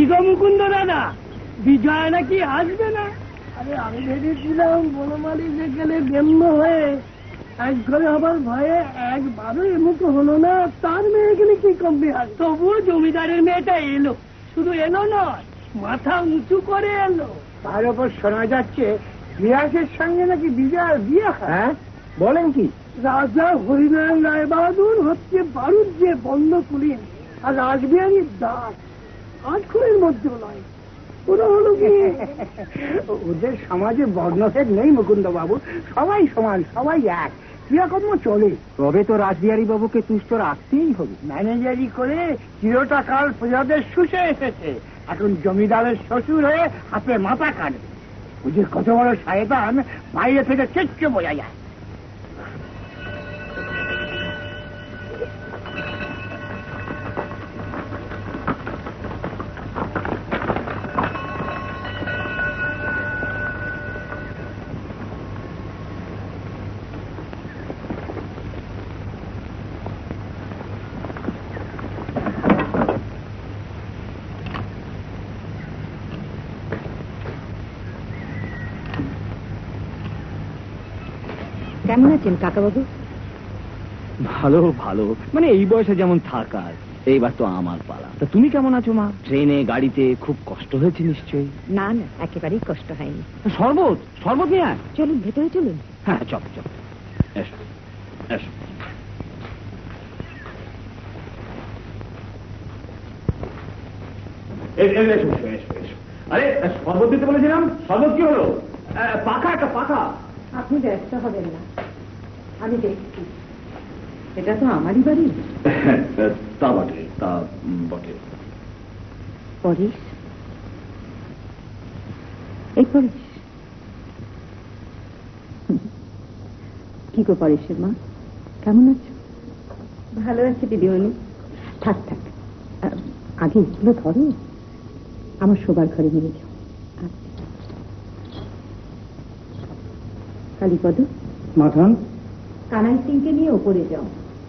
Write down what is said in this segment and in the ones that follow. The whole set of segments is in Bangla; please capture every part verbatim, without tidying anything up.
গো মুকুন্দ দাদা, বিজয় নাকি আসবে না? আরে আমি ভেবেছিলাম বনমালী যে গেলে বেম্য হয়ে এক ঘরে হবার ভয়ে একবারও এমুখো হলো না, তার মেয়ে গেলে কি কমবে? আর তবুও জমিদারের মেয়েটা এলো, শুধু এলো নয়, মাথা উঁচু করে এলো। তার উপর শোনা যাচ্ছে বিরাজের সঙ্গে নাকি বিজয়ের বিয়ে। হ্যাঁ, বলেন কি? রাজা হরিনারায়ণ রায় বাহাদুর হচ্ছে বারুদ যে বন্ধ কুলিন, আর রাজবিহারীর দাস আটখড়ের মধ্যে নয়। ওরা হলো কি ওদের সমাজে বর্ণভেদ নেই মুকুন্দ বাবু, সবাই সমান, সবাই এক, ক্রিয়াকর্ম চলে। তবে তো রাসবিহারী বাবুকে তুষ্ট রাখতেই হবে। ম্যানেজারি করে চিরটা কাল প্রজাদের শুষে এসেছে, এখন জমিদারের শ্বশুর হয়ে হাতে মাথা কাটবে। বুঝি কত বড় শয়তান, বাইরে থেকে চেটকে বোঝা যায়। কেমন আছেন কাকাবাবু? ভালো ভালো, মানে এই বয়সে যেমন থাকার, এইবার তো আমার পালা। তা তুমি কেমন আছো মা? ট্রেনে গাড়িতে খুব কষ্ট হয়েছে নিশ্চয়ই? না না, একেবারেই কষ্ট হয়নি। শরবত শরবত নিয়ে আয়। চলুন ভেতরে চলুন। হ্যাঁ চল চল, এসো এসো। আরে শরবত দিতে বলেছিলাম, শরবত কি হলো? পাখা একটা পাখা। আপনি ব্যস্ত হবেন না, আমি দেখছি। এটা তো আমারই বাড়ি। তা বটে, তা বটে। পরেশ, এই পরেশ। কি গো পরেশের মা, কেমন আছো? ভালো আছি দিদিমণি। থাক থাক, আগে এগুলো ধরো, আমার শোবার ঘরে নিয়ে যাও। কালীপদ, মাথান, কানাই সিংকে নিয়ে ওপরে যাও।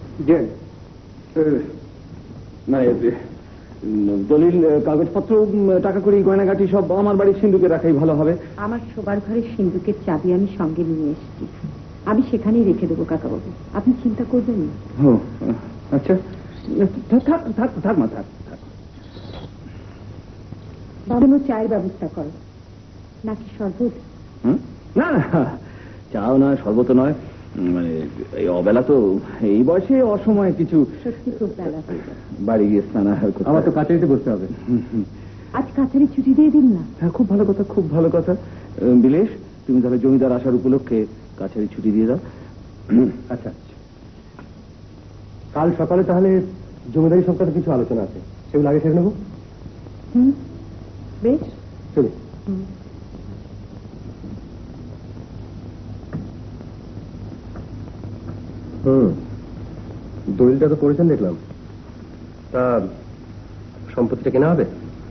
দলিল, কাগজপত্র, টাকা করি, গয়নাগাটি সব আমার বাড়ির সিন্ধুকে রাখাই ভালো হবে। আমার শোবার ঘরের সিন্ধুকের চাবি আমি সঙ্গে নিয়ে এসেছি, আমি সেখানেই রেখে দেবো কাকাবাবু, আপনি চিন্তা করবেন না। ও আচ্ছা, থাক থাক থাক মা, থাক থাক। বাবু চায়ের ব্যবস্থা করো, নাকি শরবত? না না, চাও না, শরবত নয়, মানে এই অবেলা তো, এই বয়সে অসময়ে কিছু। সত্যি খুব বেলা হয়ে যাবে, বাড়ি গিয়ে স্নান। আমার তো কাছারিতে বসতে হবে। আজ কাছারি ছুটি দিয়ে দিন না। হ্যাঁ, খুব ভালো কথা, খুব ভালো কথা। বিলেশ, তুমি তাহলে জমিদার আসার উপলক্ষে কাছারি ছুটি দিয়ে দাও। আচ্ছা, কাল সকালে তাহলে জমিদারি সংক্রান্ত কিছু আলোচনা আছে, সেগুলো আগে সেরে নেবো। হুম, বেশ, চলো। হুম, দলিলটা তো করেছেন দেখলাম, তা সম্পত্তিটা কেনা হবে?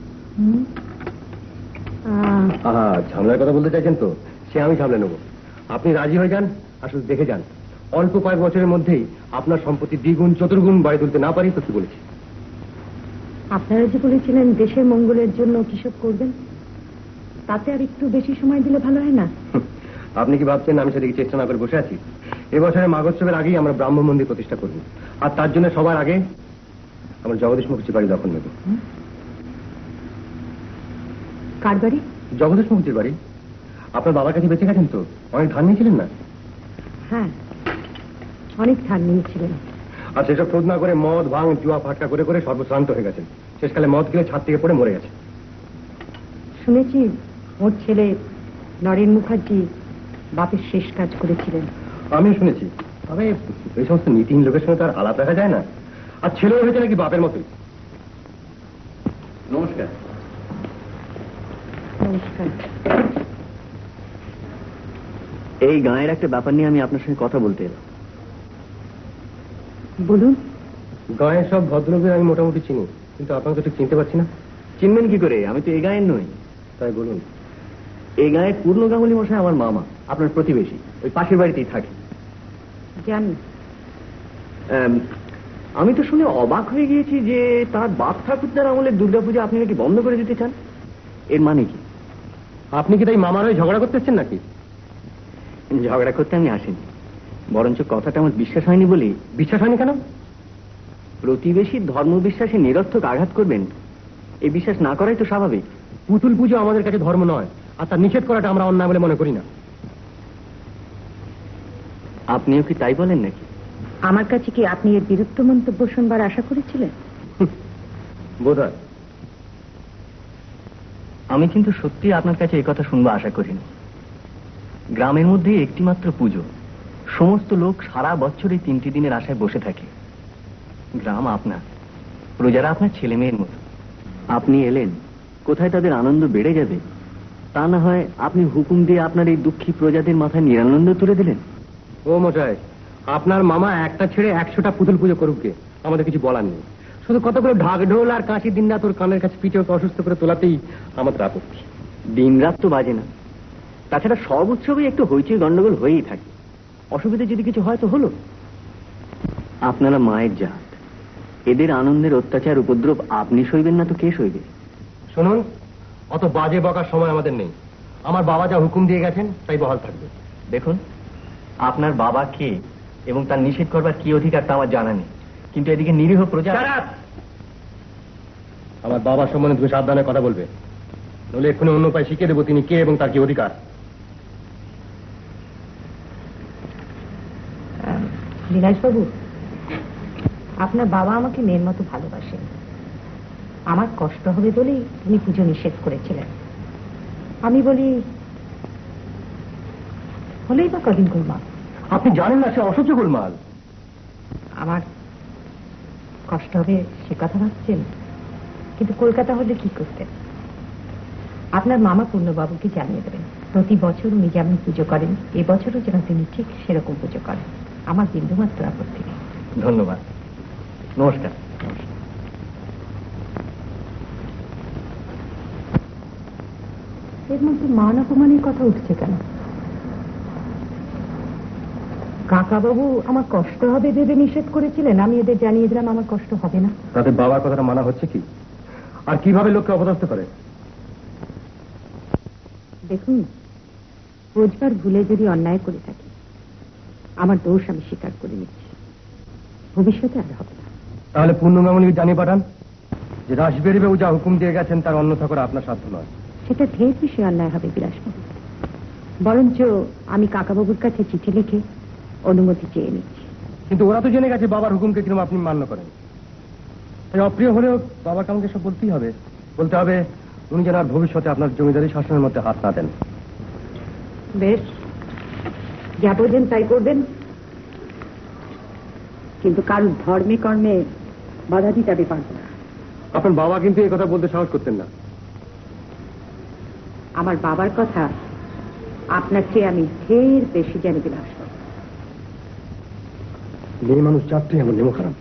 আহা, ঝামেলার কথা বলতে চাইছেন তো, সে আমি সামলে নেবো। আপনি রাজি হয়ে যান, আসলে দেখে যান, অল্প কয়েক বছরের মধ্যেই আপনার সম্পত্তি দ্বিগুণ চতুর্গুণ বাড়ি তুলতে না পারি তো কি বলেছি। আপনারা যে বলেছিলেন দেশের মঙ্গলের জন্য কিসব করবেন, তাতে আর একটু বেশি সময় দিলে ভালো হয় না? আপনি কি ভাবছেন আমি সেদিকে চেষ্টা না করে বসে আছি? এবছরে মাঘোৎসবের আগেই আমরা ব্রাহ্ম মন্দির প্রতিষ্ঠা করব, আর তার জন্য সবার আগে আমরা জগদীশ মুখর্জি বাড়ি দখল নেব। কার বাড়ি? জগদীশ মুখর্জির বাড়ি। আপনার বাবার কাছে বেঁচে গেছেন তো, অনেক ধান নিয়েছিলেন না? হ্যাঁ, অনেক ধান নিয়েছিলেন। আর সেসব শোধ না করে মদ, ভাঙ, জুয়া, ফাটকা করে করে সর্বশ্রান্ত হয়ে গেছেন। শেষকালে মদ খেলে ছাদ থেকে পড়ে মরে গেছে। শুনেছি ওর ছেলে নরেন মুখার্জি বাপের শেষ কাজ করেছিলেন। আমিও শুনেছি, তবে এই সমস্ত নীতিহীন লোকের সঙ্গে তার আলাপ রাখা যায় না। আর ছেলেও হয়েছে নাকি বাপের মতোই। নমস্কার। নমস্কার। এই গাঁয়ের একটা ব্যাপার নিয়ে আমি আপনার সঙ্গে কথা বলতে এলাম। বলুন। গাঁয়ের সব ভদ্রলোকের আমি মোটামুটি চিনি, কিন্তু আপনাকে তো ঠিক চিনতে পারছি না। চিনবেন কি করে? আমি তো এই গাঁয়ের নই। তাই বলুন। এই গাঁয়ের পূর্ণ গাঙ্গুলি মশাই আমার মামা, আপনার প্রতিবেশী, ওই পাশের বাড়িতেই থাকে। জানি। আমি তো শুনে অবাক হয়ে গিয়েছি যে তার বাপ ঠাকুরদার আমলের দুর্গাপূজা আপনি নাকি বন্ধ করে দিতে চান। এর মানে কি? আপনি কি তাই মামার হয়ে ঝগড়া করতেছেন নাকি? ঝগড়া করতে আমি আসিনি, বরঞ্চ কথাটা আমার বিশ্বাস হয়নি বলে। বিশ্বাস হয়নি কেন? প্রতিবেশীর ধর্মবিশ্বাসে নিরর্থক আঘাত করবেন, এই বিশ্বাস না করাই তো স্বাভাবিক। পুতুল পুজো আমাদের কাছে ধর্ম নয়, আর তার নিষেধ করাটা আমরা অন্যায় বলে মনে করি না। আপনিও কি তাই বলেন নাকি? আমার কাছে কি আপনি এর বিরুদ্ধ মন্তব্য শুনবার আশা করেছিলেন? বোধহয়। আমি কিন্তু সত্যি আপনার কাছে এই কথা শুনবো আশা করিনি। গ্রামের মধ্যে একটি মাত্র পুজো, সমস্ত লোক সারা বছর এই তিনটি দিনের আশায় বসে থাকে। গ্রাম আপনার, প্রজারা আপনার ছেলে মেয়ের মতো। আপনি এলেন, কোথায় তাদের আনন্দ বেড়ে যাবে? তা না হয় আপনি হুকুম দিয়ে আপনার এই দুঃখী প্রজাদের মাথায় নিরানন্দ তুলে দিলেন। ও মশাই, আপনার মামা একটা ছেড়ে একশোটা পুতুল পুজো করুক গে, আমাদের কিছু বলার নেই। শুধু কতগুলো ঢাক ঢোল আর কাশি দিন রাত ওর কানের কাছে পিঠে ওকে অসুস্থ করে তোলাতেই আমাদের আপত্তি। দিন রাত তো বাজে না, তাছাড়া সব উৎসবেই একটু হইচই গন্ডগোল হয়েই থাকে। অসুবিধা যদি কিছু হয় তো হলো। আপনারা মায়ের জাত, এদের আনন্দের অত্যাচার উপদ্রব আপনি সইবেন না তো কে সইবে? শুনুন, অত বাজে বকার সময় আমাদের নেই। আমার বাবা যা হুকুম দিয়ে গেছেন তাই বহাল থাকবে। দেখুন, আপনার বাবা কে এবং তার নিষেধ করবার কি অধিকার তা আমার জানা নেই, কিন্তু এদিকে নিরীহ প্রজা। আমার বাবার সম্বন্ধে তুমি সাবধানে কথা বলবে, নইলে এক্ষুনি অন্য উপায় শিখিয়ে দেবো তিনি কে এবং তার কি অধিকার। বিলাসবাবু, আপনার বাবা আমাকে মেয়ের মতো ভালোবাসেন। আমার কষ্ট হবে বলেই তিনি পুজো নিষেধ করেছিলেন। আমি বলি, হলেই বা কদিন গোলমাল। আপনি জানেন না সে অসহ্য গোলমাল। আমার কষ্ট হবে সে কথা ভাবছেন, কিন্তু কলকাতা হলে কি করতেন? আপনার মামা পূর্ণবাবুকে জানিয়ে দেবেন, প্রতি বছর উনি যেমন পুজো করেন এবছরও যেন তিনি ঠিক সেরকম পুজো করেন। আমার বিন্দুমাত্র আপত্তি নেই। ধন্যবাদ, নমস্কার। এর মধ্যে মান অপমানের কথা উঠছে কেন? কাকাবাবু আমার কষ্ট হবে ভেবে নিষেধ করেছিলেন, আমি এদের জানিয়ে দিলাম আমার কষ্ট হবে না। তাদের বাবার কথাটা মানা হচ্ছে কি? আর কিভাবে লোককে অপদস্থ করে? দেখুন, রোজগার ভুলে যদি অন্যায় করে থাকি, আমার দোষ আমি স্বীকার করে নিচ্ছি, ভবিষ্যতে আর হবে না। তাহলে পূর্ণমামনিকে জানিয়ে পাঠান যে রাসবিহারী বাবু যা হুকুম দিয়ে গেছেন তার অন্যথা করা আপনার সাধ্য নয়। সেটা ঢের বেশি অন্যায় হবে বিলাসবাবু। বরঞ্চ আমি কাকাবাবুর কাছে চিঠি লিখে অনুমতি চেয়ে নিচ্ছি। কিন্তু ওরা তো জেনে গেছে বাবার হুকুমকে কিরকম আপনি মান্য করেন। তাই অপ্রিয় হলেও বাবাকে আমাকে সব বলতেই হবে। বলতে হবে উনি যেন আর ভবিষ্যতে আপনার জমিদারি শাসনের মধ্যে হাত না দেন। বেশ, যা বোঝেন তাই করবেন, কিন্তু কারোর ধর্মে কর্মে বাধা দিতে আমি পারব না। আপনার বাবা কিন্তু এই কথা বলতে সাহস করতেন না। আমার বাবার কথা আপনার চেয়ে আমি ঢের বেশি জানি বিলাস। মেয়ে মানুষ চারটে এমন নেমো খারাপ।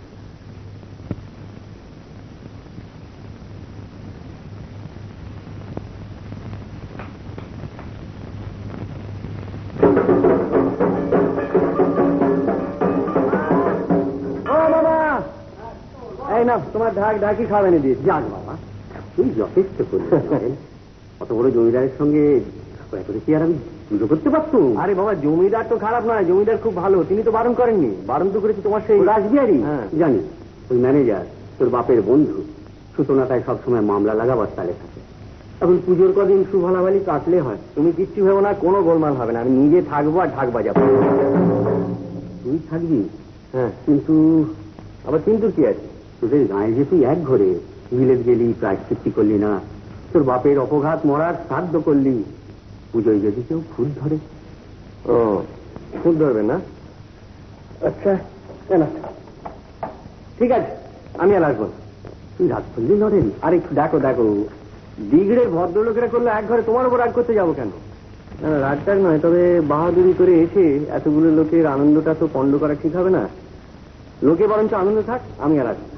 এই না, তোমার ঢাক ঢাকি খাওয়ানি দিস। যাক বাবা, তুই যথেষ্ট করছিস। অত বড় জমিদারের সঙ্গে কি আর আমি পুজো করতে পারতো? আরে বাবা, জমিদার তো খারাপ নয়, জমিদার খুব ভালো। তিনি তো বারণ করেননি। বারণ তো করেছে তোমার সেই রাসবিহারী। জানি, ওই ম্যানেজার তোর বাপের বন্ধু সুতনাটায় সবসময় মামলা লাগাবার তালে থাকে। এখন পুজোর কদিন সুভালাভালি কাটলে হয়। তুমি কিচ্ছু ভেবো না, কোনো গোলমাল হবে না। আমি নিজে থাকবো আর ঢাক বাজাবো। তুই থাকবি? হ্যাঁ, কিন্তু আবার কিন্তু কি আছে? তোদের গায়ে যে তুই এক ঘরে বিলেত গেলি, প্রায়শ্চিত্তি করলি না, তোর বাপের অপঘাত মরার শ্রাদ্ধ করলি, পুজোয় যদি কেউ খুদ ধরে। ও, খুদ ধরবে না? আচ্ছা, ঠিক আছে, আমি আর আসবো। তুই রাগ করলি নরেন? আর একটু দেখো দেখো, দিগড়ের ভদ্রলোকেরা করলে এক ঘরে, তোমার উপর রাগ করতে যাবো কেন? না, রাগ টাগ নয়, তবে বাহাদুরি করে এসে এতগুলো লোকের আনন্দটা তো পণ্ড করা ঠিক হবে না। লোকে বরঞ্চ আনন্দ থাক, আমি আর আসবো।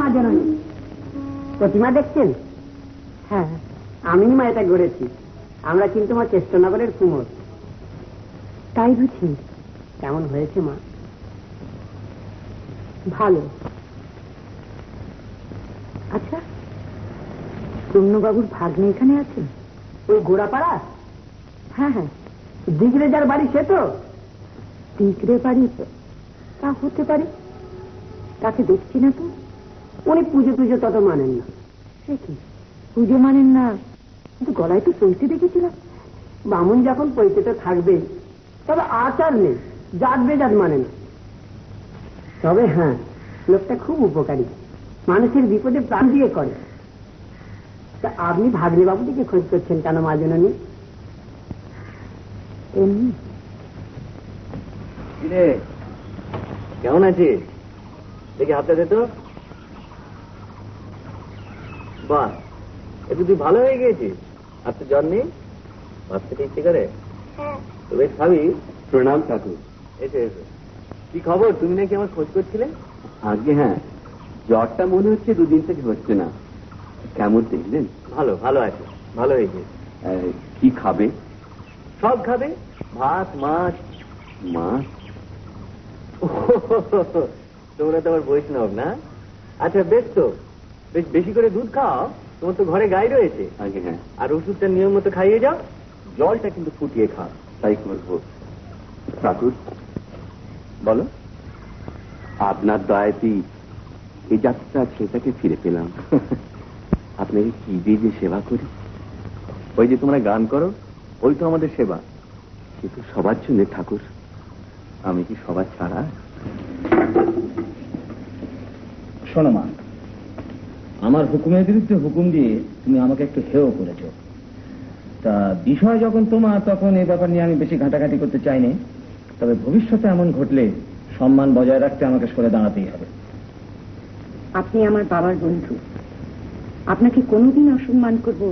জননী, প্রতিমা দেখছেন? হ্যাঁ, আমি মা এটা গড়েছি। আমরা কিন্তু মা কৃষ্ণনগরের কুমোর। তাই বুঝি? কেমন হয়েছে মা? ভালো। আচ্ছা, পূর্ণবাবুর ভাগ্নে এখানে আছেন? ওই গোড়াপাড়া? হ্যাঁ হ্যাঁ, দিগরে যার বাড়ি সে তো? দিগরে বাড়ি? তা হতে পারে, তাকে দেখছি না তো। উনি পুজো টুজো তত মানেন না। সে কি পুজো মানেন না? কিন্তু গলায় তো চলতে দেখেছিলাম। বামুন যখন পৈতে তো থাকবে, তবে আচার নেই, জাত বেজাত মানে না। তবে হ্যাঁ, লোকটা খুব উপকারী, মানুষের বিপদে প্রাণ দিয়ে করে। তা আপনি ভাগ্নে বাবুটিকে খোঁজ করছেন কেন মা জননী? এমনি। কেমন আছিস? দেখি হাতটা দে তো। বাহ, একটু তুই ভালো হয়ে গিয়েছিস। আর তো জ্বর নেই? ভাত খেতে ইচ্ছে করে? তো বেশ খাবি। প্রণাম কাকু। এসে এসে কি খবর? তুমি নাকি আমার খোঁজ করছিলে? আগে হ্যাঁ, জ্বরটা মনে হচ্ছে দুদিন থেকে হচ্ছে না। কেমন দেখলেন? ভালো, ভালো আছে, ভালো হয়ে গিয়েছে। কি খাবে? সব খাবে, ভাত, মাছ। মাছ? তোমরা তো আবার বৈষ্ণব না? আচ্ছা বেশ, তো বেশ বেশি করে দুধ খাও, তোমার তো ঘরে গাই রয়েছে। আগে হ্যাঁ। আর ওষুধটা নিয়ম মতো খাইয়ে যাও। জলটা কিন্তু ফুটিয়ে খা। তাই করবো। ঠাকুর বলো, আপনার দয়াতেই এই যাত্রা ছেলেটাকে ফিরে পেলাম। আপনাকে কি দিয়ে যে সেবা করি। ওই যে তোমরা গান করো, ওই তো আমাদের সেবা। কিন্তু সবার জন্য ঠাকুর, আমি কি সবার ছাড়া? শোনো মা, আমার হুকুমের বিরুদ্ধে হুকুম দিয়ে তুমি আমাকে একটু হেয় করেছ। তা বিষয় যখন তোমার, তখন এই ব্যাপার নিয়ে আমি বেশি ঘাটাঘাটি করতে চাইনি। তবে ভবিষ্যতে এমন ঘটলে সম্মান বজায় রাখতে আমাকে সরে দাঁড়াতেই হবে। আপনি আমার বাবার বন্ধু, আপনাকে কোনোদিন অসম্মান করব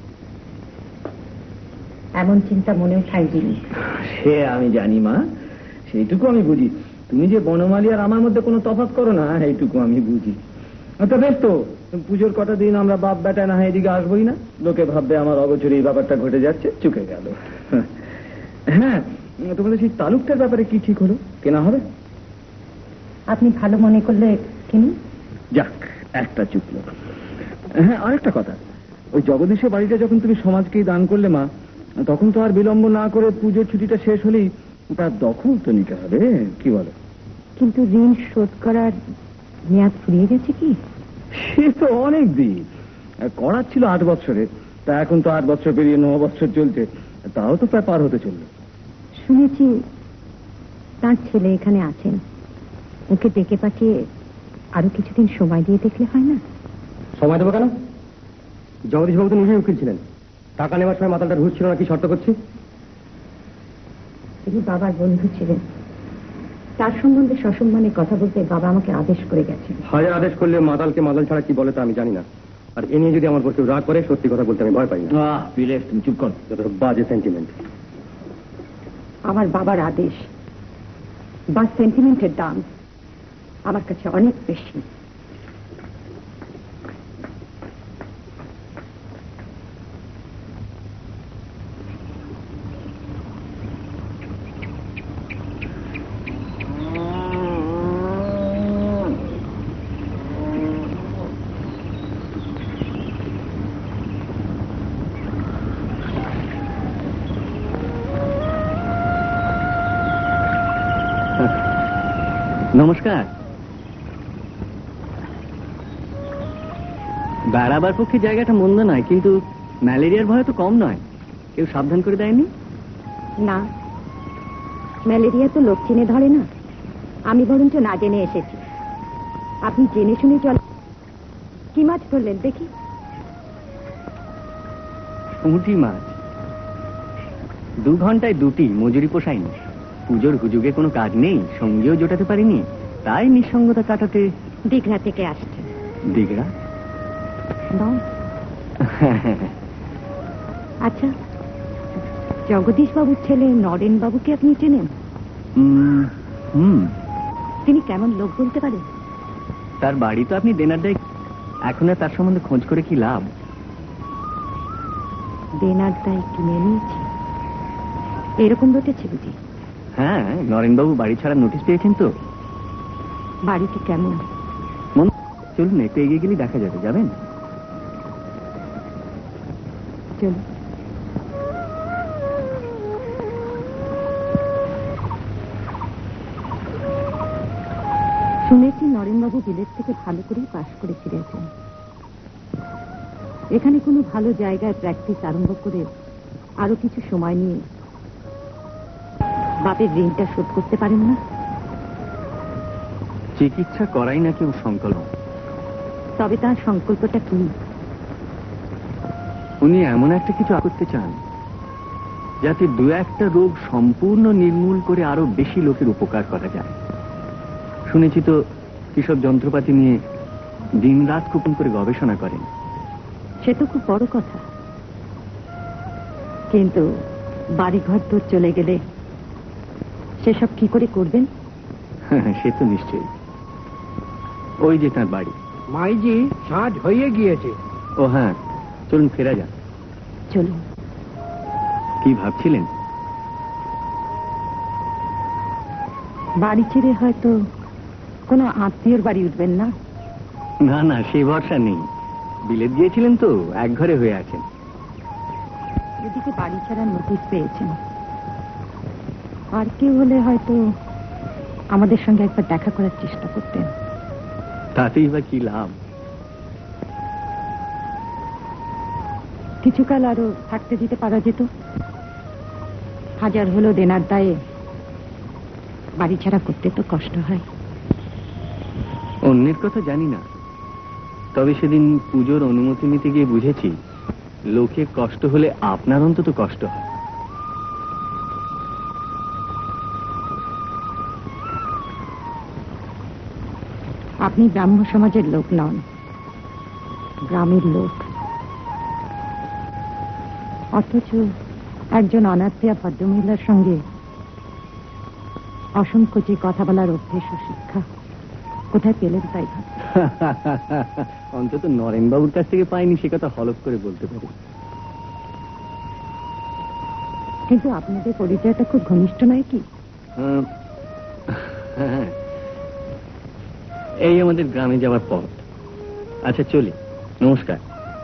এমন চিন্তা মনেও ঠাইনি। সে আমি জানি মা, সেইটুকু আমি বুঝি। তুমি যে বনমালী আর আমার মধ্যে কোনো তফাৎ করো না, এইটুকু আমি বুঝি। তো বেশ, তো পুজোর কটা দিন আমরা বাপ বেটা না হয় এদিকে আসবোই না। লোকে ভাববে আমার অগোচরে এই ব্যাপারটা ঘটে যাচ্ছে, চুকে গেল। হ্যাঁ, তোমাদের সেই তালুকটার ব্যাপারে কি ঠিক হলো? কেনা হবে? আপনি ভালো মনে করলে কিনি। যাক, একটা চুকলো। হ্যাঁ, আরেকটা কথা, ওই জগদীশের বাড়িটা যখন তুমি সমাজকেই দান করলে মা, তখন তো আর বিলম্ব না করে পুজোর ছুটিটা শেষ হলেই তার দখল তো নিতে হবে, কি বলো? কিন্তু ঋণ শোধ করার মেয়াদ ফুরিয়ে গেছে কি? সে তো অনেক দিন করার ছিল, আট বছরে। তা এখন তো আট বছর পেরিয়ে ন বছর চলছে, তাও তো প্রায় পার হতে চললো। শুনেছি তার ছেলে এখানে আছেন, ওকে ডেকে পাঠিয়ে আরো কিছুদিন সময় দিয়ে দেখলে হয় না? সময় দেবো কেন? জগদীশবাবু তো নিজেই উকিল ছিলেন। টাকা নেওয়ার সময় মাতালটা ঘুষ ছিল না, কি শর্ত করছি? তিনি বাবার বন্ধু ছিলেন, তার সম্বন্ধে সসম্মানে কথা বলতে বাবা আমাকে আদেশ করে গেছেন। হাজার আদেশ করলে মাতালকে মাতাল ছাড়া কি বলে তা আমি জানি না। আর এ নিয়ে যদি আমার উপর কেউ রাগ করে, সত্যি কথা বলতে আমি ভয় পাই না। আহ প্লিজ, তুমি চুপ করো। যত বাজে সেন্টিমেন্ট। আমার বাবার আদেশ বা সেন্টিমেন্টের দাম আমার কাছে অনেক বেশি। নমস্কার। বেড়াবার পক্ষে জায়গাটা মন্দ নয়, কিন্তু ম্যালেরিয়ার ভয় তো কম নয়। কেউ সাবধান করে দেয়নি? না, ম্যালেরিয়া তো লোক চিনে ধরে না। আমি বরঞ্চ না জেনে এসেছি। আপনি জেনে শুনে চল। কি মাছ ধরলেন দেখি? পুঁটি মাছ। দু ঘন্টায় দুটি, মজুরি পোষায়নি। পুজোর হুজুগে কোনো কাজ নেই, সঙ্গেও জোটাতে পারিনি, তাই নিঃসঙ্গতা কাটাতে দীঘা থেকে আসছে। দীঘা? আচ্ছা, জগদীশ বাবুর ছেলে নরেন বাবুকে আপনি চেনেন? হুম, তিনি কেমন লোক বলতে পারেন? তার বাড়ি তো আপনি দেনারদায় এখন আর তার সম্বন্ধে খোঁজ করে কি লাভ? দেনার দায় কিনে নিয়েছি, এরকম ঘটেছে বুঝি? হ্যাঁ, নরেনবাবু বাড়ি ছাড়া নোটিশ পেয়েছেন তো। বাড়িটি কেমন? মন চলুন, একটু এগিয়ে গেলে দেখা যাবে। যাবেন? চলুন। শুনেছি নরেনবাবু বিলেত থেকে ভালো করেই পাশ করে ফিরেছেন। এখানে কোনো ভালো জায়গায় প্র্যাকটিস আরম্ভ করে আরো কিছু সময় নিয়ে বাপের ঋণটা শোধ করতে পারেন না? চিকিৎসা করাই নাকি ওর সংকল্প। তবে তার সংকল্পটা কি? উনি এমন একটা কিছু করতে চান যাতে দু একটা রোগ সম্পূর্ণ নির্মূল করে আরো বেশি লোকের উপকার করা যায়। শুনেছি তো কিসব যন্ত্রপাতি নিয়ে দিন রাত কুপন করে গবেষণা করেন। সে তো খুব বড় কথা, কিন্তু বাড়িঘর তো চলে গেলে সেসব কি করে করবেন? সে তো নিশ্চয়ই। ওই যে তার বাড়ি। মাইজি সাঁঝ হয়ে গিয়েছে। ও হ্যাঁ, চলুন ফেরা যাক। চলুন। কি ভাবছিলেন? বাড়ি ছেড়ে হয়তো কোনো আত্মীয়র বাড়ি উঠবেন না? না না, সে ভরসা নেই। বিলেত গিয়েছিলেন তো, এক ঘরে হয়ে আছেন। এদিকে বাড়ি ছাড়ার নোটিশ পেয়েছেন, আর কেউ হলে হয়তো আমাদের সঙ্গে একবার দেখা করার চেষ্টা করতেন। তাতেই বা কি লাভ? কিছুকাল আরো থাকতে দিতে পারা যেত। হাজার হলো দেনার দায়ে বাড়ি ছাড়া করতে তো কষ্ট হয়। অন্যের কথা জানি না, তবে সেদিন পুজোর অনুমতি নিতে গিয়ে বুঝেছি লোকের কষ্ট হলে আপনার অন্তত কষ্ট হয়। আপনি ব্রাহ্ম সমাজের লোক নন, গ্রামের লোক, অথচ একজন অনাথিয়া ভদ্রমহিলার সঙ্গে অসংখ্য যে কথা বলার অভ্যেস ও শিক্ষা কোথায় পেলেন তাই ভাব। অন্তত নরেনবাবুর কাছ থেকে পাইনি, সে কথা হলফ করে বলতে পারি। কিন্তু আপনাদের পরিচয়টা খুব ঘনিষ্ঠ নয় কি? হ্যাঁ, এই আমাদের গ্রামে যাওয়ার পথ। আচ্ছা চলি, নমস্কার।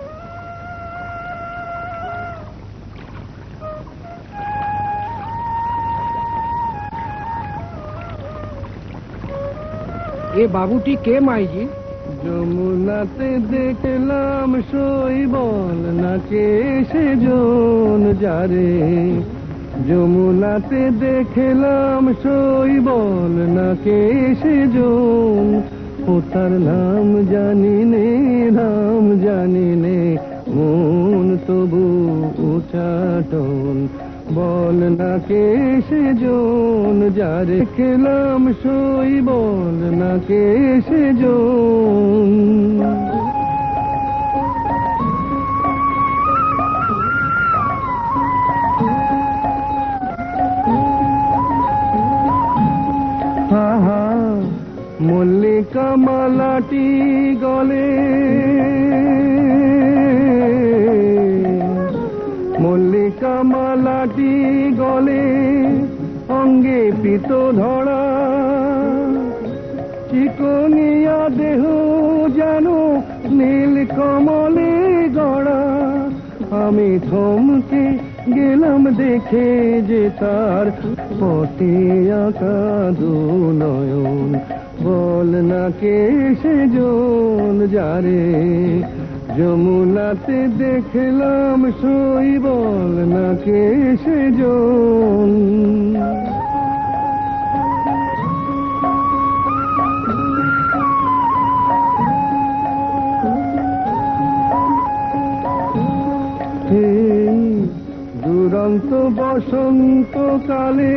এ বাবুটি কে মাইজি? যমুনাতে দেখলাম শৈবল নাচে সেজন যারে, যমুনাতে দেখলাম শৈবল নাচে সেজন, ও তার নাম জানি নে, নাম জানি নে, মন তবু উচাটন, বল না কে সেজন যারে, খেলাম সই বল না কে সেজন। আহা মল্লিকা মালাটি গলে, মল্লিকা মালাটি গলে, অঙ্গে পিত ধরা, চিকনিয়া দেহ যেন নীল কমলে গড়া, আমি থমকে গেলাম দেখে যে তার পটে আঁকা দু নয়ন, বল না কে সেজন যারে, যমুনাতে দেখলাম সই বল না কে সেজন। দুরন্ত বসন্ত কালে,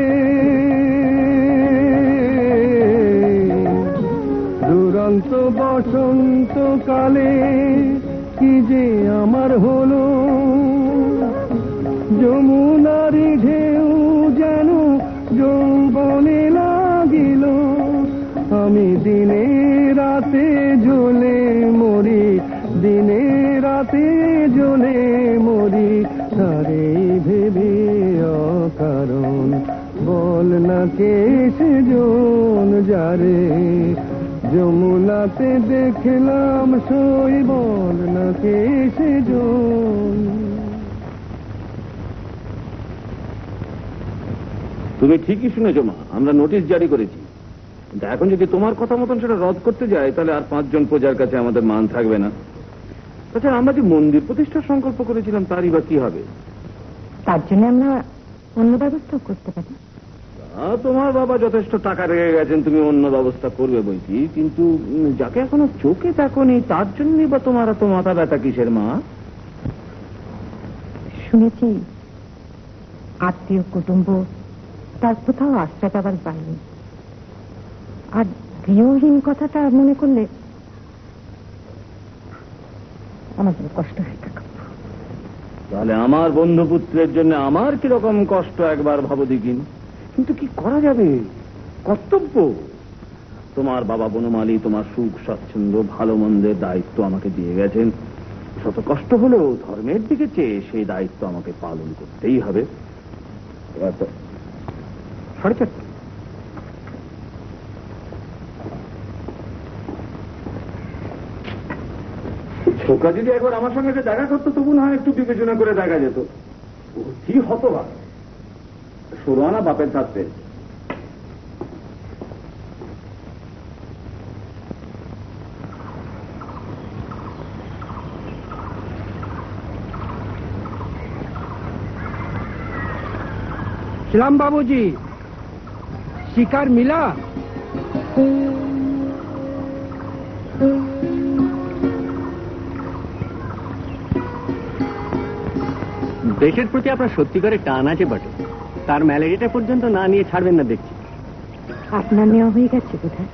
দুরন্ত বসন্ত কালে কি যে আমার হলো, যমুনারি ঢেউ যেন যৌবনে লাগিল, আমি দিনে রাতে জ্বলে মরি সারে ভেবে অকারণ বল না কে সেজন যারে যমুনাতে দেখলাম সই বল না কে সেজন। তুমি ঠিকই শুনেছো মা, আমরা নোটিশ জারি করেছি, কিন্তু এখন যদি তোমার কথা মতন সেটা রদ করতে যাই তাহলে আর পাঁচজন প্রজার কাছে আমাদের মান থাকবে না। তাছাড়া আমরা যে মন্দির প্রতিষ্ঠার সংকল্প করেছিলাম তারই বা কি হবে? তার জন্য আমরা অন্য ব্যবস্থাও করতে পারি। তা তোমার বাবা যথেষ্ট টাকা রেখে গেছেন, তুমি অন্য ব্যবস্থা করবে বইকি, কিন্তু উম, যাকে এখনো চোখে দেখোনি তার জন্যই বা তোমার এত মাথা ব্যথা কিসের মা? শুনেছি আত্মীয় কুটুম্ব তার কোথাও আশ্রয় পাবার পায়নি, আর গৃহহীন কথাটা মনে করলে আমাদের কষ্ট হয়ে থাকে। তাহলে আমার বন্ধুপুত্রের জন্য আমার কিরকম কষ্ট একবার ভাবো দেখিন। কিন্তু কি করা যাবে, কর্তব্য। তোমার বাবা বনমালী তোমার সুখ স্বাচ্ছন্দ্য ভালো মন্দের দায়িত্ব আমাকে দিয়ে গেছেন, শত কষ্ট হলেও ধর্মের দিকে চেয়ে সেই দায়িত্ব আমাকে পালন করতেই হবে। এবার তো সাড়ে চারটে। ছোকা যদি একবার আমার সঙ্গে দেখা করতো তবু না একটু বিবেচনা করে দেখা যেত। কি হতো বা ষোলো আনা বাপের থাকতে। श्याम बाबूजी शिकार मिला? দেশের প্রতি আপনার সত্যিকারের টান আছে বটে, তার ম্যালেরিয়াটা পর্যন্ত না নিয়ে ছাড়বেন না দেখছি। আপনার নেওয়া হয়ে গেছে বোধহয়।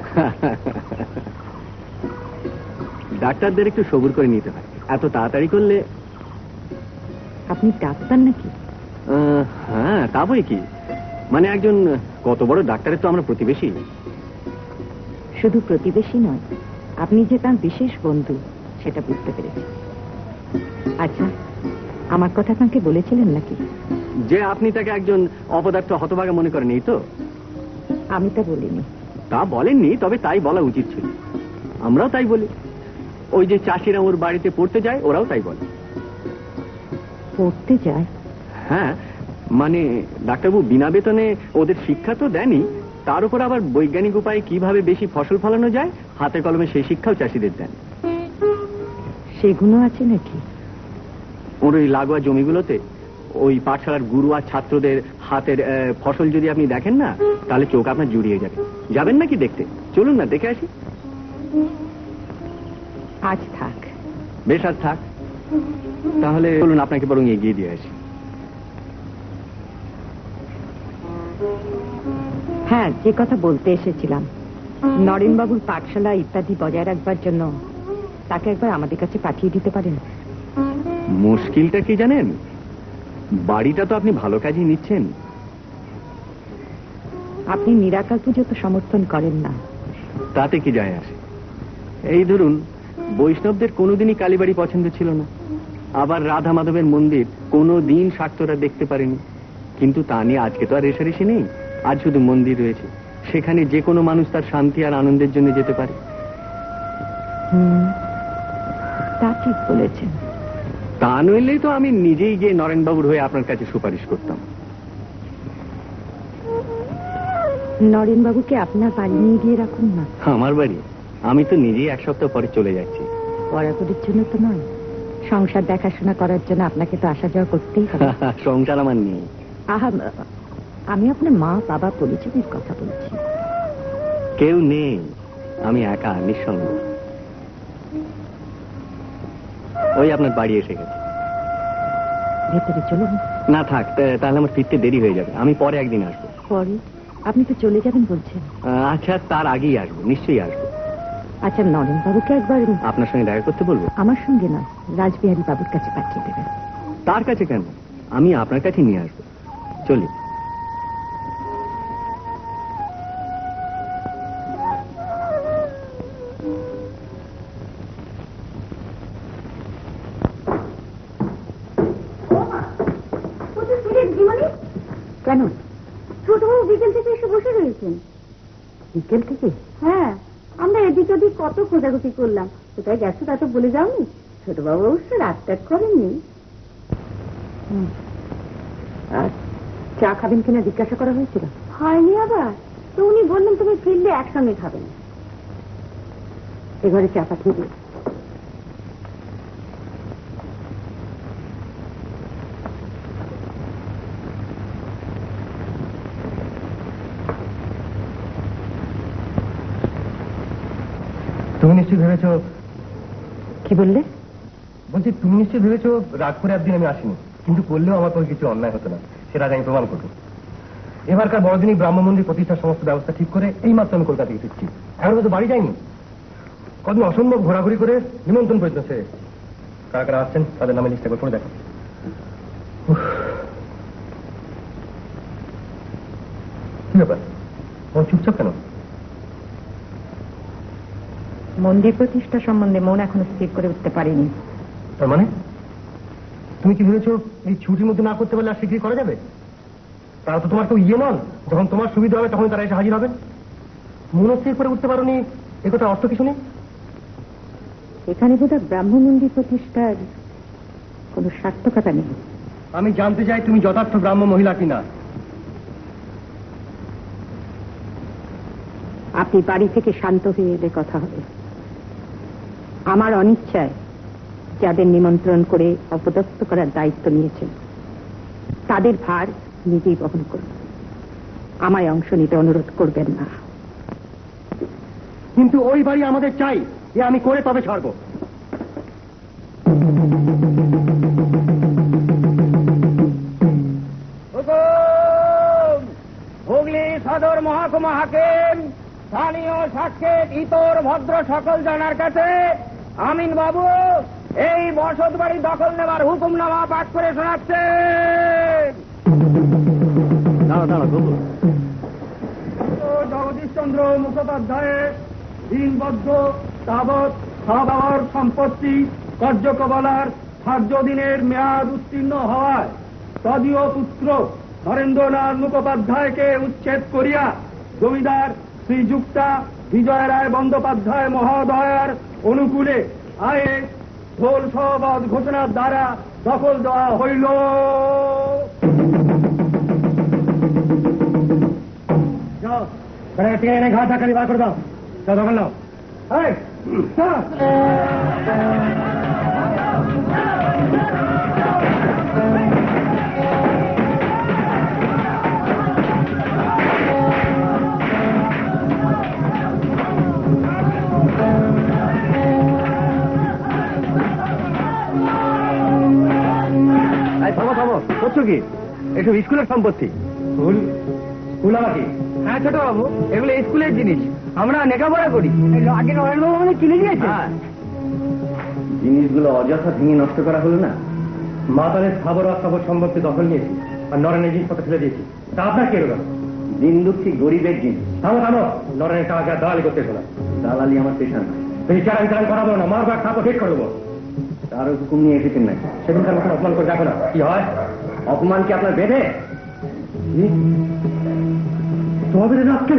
ডাক্তারদের একটু সবুর করে নিতে হয়, এত তাড়াতাড়ি করলে। আপনি ডাক্তার নাকি? আহ, হ্যাঁ তা বই কি, মানে একজন কত বড় ডাক্তারের তো আমরা প্রতিবেশী। শুধু প্রতিবেশী নয়, আপনি যে তার বিশেষ বন্ধু সেটা বুঝতে পেরেছি। আচ্ছা, আমার কথা তাকে বলেছিলেন নাকি যে আপনি তাকে একজন অপদার্থ হতভাগা মনে করেন? এই তো। আমি তা বলিনি। তা বলেননি, তবে তাই বলা উচিত ছিল। আমরাও তাই বলি। ওই যে চাষিরা ওর বাড়িতে পড়তে যায়, ওরাও তাই বলে। পড়তে যায়? হ্যাঁ, মানে ডাক্তারবাবু বিনা বেতনে ওদের শিক্ষা তো দেনই, তার উপর আবার বৈজ্ঞানিক উপায়ে কিভাবে বেশি ফসল ফলানো যায় হাতে কলমে সেই শিক্ষাও চাষিদের দেন। সেগুলো আছে নাকি? ওর ওই লাগোয়া জমিগুলোতে ওই পাঠশালার গুরু আর ছাত্রদের হাতের ফসল যদি আপনি দেখেন না, তাহলে চোখ আপনার জুড়িয়ে যাবে। যাবেন নাকি দেখতে? চলুন না, দেখে আসি। আজ থাক। বেশ, আজ থাক। তাহলে চলুন, আপনাকে বরং এগিয়ে দিয়ে আসি। হ্যাঁ, যে কথা বলতে এসেছিলাম, নরেনবাবুর পাঠশালা ইত্যাদি বজায় রাখবার জন্য তাকে একবার আমাদের কাছে পাঠিয়ে দিতে পারেন। মুশকিলটা কি জানেন? বাড়িটা তো আপনি ভালো কাজই নিচ্ছেন। আপনি নিরাকার পুজো তো সমর্থন করেন না। তাতে কি যায় আসে? এই ধরুন, বৈষ্ণবদের কোনোদিনই কালীবাড়ি পছন্দ ছিল না, আবার রাধা মাধবের মন্দির কোনোদিন স্বার্থরা দেখতে পারেনি। কিন্তু তা নিয়ে আজকে তো আর রেশারেশি নেই। আজ শুধু মন্দির রয়েছে, সেখানে যে কোনো মানুষ তার শান্তি আর আনন্দের জন্য যেতে পারে। হুম, তা ঠিক বলেছেন। তা নইলেই তো আমি নিজেই গিয়ে নরেনবাবুর হয়ে আপনার কাছে সুপারিশ করতাম। নরেনবাবুকে আপনার বাড়ি নিয়ে গিয়ে রাখুন না। আমার বাড়ি? আমি তো নিজেই এক সপ্তাহ পরে চলে যাচ্ছি। পড়াশোনার জন্য তো নয়, সংসার দেখাশোনা করার জন্য আপনাকে তো আসা যাওয়া করতেই হবে। সংসার আমার নেই। আহা, আমি আপনার মা বাবা পরিচয়ের কথা বলছি। কেউ নেই, আমি একা নিঃসঙ্গ। ওই আপনার বাড়ি এসে গেছে। ভেতরে চলুন। না থাক, তাহলে আমার ফিরতে দেরি হয়ে যাবে। আমি পরে একদিন আসবো। পরে? আপনি তো চলে যাবেন বলছেন। আচ্ছা, তার আগেই আসবো, নিশ্চয়ই আসবো। আচ্ছা, নরেনবাবুকে একবার আপনার সঙ্গে দেখা করতে বলবো? আমার সঙ্গে না, রাসবিহারী বাবুর কাছে পাঠিয়ে দেবেন। তার কাছে কেন? আমি আপনার কাছে নিয়ে আসবো। চলি। কেন? ছোটবাবু বিকেল থেকে এসে বসে রয়েছেন। বিকেল থেকে? হ্যাঁ, আমরা এদিক ওদিক কত খোঁজাখুঁজি করলাম। কোথায় গেছো তা তো বলে যাওনি। ছোটবাবু অবশ্য রাত ত্যাগ করেননি। আর চা খাবেন কিনা জিজ্ঞাসা করা হয়েছিল? হয়নি আবার। তো উনি বললেন তুমি ফিরলে একসঙ্গে খাবেন। এবারে চা পাঠিয়ে দিন। তুমি নিশ্চয় ভেবেছ? কি বললে? বলছি তুমি নিশ্চয় ভেবেছ রাগ করে একদিন আমি আসিনি, কিন্তু করলেও আমার কোনো কিছু অন্যায় হতো না, সেটা আমি প্রমাণ করব। এবারকার বড়দিনই ব্রাহ্ম মন্দির প্রতিষ্ঠার সমস্ত ব্যবস্থা ঠিক করে এই মাত্র আমি কলকাতা থেকে ফিরছি। এখন তো বাড়ি যাইনি, কদিন অসম্ভব ঘোরাঘুরি করে নিমন্ত্রণ পর্যন্ত সেরে এসেছি। কারা কারা আসছেন তাদের নামে লিস্টটা করে দেখো। কি ব্যাপার, তোমার চুপচাপ কেন? মন্দির প্রতিষ্ঠা সম্বন্ধে মন এখনো স্থির করে উঠতে পারেনি। তার মানে তুমি কি ভেবেছো এই ছুটির মধ্যে না করতে পারলে আর শীঘ্রই করা যাবে? তারা তো তোমার কেউ ইয়ে নন, যখন তোমার সুবিধা হবে তখন তারা এসে হাজির হবেন। মনস্থির করে উঠতে পারোনি, এ কথা অর্থ কিছু নেই। এখানে বোধহয় ব্রাহ্ম মন্দির প্রতিষ্ঠার কোন সার্থকতা নেই। আমি জানতে চাই তুমি যথার্থ ব্রাহ্ম মহিলা কিনা। আপনি বাড়ি থেকে শান্ত হয়ে এলে কথা হবে। আমার অনিচ্ছায় যাদের নিমন্ত্রণ করে অপদস্থ করার দায়িত্ব নিয়েছেন তাদের ভার নিজেই বহন করুন। আমায় অংশ নিতে অনুরোধ করবেন না। কিন্তু ওই বাড়ি আমাদের চাই, এ আমি করে তবে ছাড়বো। হুগলি সদর মহকুমা হাকিম স্থানীয় সাক্ষেত ইতর ভদ্র সকল জনের কাছে আমিন বাবু এই বসত বাড়ি দখল নেবার হুকুমনামা পাঠ করে শোনাচ্ছে। জগদীশ চন্দ্র মুখোপাধ্যায়ের দিনবদ্ধ তাবৎ সবাবার সম্পত্তি কার্যকবলার ধার্য দিনের মেয়াদ উত্তীর্ণ হওয়ায় তদীয় পুত্র নরেন্দ্রনাথ মুখোপাধ্যায়কে উচ্ছেদ করিয়া জমিদার শ্রীযুক্তা বিজয় রায় বন্দ্যোপাধ্যায় মহোদয়ের অনুকূলে আয়ে ঢোল সহবাদ ঘোষণার দ্বারা দখল দেওয়া হইল। ঘাট ঢাকানি বার করে দাও, দখল নাও। থামো থামো, করছো কি? এসব স্কুলের সম্পত্তি। স্কুল? স্কুল আবার কি? হ্যাঁ ছোট বাবু, এগুলো স্কুলের জিনিস, আমরা লেখাপড়া করি। আগে নরেন্দ্রবাবু আমাদের কিনে দিয়েছে। জিনিসগুলো অযথা ভেঙে নষ্ট করা হলো না? মাতালের খাবার অস্থাবর সম্পত্তি দখল নিয়েছি আর নরেনের জিনিসপত্র ফেলে দিয়েছি, তা আপনার কি এরকম? দিন দুঃখী গরিবের জিনিস। থামো থামো, নরেনের টাকা দালালি করতে শোনা। দালালি আমার পেশা না। তুমি চারান চারান করাবো না, মারবার খাবো, ঠিক করবো। তারও হুকুম নিয়ে এসেছেন নাকি? সেদিনকার মতন অপমান করে দেখো না কি হয়। অপমান কি আপনার বেঁধে? তোমাদের রাখতে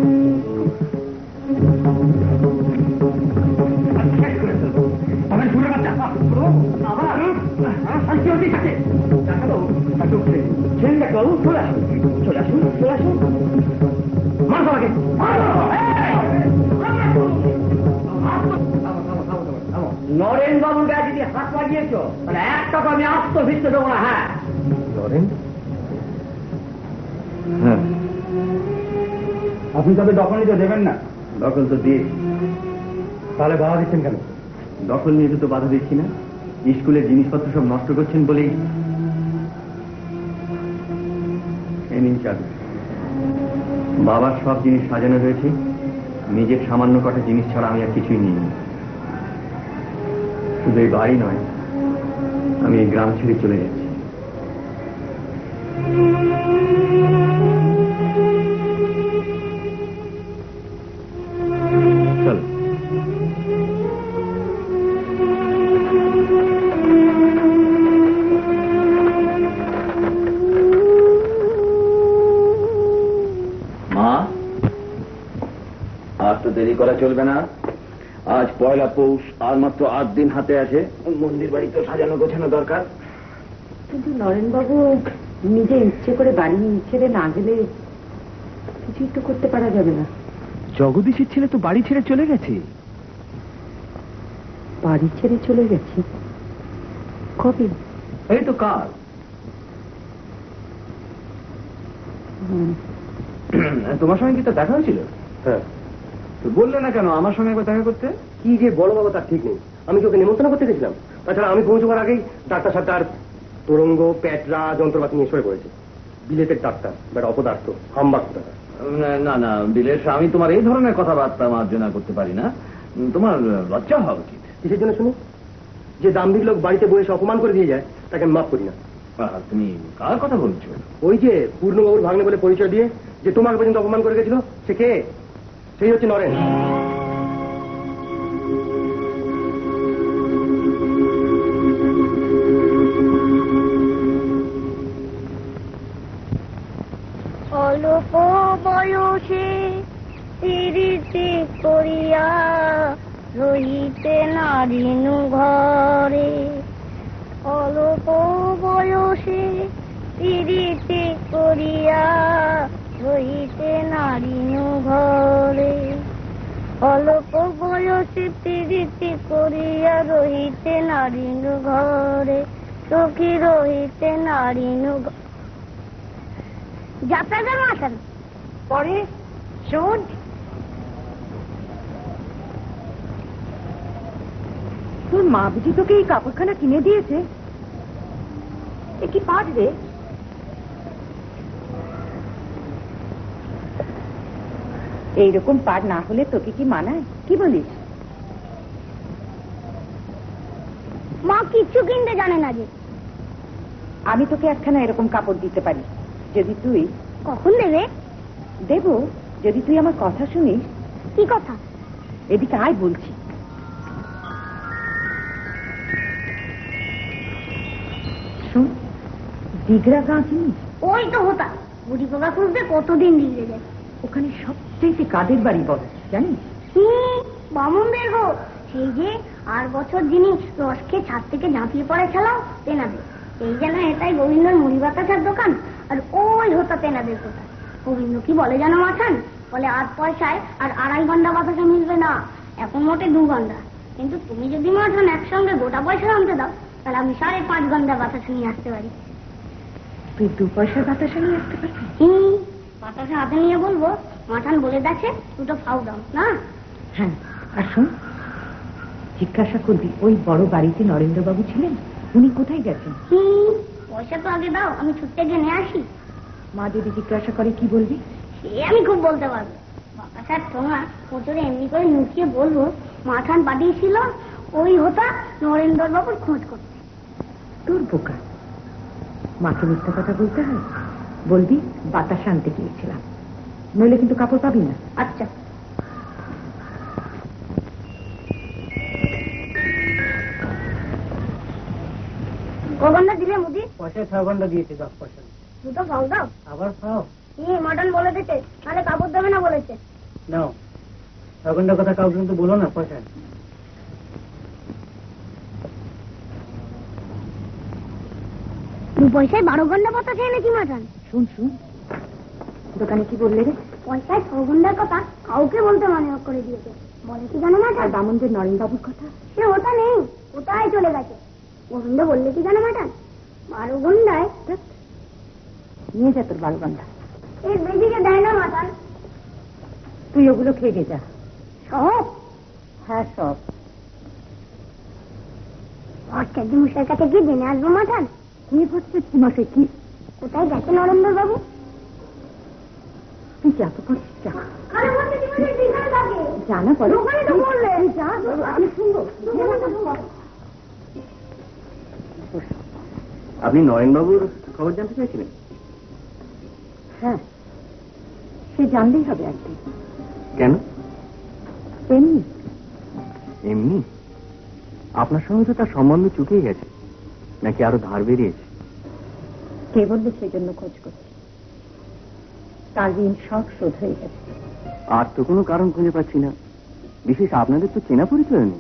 নরেন বাবুর গায়ে যদি হাত লাগিয়েছ তাহলে এক টাকা আমি আত্মভিত্ত দেবো না। হ্যাঁ নরেন, হ্যাঁ। আপনি তবে দখল নিতে দেবেন না? দখল তো দিয়ে। তাহলে বাধা দিচ্ছেন কেন? দখল নিয়ে তো বাধা দিচ্ছি না, স্কুলের জিনিসপত্র সব নষ্ট করছেন বলেই। এই নিন চাবি। বাবার সব জিনিস সাজানো রয়েছে, নিজের সামান্য কটা জিনিস ছাড়া আমি আর কিছুই নিইনি। শুধু এই বাড়ি নয়, আমি এই গ্রাম ছেড়ে চলে যাচ্ছি। চল। দেরি করা চলবে না। আজ পয়লা পৌষ, আর মাত্র আট দিন হাতে আছে। মন্দির বাড়ি তো সাজানো গোছানো দরকার। কিন্তু নরেনবাবু নিজে ইচ্ছে করে বাড়ি ছেড়ে না গেলে কিছুই তো করতে পারা যাবে না। জগদীশের ছেলে তো বাড়ি ছেড়ে চলে গেছে। বাড়ি ছেড়ে চলে গেছে? কবে? এই তো কাল। তোমার সঙ্গে কি তো দেখা হয়েছিল? হ্যাঁ। তো বললে না কেন আমার সঙ্গে একবার দেখা করতে? কি যে বড় বাবা তার ঠিক নেই। আমি কি ওকে নিমন্ত্রণ করতে গেছিলাম? তাছাড়া আমি পৌঁছবার আগেই ডাক্তার সাহেব তার তোরঙ্গ প্যাটরা যন্ত্রপাতি নিয়ে শুয়ে পড়েছে। বিলেতের ডাক্তার, বেটা অপদার্থ, হাম্বাক কোথাকার। না না বিলেশ, আমি তোমার এই ধরনের কথাবার্তা মার্জনা করতে পারি না। তোমার লজ্জা হওয়া উচিত। কিসের জন্য শুনি? যে দাম্ভিক লোক বাড়িতে বসে অপমান করে দিয়ে যায় তাকে আমি মাফ করি না। আহা, তুমি কার কথা বলছো? ওই যে পূর্ণবাবুর ভাগ্নে বলে পরিচয় দিয়ে যে তোমাকে পর্যন্ত অপমান করে গেছিল, সে কে? সেই হচ্ছে নরেন। অল্প বয়সে তিরিতি করিয়া রহিতে নারিনু ঘরে, অল্প বয়সে তিরিতি করিয়া রহিতে নারিনু ঘরে, অল্প বয়সে তিরিতি করিয়া রহিতে নারিনু ঘরে, সখী রহিতে নারিনু যাত্রা মাথান পরে শোন, তোর মা বুঝি তোকে এই কাপড়খানা কিনে দিয়েছে? এ কি পাট রে? এইরকম পাট না হলে তোকে কি মানায়? কি বলিস? মা কিচ্ছু কিনতে জানে না যে। আমি তোকে একখানা এরকম কাপড় দিতে পারি যদি তুই। কখন দেবে? দেব যদি তুই আমার কথা শুনিস। কি কথা? এদিকে আয় বলছি। শোন, দিগরা গাঁ চিনিস? ওই তো হতা বুড়ি পোকা খুঁজতে কতদিন দিতে যায়। ওখানে সবচেয়ে কাদের বাড়ি বল জানিস? হুম, বামুনদের গো। সেই যে আর বছর যিনি রস খেয়ে ছাদ থেকে ঝাঁপিয়ে পড়ে খেলাও তেনাদের। এই যেন এটাই গোবিন্দর মুড়ি বাতাসার দোকান, আর ওই হতা তেনাদের কথা। গোবিন্দ কি বলে জানো মাথান? বলে আট পয়সায় আর আড়াই ঘন্টা বাতাসা মিলবে না, এখন মোটে দু ঘন্টা। কিন্তু তুমি যদি মাথান একসঙ্গে গোটা পয়সা আনতে দাও, তাহলে আমি সাড়ে পাঁচ ঘন্টা বাতাসা নিয়ে আসতে পারি। তুই দু পয়সার বাতাসা নিয়ে আসতে পারবি? হম, বাতাসা হাতে নিয়ে বলবো মাথান বলে দেখে দুটো ফাউ দাও না। হ্যাঁ, আর শোন, জিজ্ঞাসা করবি ওই বড় বাড়িতে নরেন্দ্রবাবু ছিলেন, উনি কোথায় গেছেন? হম, পয়সা তো আগে দাও, আমি ছুটে গিয়ে নিয়ে আসি। মা যদি জিজ্ঞাসা করে কি বলবি? সে আমি খুব বলতে পারবো। বাতাসার ঠোঙা প্রচুরে এমনি করে লুকিয়ে বলবো মাথান পাঠিয়েছিল ওই হতা নরেন্দ্র বাবুর খোঁজ করতে। তোর বোকা, মাকে মিথ্যা কথা বলতে হয়? বলবি বাতাসা আনতে গিয়েছিলাম, নইলে কিন্তু কাপড় পাবি না। আচ্ছা। ক ঘন্টা দিলে মুদি? পয়সা ছ ঘন্টা দিয়েছে, দশ পয়সা। দুটো ফাউ দাও। আবার খাও? হম, মাটন বলে দিতে, তাহলে কাপড় দেবে না বলেছে। নাও, ছ ঘন্টার কথা কাউকে কিন্তু বলো না। পয়সা দু পয়সায় বারো ঘন্টা বাতাসা এনেছি মাটন। শুন শুন, দোকানে কি বললে রে? পয়সায় ছ ঘন্টার কথা কাউকে বলতে মনে করে দিয়েছে। বলে কি জানো মাটন? আর বামুনদের নরেনবাবুর কথা? সে ওটা নেই, কোথায় চলে গেছে। গোবিন্দ বললে কি জানো মাটন? বারো ঘন্টায় নিয়ে যা তোর বারো ঘন্টা। এর বেশিকে দেয় না মাটন। তুই ওগুলো খেয়ে গে যা। সব? হ্যাঁ সব। ভট্টাচার্য মশাইয়ের কাছে গিয়ে জেনে আসবো মাটন। কি ভট্টাচার্য মশাই? কি কোথায় গেছে নরেন্দ্র বাবু? তুই যা তো করছিস, যা। জানা পড়ে যা, আমি শুনবো। আপনি নরেনবাবুর খবর জানতে চাইছিলেন? হ্যাঁ, সে জানলেই হবে একদিন। কেন? এমনি এমনি? আপনার সঙ্গে তো তার সম্বন্ধ চুকেই গেছে, নাকি আরো ধার বেরিয়েছে? কে বলবে সেই জন্য খোঁজ করছি? তার ঋণ সব শোধ হয়ে গেছে। আর তো কোনো কারণ খুঁজে পাচ্ছি না বিশেষ আপনাদের তো চেনা পরিচয় নেই।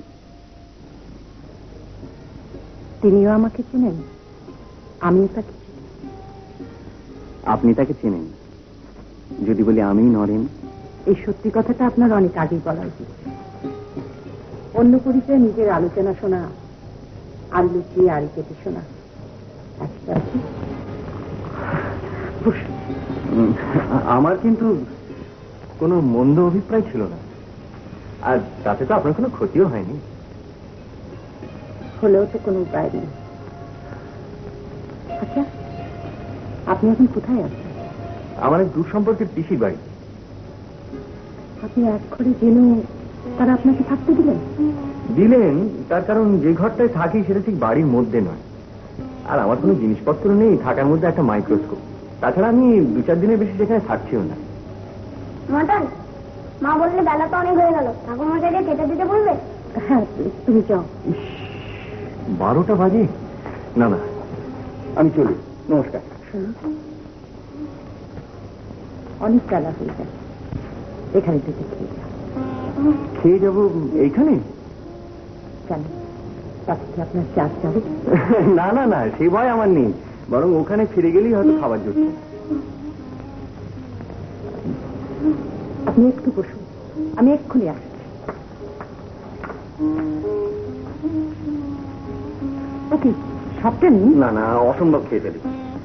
তিনিও আমাকে চেনেন, আমিও তাকে চিনি। আপনি তাকে চেনেন, যদি বলি আমি নরেন। এই সত্যি কথাটা আপনার অনেক আগেই বলা উচিত। অন্য পরিচয়ে নিজের আলোচনা শোনা আর লুকিয়ে আড়ি কেটে শোনা একটা আছে। আমার কিন্তু কোনো মন্দ অভিপ্রায় ছিল না, আর তাতে তো আপনার কোনো ক্ষতিও হয়নি। হলেও তো কোনো উপায় নেই। আচ্ছা, আপনি এখন কোথায় আছেন? আমার এক দূর সম্পর্কের পিসির বাড়ি। আপনি এক ঘরে জেনে তারা আপনাকে থাকতে দিলেন? দিলেন, তার কারণ যে ঘরটায় থাকি সেটা ঠিক বাড়ির মধ্যে নয়, আর আমার কোনো জিনিসপত্র নেই থাকার মধ্যে একটা মাইক্রোস্কোপ। তাছাড়া আমি দু চার দিনের বেশি সেখানে থাকছিও না। মটন, মা বললে বেলা তো অনেক হয়ে গেল, ঠাকুর মশাইকে কেটে দিতে বলবে? হ্যাঁ, তুমি যাও। বারোটা বাজে? না না, আমি চলি, নমস্কার। শুনুন, অনেক বেলা হয়ে যায়, এখানে থেকে খেয়ে যাও। খেয়ে যাবো এইখানে? কেন, তাতে কি আপনার চাপ যাবে? না না না, সে ভয় আমার নেই, বরং ওখানে ফিরে গেলেই হয়তো খাবার জুটছে। আপনি একটু বসুন, আমি এক্ষুনি আসছি। ওকে, সবটা নিন। না না, অসম্ভব খেয়ে ফেলি।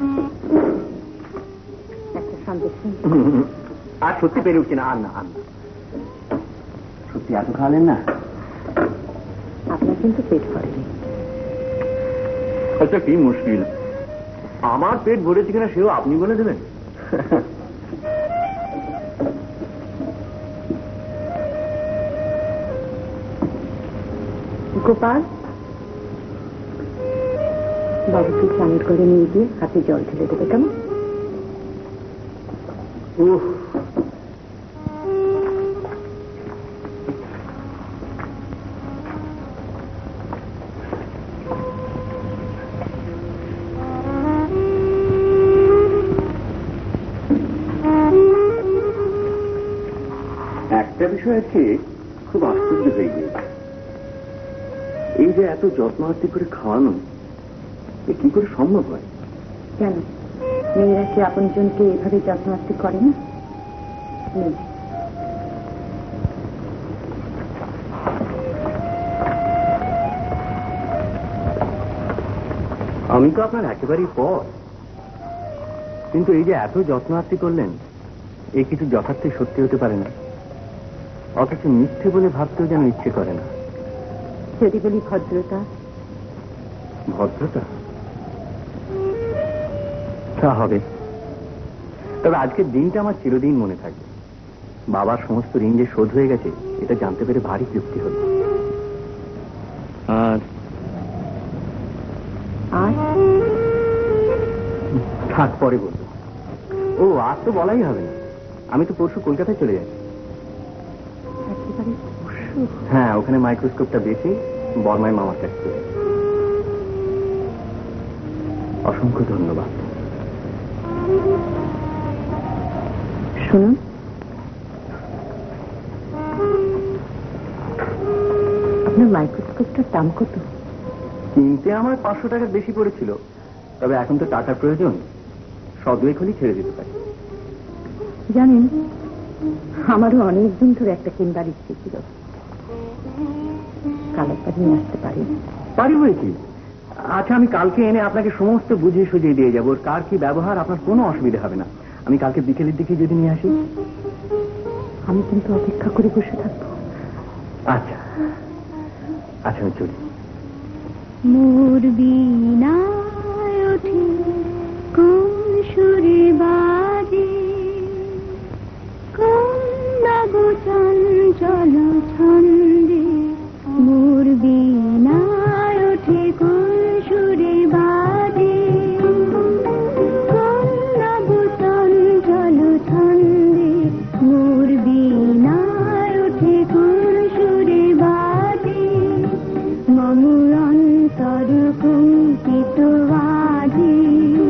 একটা সন্দেশ নিন। আর সত্যি পেরে উঠছি না, আর না আর না। সত্যি এত খাওয়ালেন না? আপনার কিন্তু পেট ভরেনি। আচ্ছা, কি মুশকিল, আমার পেট ভরেছে কিনা সেও আপনি বলে দেবেন? গোপাল, বাবুকে চানের করে নিয়ে গিয়ে হাতে জল ঢেলে দেবে, কেমন? উফ, একটা বিষয় আছে, খুব আশ্চর্য হয়ে গিয়েছে। এই যে এত যত্ন আত্মি করে খাওয়ানো, এ কি করে সম্ভব হয়? কেন, মেয়েরা কি আপনজনকে এভাবে যত্ন আত্মি করে না? আমি তো আপনার একেবারেই পর, কিন্তু এই যে এত যত্ন আত্মি করলেন, এই কিছু যথার্থই সত্যি হতে পারে না, অথচ মিথ্যে বলে ভাবতেও যেন ইচ্ছে করে না। যদি বলি ভদ্রতা। ভদ্রতা? তা হবে, তবে আজকের দিনটা আমার চিরদিন মনে থাকবে। বাবার সমস্ত ঋণ যে শোধ হয়ে গেছে, এটা জানতে পেরে ভারী তৃপ্তি হল। আর আর থাক, পরে বলবো। ও, আজ তো বলাই হবে না, আমি তো পরশু কলকাতায় চলে যাচ্ছি। একেবারে পরশু? হ্যাঁ, ওখানে মাইক্রোস্কোপটা বেশি বর্মায় মামার কাছ থেকে। অসংখ্য ধন্যবাদ। শুনুন, আপনার মাইক্রোস্কোপটার দাম কত? কিনতে আমার পাঁচশো টাকার বেশি পড়েছিল, তবে এখন তো টাকার প্রয়োজন, সদুয়েক হলেই ছেড়ে দিতে পারি। জানেন, আমারও অনেকদিন ধরে একটা কিনবার ইচ্ছে ছিল, কাল একবার নিয়ে আসতে পারি? পারি বই কি? আচ্ছা, আমি কালকে এনে আপনাকে সমস্ত বুঝিয়ে সুঝিয়ে দিয়ে যাবো, কার কি ব্যবহার, আপনার কোনো অসুবিধা হবে না। আমি কালকে বিকেলের দিকে যদি নিয়ে আসি। আমি কিন্তু অপেক্ষা করে বসে থাকবো। আচ্ছা আচ্ছা, আমি চলি। মোর বিনায় ওঠে কোন সুরে বাজে, কোন বাবু চঞ্চল ছন্দে, মোর বিনায় ওঠে কোন সুরে বাজে, কোন বাবু চঞ্চল ছন্দে, মোর বিনায় ওঠে কোন সুরে বাজে, মম অন্তর কুঞ্চিত বাজে।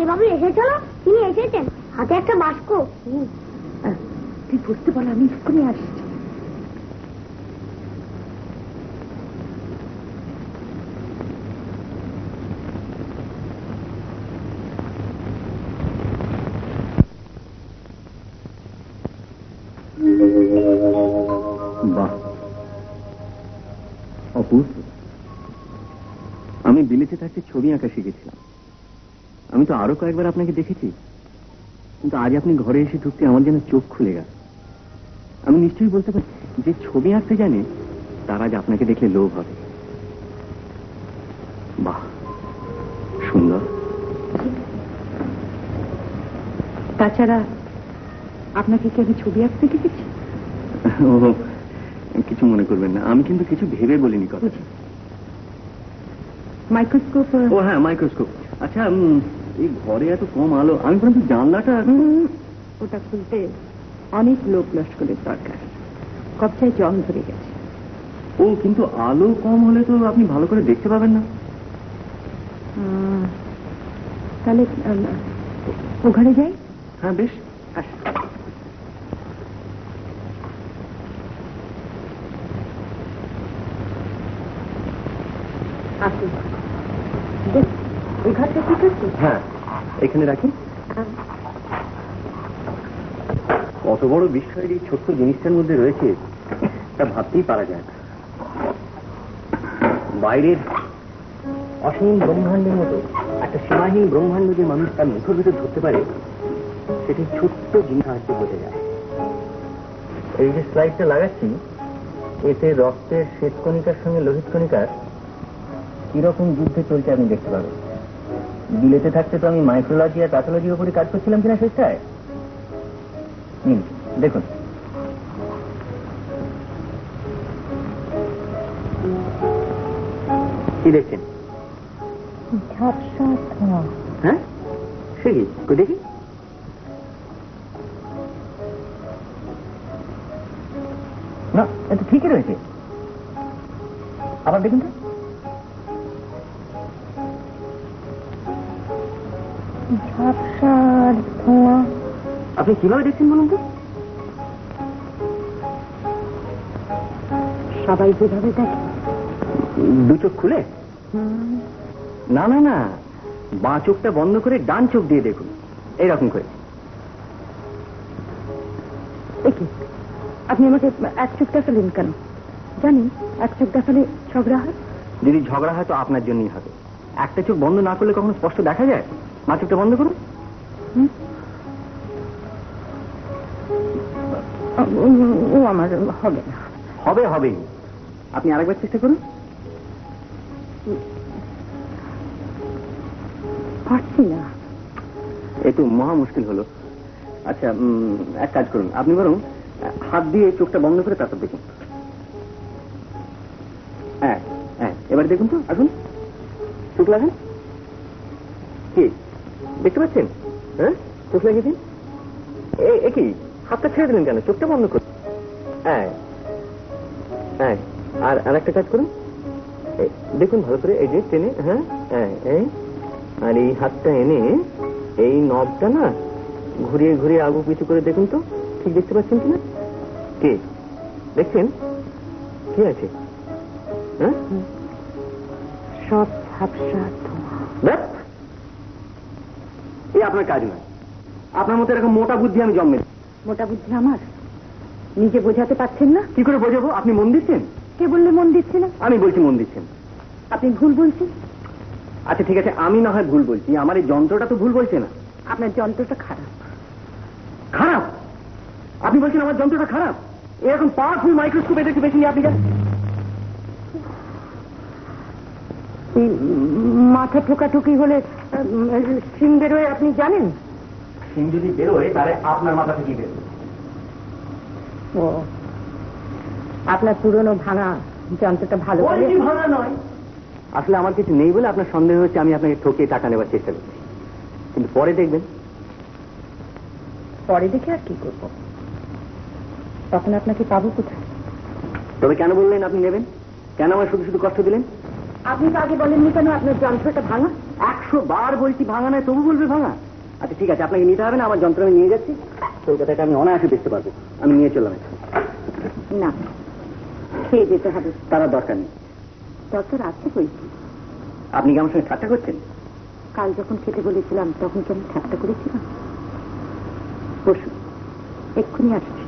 বাবু এসেছিল, তিনি এসেছেন, হাতে একটা বাস্ক। তুই বুঝতে পারো, আমি এক্ষুনি আসছি। বাহ, অপূর্ব। আমি বিলেতে থাকতে ছবি আঁকা শিখেছিলাম। আমি তো আরো কয়েকবার আপনাকে দেখেছি, কিন্তু আজ আপনি ঘরে এসে ঢুকতে আমার যেন চোখ খুলে গেল। আমি নিশ্চয়ই বলতে পারি যে ছবি আঁকতে জানে তার আজ আপনাকে দেখলে লোভ হবে। বাহ, সুন্দর। তাছাড়া আপনাকে কি আমি ছবি আঁকতে দেখেছি? ও, কিছু মনে করবেন না, আমি কিন্তু কিছু ভেবে বলিনি কথা। মাইক্রোস্কোপ? ও হ্যাঁ, মাইক্রোস্কোপ। আচ্ছা, এই ঘরে এত কম আলো, আমি বরঞ্চ জানলাটা। ওটা খুলতে অনেক লোক লস্করের দরকার, কবচায় জং ধরে গেছে। ও, কিন্তু আলো কম হলে তো আপনি ভালো করে দেখতে পাবেন না। তাহলে ও ঘরে যাই? হ্যাঁ, বেশ। আসুন, ওই ঘরটা ঠিক আছে? হ্যাঁ, এখানে রাখি। কত বড় বিস্ময়ের এই ছোট্ট জিনিসটার মধ্যে রয়েছে তা ভাবতেই পারা যায় না। বাইরের অসীম ব্রহ্মাণ্ডের মতো একটা সীমাহীন ব্রহ্মাণ্ড যে মানুষ তার মুখের ভিতর ধরতে পারে, সেটি ছোট্ট জিনিস সাহায্যে বোঝা যায়। এই যে স্লাইডটা লাগাচ্ছি, এতে রক্তের শ্বেতকণিকার সঙ্গে লোহিত কণিকার কিরকম যুদ্ধে চলছে আপনি দেখতে পাবেন। বিলেতে থাকতে তো আমি মাইক্রোলজি আর প্যাথোলজির উপরে কাজ করছিলাম কিনা শেষটায়। হুম, দেখুন। কি দেখছেন? ঝাপসা ধোঁয়া। হ্যাঁ, সে কি? কই দেখি। না, এটা ঠিকই রয়েছে। আবার দেখুন তো। ঝাপসার ধোঁয়া। আপনি কিভাবে দেখছেন বলুন তো? সবাই যেভাবে দেখে। দু চোখ খুলে? না না না, বাঁ চোখটা বন্ধ করে ডান চোখ দিয়ে দেখুন, এইরকম করে। আপনি আমাকে এক চোখ দেখালেন কেন? জানেন এক চোখ দেখালে ঝগড়া হয়। যদি ঝগড়া হয় তো আপনার জন্যই হবে। একটা চোখ বন্ধ না করলে কখনো স্পষ্ট দেখা যায়? মা চোখটা বন্ধ করুন। ও আমার হবে না। হবে হবে, আপনি আরেকবার চেষ্টা করুন। পারছি না। এই তো মহা মুশকিল হলো। আচ্ছা, এক কাজ করুন, আপনি বরং হাত দিয়ে চোখটা বন্ধ করে তারপর দেখুন। হ্যাঁ হ্যাঁ, এবার দেখুন তো, আসুন চোখ লাগান। কি দেখতে পাচ্ছেন? হ্যাঁ, চোখ লাগিয়ে দিন। এ কি, হাতটা ছেড়ে দিলেন কেন? চোখটা বন্ধ করুন। হ্যাঁ হ্যাঁ, আর আর একটা কাজ করুন, দেখুন ভালো করে, এই যে টেনে, হ্যাঁ হ্যাঁ, আর এই হাতটা এনে এই নবটা না ঘুরিয়ে ঘুরিয়ে আগু পিছু করে দেখুন তো, ঠিক দেখতে পাচ্ছেন কিনা? কে দেখছেন? কি আছে? হ্যাঁ, সব ঝাপসা ধোঁয়া। এই আপনার কাজ নয়। আপনার মতো এরকম মোটা বুদ্ধি আমি জন্মে। মোটা বুদ্ধি আমার? নিজে বোঝাতে পারছেন না? কি করে বোঝাবো? আপনি মন দিচ্ছেন? কে বললে মন দিচ্ছে না? আমি বলছি মন দিচ্ছেন। আপনি ভুল বলছেন। আচ্ছা ঠিক আছে, আমি না হয় ভুল বলছি, আমার এই যন্ত্রটা তো ভুল বলছে না। আপনার যন্ত্রটা খারাপ। খারাপ? আপনি বলছেন আমার যন্ত্রটা খারাপ? এরকম পাওয়ারফুল মাইক্রোস্কোপ এটা একটু বেশি নিয়ে আপনি জানেন? মাথা ঠোকাঠুকি হলে সিং বেরোয়, আপনি জানেন? সিং যদি বেরোয় তাহলে আপনার মাথা থেকে বেরোয়। ও, আপনার পুরনো ভাঙা যন্ত্রটা ভালো ভাঙা নয়। আসলে আমার কিছু নেই বলে আপনার সন্দেহ হচ্ছে আমি আপনাকে ঠকিয়ে টাকা নেবার চেষ্টা করছি, কিন্তু পরে দেখবেন। পরে দেখে আর কি করব? তখন আপনাকে পাবো কোথায়? তবে কেন বললেন আপনি নেবেন? কেন আমার শুধু শুধু কষ্ট দিলেন? আপনি তো আগে বলেননি কেন আপনার যন্ত্রটা ভাঙা? একশো বার বলছি ভাঙা নয়, তবু বলবে ভাঙা। আচ্ছা ঠিক আছে, আপনাকে নিতে হবে না, আমার যন্ত্র আমি নিয়ে যাচ্ছি, কলকাতাটা আমি অনায়াসে দেখতে পারবো। আমি নিয়ে চললাম। না, খেয়ে যেতে হবে। তারা দরকার নেই। দরকার আছে বলছি। আপনি কি আমার সঙ্গে ঠাট্টা করছেন? কাল যখন খেতে বলেছিলাম তখন কি আমি ঠাট্টা করেছিলাম? বসুন, এক্ষুনি আসছি।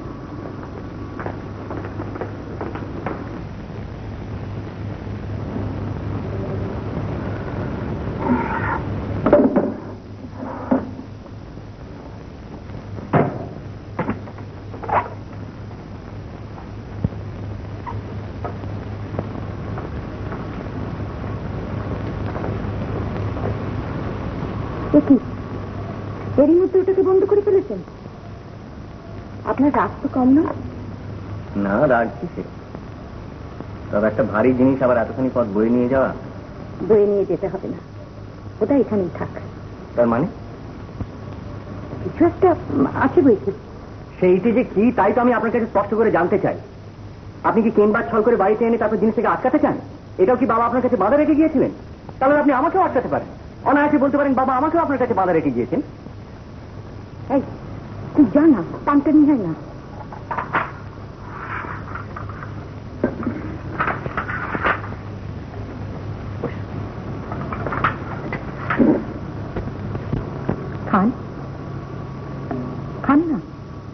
এরই মধ্যে ওটাকে বন্ধ করে ফেলেছেন? আপনার রাগ তো কম না? না, রাগ কিসে? তবে একটা ভারী জিনিস আবার এতখানি পথ বয়ে নিয়ে যাওয়া। বয়ে নিয়ে যেতে হবে না, ওটা এখানেই থাক। তার মানে? কিছু একটা আছে বইতে। সেইটি যে কি তাই তো আমি আপনার কাছে স্পষ্ট করে জানতে চাই। আপনি কি কেনবার ছল করে বাড়িতে এনে তারপর জিনিসটাকে আটকাতে চান? এটাও কি বাবা আপনার কাছে বাধা রেখে গিয়েছিলেন? তাহলে আপনি আমাকেও আটকাতে পারেন, অনায়াসে বলতে পারেন বাবা আমাকেও আপনার কাছে বাধা রেখে গিয়েছেন। এই তুই জানা পানটা নিয়ে যায় না। খান খান না।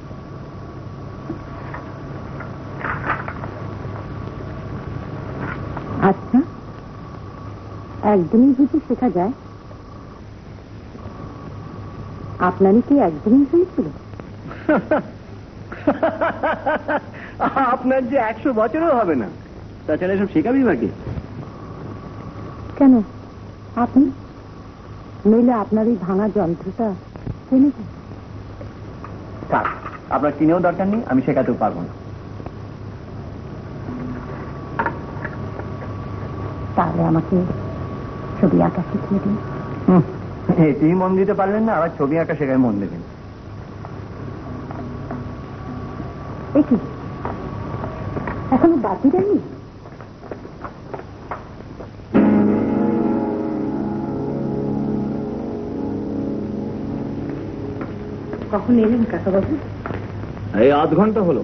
আচ্ছা, একদিনই বুঝি শেখা যায়? আপনারই কি একদিনই হয়েছিল? আপনার যে একশো বছরও হবে না, তাছাড়া এসব শেখাবি বাকি। কেন আপনি নইলে আপনার এই ভাঙা যন্ত্রটা কিনে দেন? থাক, আপনার কিনেও দরকার নেই, আমি শেখাতেও পারবো না। তাহলে আমাকে ছবি আঁকা শিখিয়ে দিন। এটি মন দিতে পারলেন না, আবার ছবি আঁকা শেখায় মন দেবেন? কি এখনো বাতি দেয়নি? কখন এলেন কাকাবাবু? এই আধ ঘন্টা হলো।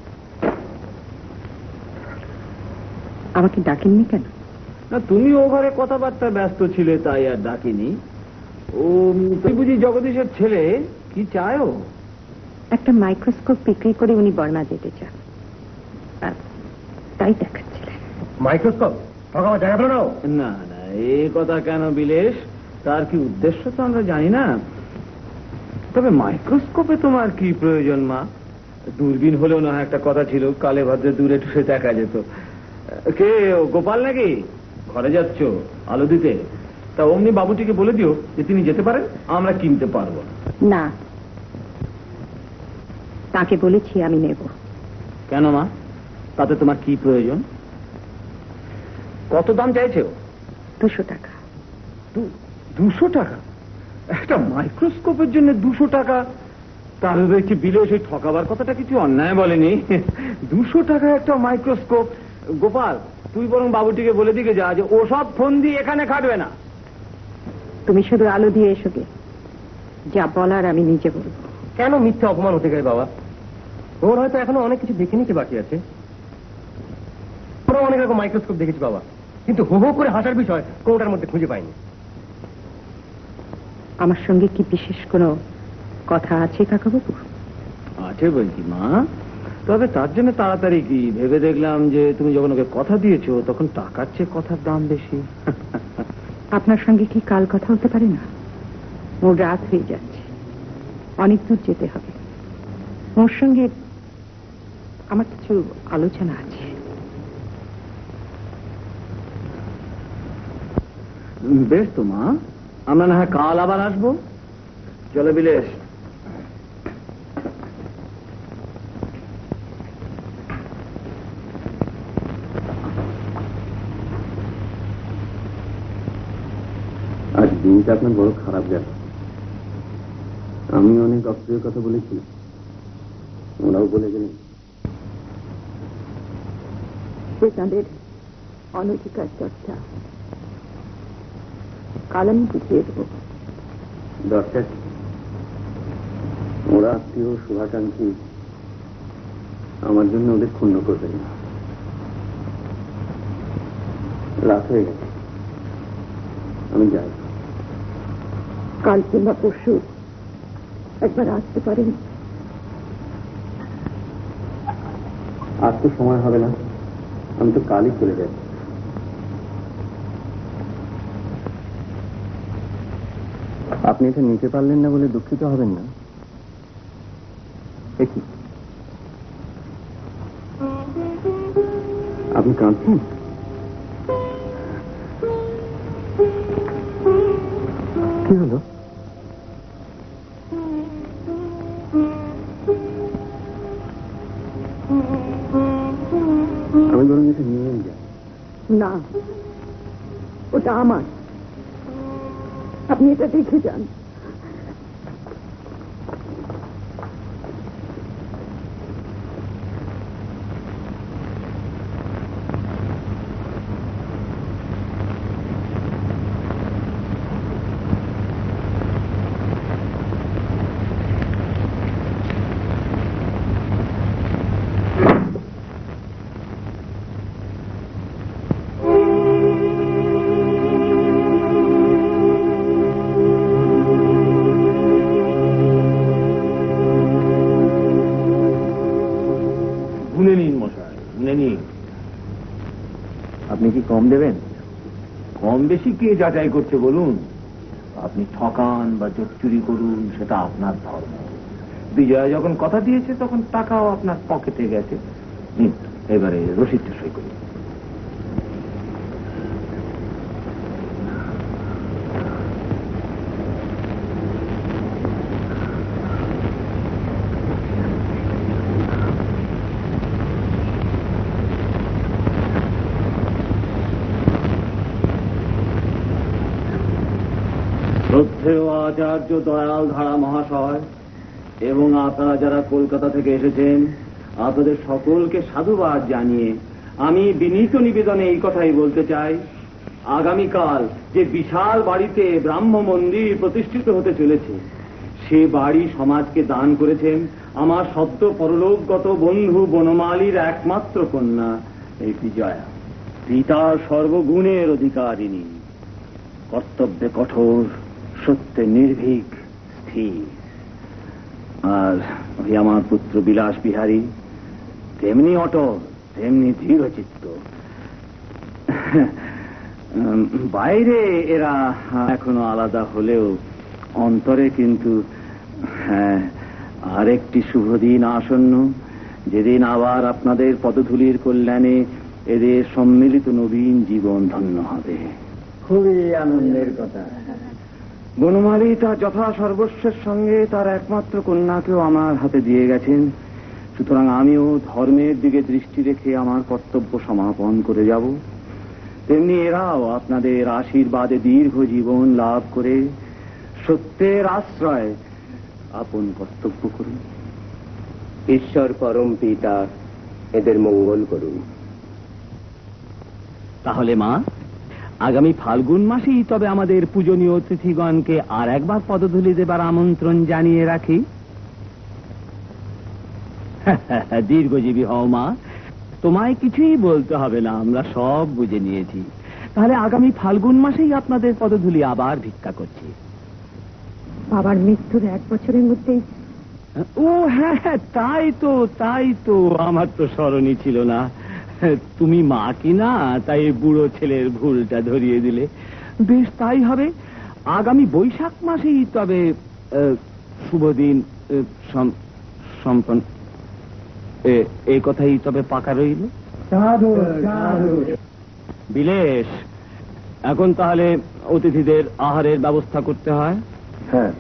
আমাকে ডাকেননি কেন? না, তুমি ওভারে কথাবার্তা ব্যস্ত ছিলে তাই আর ডাকিনি। ও তুই বুঝি জগদীশের ছেলে? কি চায়ও? একটা মাইক্রোস্কোপ বিক্রি করে উনি বর্মা যেতে চান, তাই দেখাচ্ছিলেন। মাইক্রোস্কোপ জায়গা পেল না না, এই কথা কেন বিলেশ? তার কি উদ্দেশ্য তো আমরা জানি না। তবে মাইক্রোস্কোপে তোমার কি প্রয়োজন মা? দূরবীন হলেও না একটা কথা ছিল, কালে ভদ্রে দূরে টুসে দেখা যেত। কে ও গোপাল নাকি? ঘরে যাচ্ছ আলো দিতে? তা অমনি বাবুটিকে বলে দিও যে তিনি যেতে পারেন, আমরা কিনতে পারবো না। তাকে বলেছি আমি নেব। কেন মা? তাতে তোমার কি প্রয়োজন? কত দাম চাইছে? দুশো টাকা। দুশো টাকা? একটা মাইক্রোস্কোপের জন্য দুশো টাকা? তাহলে দেখছি বিলে সেই ঠকাবার কথাটা কিছু অন্যায় বলেনি। দুশো টাকা একটা মাইক্রোস্কোপ? গোপাল, তুই বরং বাবুটিকে বলে দিকে যা যে ওসব ফোন দিয়ে এখানে খাটবে না। তুমি শুধু আলো দিয়ে এসো গে, যা বলার আমি নিজে বলবো। কেন মিথ্যা অপমান হতে গেলে বাবা? ওর হয়তো এখনো অনেক কিছু দেখে নিতে বাকি আছে। ওরা অনেক রকম মাইক্রোস্কোপ দেখেছি বাবা, কিন্তু হো হো করে হাসার বিষয় কোনটার মধ্যে খুঁজে পাইনি। আমার সঙ্গে কি বিশেষ কোনো কথা আছে কাকাবাবু? আছে বলছি মা, তবে তার জন্য তাড়াতাড়ি কি ভেবে দেখলাম যে তুমি যখন ওকে কথা দিয়েছো তখন টাকার চেয়ে কথার দাম বেশি। আপনার সঙ্গে কি কাল কথা হতে পারে না? ওর রাত হয়ে যাচ্ছে, অনেক দূর যেতে হবে। ওর সঙ্গে আমার কিছু আলোচনা আছে। বেশ তো মা, আমরা না হয় কাল আবার আসবো। চলো বিলেশ। আজ দিনটা আপনার বড় খারাপ গেল। আমি অনেক অপ্রিয় কথা বলেছি, ওরাও বলে গেলেন। সে তাদের অনধিকার চর্চা কাল আমি বুঝিয়ে দেবো। দরকার ওরা আত্মীয় শুভাকাঙ্ক্ষী, আমার জন্য ওদের ক্ষুণ্ণ করবেন না। রাত হয়ে গেছে, আমি যাই। কাল কিংবা পরশু একবার আসতে পারেন? আজ তো সময় হবে না, আমি তো কালই চলে যাই। আপনি এটা নিতে পারলেন না বলে দুঃখিত হবেন না। দেখি, আপনি কাঁদছেন? কি হলো? আমি বরং এটা নিয়ে যাই। না, ওটা আমার, আপনি এটা দেখে যান। আপনি কি কম দেবেন? কম বেশি কে যাচাই করছে বলুন? আপনি ঠকান বা জোট চুরি করুন, সেটা আপনার ধর্ম। বিজয়া যখন কথা দিয়েছে তখন টাকাও আপনার পকেটে গেছে। এবারে রসিদটা সই করুন। শ্রদ্ধেয় আচার্য দয়াল ধারা মহাশয় এবং আপনারা যারা কলকাতা থেকে এসেছেন, আপনাদের সকলকে সাধুবাদ জানিয়ে আমি বিনীত নিবেদনে এই কথাই বলতে চাই, আগামীকাল যে বিশাল বাড়িতে ব্রাহ্ম মন্দির প্রতিষ্ঠিত হতে চলেছে, সে বাড়ি সমাজকে দান করেছেন আমার সদ্য পরলোকগত বন্ধু বনমালীর একমাত্র কন্যা এই বিজয়া। পিতা সর্বগুণের অধিকারিণী, কর্তব্যে কঠোর, সত্যে নির্ভীক, স্থির। আর ওই আমার পুত্র বিলাস বিহারী তেমনি অটল, তেমনি দৃঢ়চিত্ত। বাইরে এরা এখনো আলাদা হলেও অন্তরে কিন্তু হ্যাঁ, আরেকটি শুভ দিন আসন্ন, যেদিন আবার আপনাদের পদধূলির কল্যাণে এদের সম্মিলিত নবীন জীবন ধন্য হবে। খুবই আনন্দের কথা। বনমালী তার যথা সর্বস্বের সঙ্গে তার একমাত্র কন্যাকেও আমার হাতে দিয়ে গেছেন। সুতরাং আমিও ধর্মের দিকে দৃষ্টি রেখে আমার কর্তব্য সমাপন করে যাব। তেমনি এরাও আপনাদের আশীর্বাদে দীর্ঘ জীবন লাভ করে সত্যের আশ্রয় আপন কর্তব্য করুন। ঈশ্বর পরম পিতা এদের মঙ্গল করুন। তাহলে মা, আগামী ফাল্গুন মাসেই তবে আমাদের পূজনীয় অতিথিগণকে আর একবার পদধূলি দেবার আমন্ত্রণ জানিয়ে রাখি। দীর্ঘজীবী হও মা, তোমায় কিছুই বলতে হবে না, আমরা সব বুঝে নিয়েছি। তাহলে আগামী ফাল্গুন মাসেই আপনাদের পদধূলি আবার ভিক্ষা করছি। বাবার মৃত্যুর এক বছরের মধ্যেই? ও হ্যাঁ হ্যাঁ, তাই তো তাই তো আমার তো স্মরণই ছিল না। তুমি মা কিনা, তাই বুড়ো ছেলের ভুলটা ধরিয়ে দিলে। বেশ, তাই হবে। আগামী বৈশাখ মাসেই তবে শুভ দিন সম্পন্ন। এই কথাই তবে পাকা রইল। বিলেশ, এখন তাহলে অতিথিদের আহারের ব্যবস্থা করতে হয়। হ্যাঁ,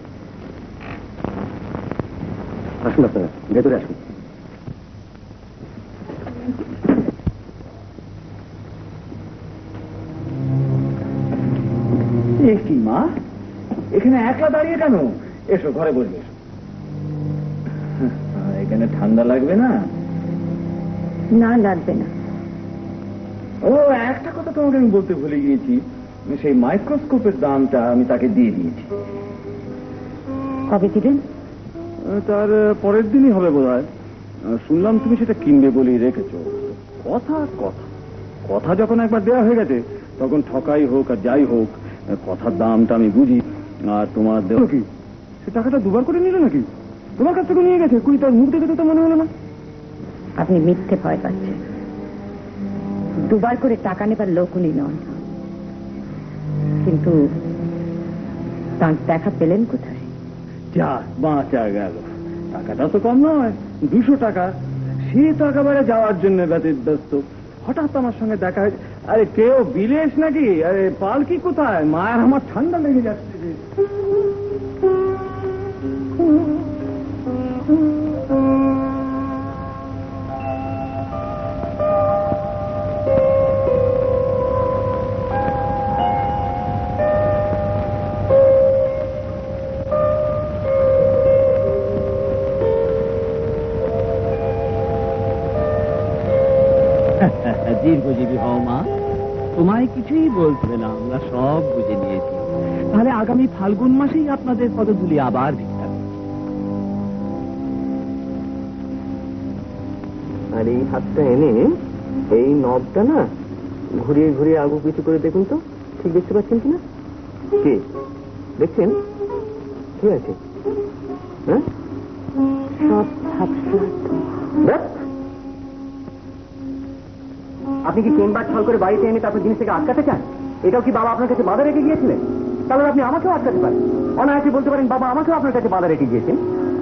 আসুন আপনারা ভেতরে আসুন। কি মা, এখানে একলা দাঁড়িয়ে কেন? এসো, ঘরে বসবে। এখানে ঠান্ডা লাগবে না? না, লাগবে না। ও, একটা কথা তোমাকে আমি বলতে ভুলে গিয়েছি। সেই মাইক্রোস্কোপের দামটা আমি তাকে দিয়ে দিয়েছি। কবে দিলেন? তার পরের দিনই হবে বোধ হয়। শুনলাম তুমি সেটা কিনবে বলেই রেখেছো। কথা কথা কথা যখন একবার দেওয়া হয়ে গেছে তখন ঠকাই হোক আর যাই হোক কথার দামটা আমি বুঝি। আর তোমার দেওয়া কি সে টাকাটা দুবার করে নিল নাকি? তোমার কাছ থেকে নিয়ে গেছে? কুড়ি তার মুখ দেখে তো মনে হলো না। আপনি মিথ্যে ভয় পাচ্ছেন। দুবার করে টাকা নেবার লোক উনি নন, কিন্তু তার দেখা পেলেন কোথায়? যা বাঁচা গেল। টাকাটা তো কম নয়, দুশো টাকা। সে তো একেবারে যাওয়ার জন্য ব্যস্ত। হঠাৎ আমার সঙ্গে দেখা হয়েছে। আরে কেউ বিলেস নাকি? আরে পালকি কোথায়? মায়ের আমার ঠান্ডা লেগে যাচ্ছে। দীর্ঘজীবী হও মা, তোমায় কিছুই বলতে না, আমরা সব বুঝে নিয়েছি। তাহলে আগামী ফাল্গুন মাসেই আপনাদের পদধূলি আবার ভিক্ষা করছি। আর এই হাতটা এনে এই নবটা না ঘুরিয়ে ঘুরিয়ে আগু পিছু করে দেখুন তো, ঠিক দেখতে পাচ্ছেন কিনা? কি দেখছেন? ঠিক আছে, হ্যাঁ সব আপনি কি চেম্বার ছল করে বাড়িতে এনে তারপর জিনিস থেকে আটকাতে চান? এটাও কি বাবা আপনার কাছে বাধা রেখে গিয়েছিলেন? তাহলে আপনি আমাকেও আটকাতে পারেন। অনায়াসে বলতে পারেন বাবা আমাকেও আপনার কাছে বাধা রেখে গিয়েছেন।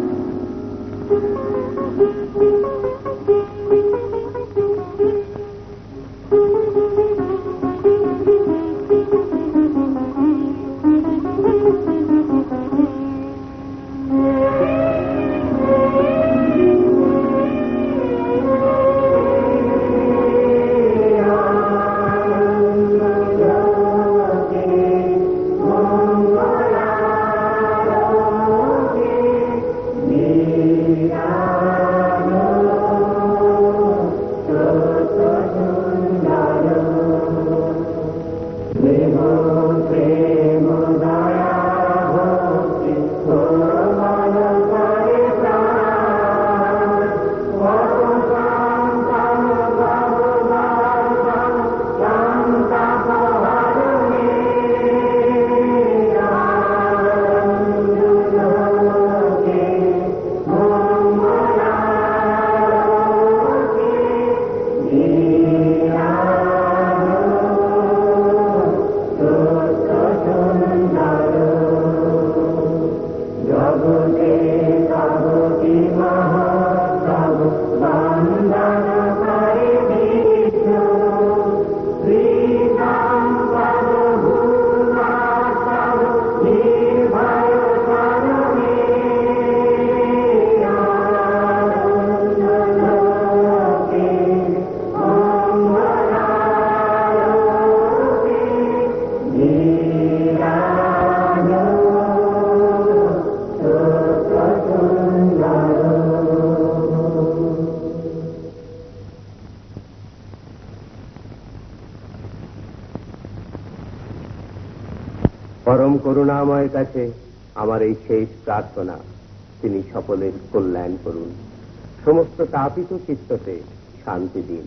পরম করুণাময়ের কাছে আমার এই শেষ প্রার্থনা, তিনি সকলের কল্যাণ করুন, সমস্ত তাপিত চিত্ততে শান্তি দিন।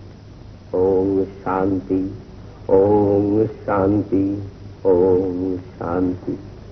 ওং শান্তি, ওং শান্তি, ওং শান্তি।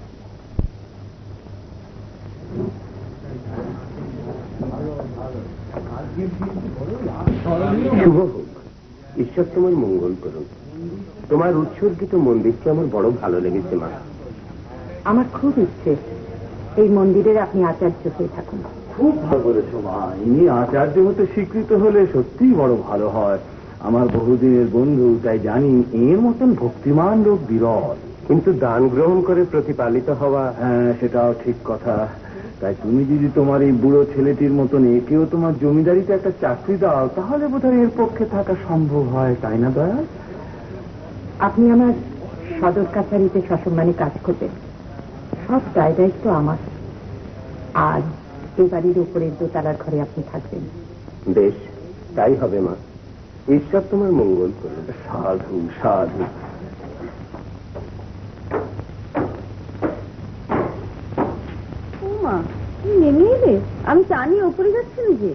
শুভ হোক, ঈশ্বর তোমার মঙ্গল করুন। তোমার উৎসর্গিত মন্দিরটি আমার বড় ভালো লেগেছে মা। আমার খুব ইচ্ছে এই মন্দিরের আপনি আচার্য হয়ে থাকুন। খুব ভালো করেছো মা। ইনি আচার্য হতে স্বীকৃত হলে সত্যিই বড় ভালো হয়। আমার বহুদিনের বন্ধু, তাই জানি এর মতন ভক্তিমান লোক বিরল। কিন্তু দান গ্রহণ করে প্রতিপালিত হওয়া। হ্যাঁ, সেটাও ঠিক কথা। তাই তুমি যদি তোমার এই বুড়ো ছেলেটির মতন একেও তোমার জমিদারিতে একটা চাকরি দাও, তাহলে বোধহয় এর পক্ষে থাকা সম্ভব হয়, তাই না দয়া? আপনি আমার সদর কাছারিতে সসম্মানে কাজ করবেন, সব দায় দায়িত্ব আমার। আর এই বাড়ির উপরের দোতলার ঘরে আপনি থাকবেন। বেশ, তাই হবে মা। ঈশ্বর তোমার মঙ্গল করুন। সাধু সাধু। চা নিয়ে ওপরে যাচ্ছেন যে?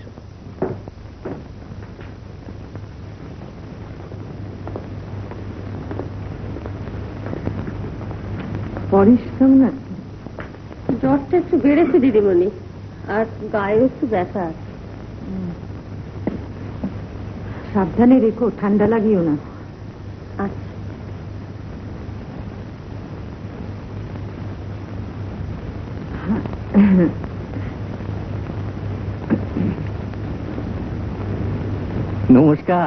পরিস কেমন আছে? জ্বরটা একটু বেড়েছে দিদিমণি, আর গায়ে একটু ব্যথা আছে। সাবধানে রেখো, ঠান্ডা লাগিও না। আচ্ছা। নমস্কার।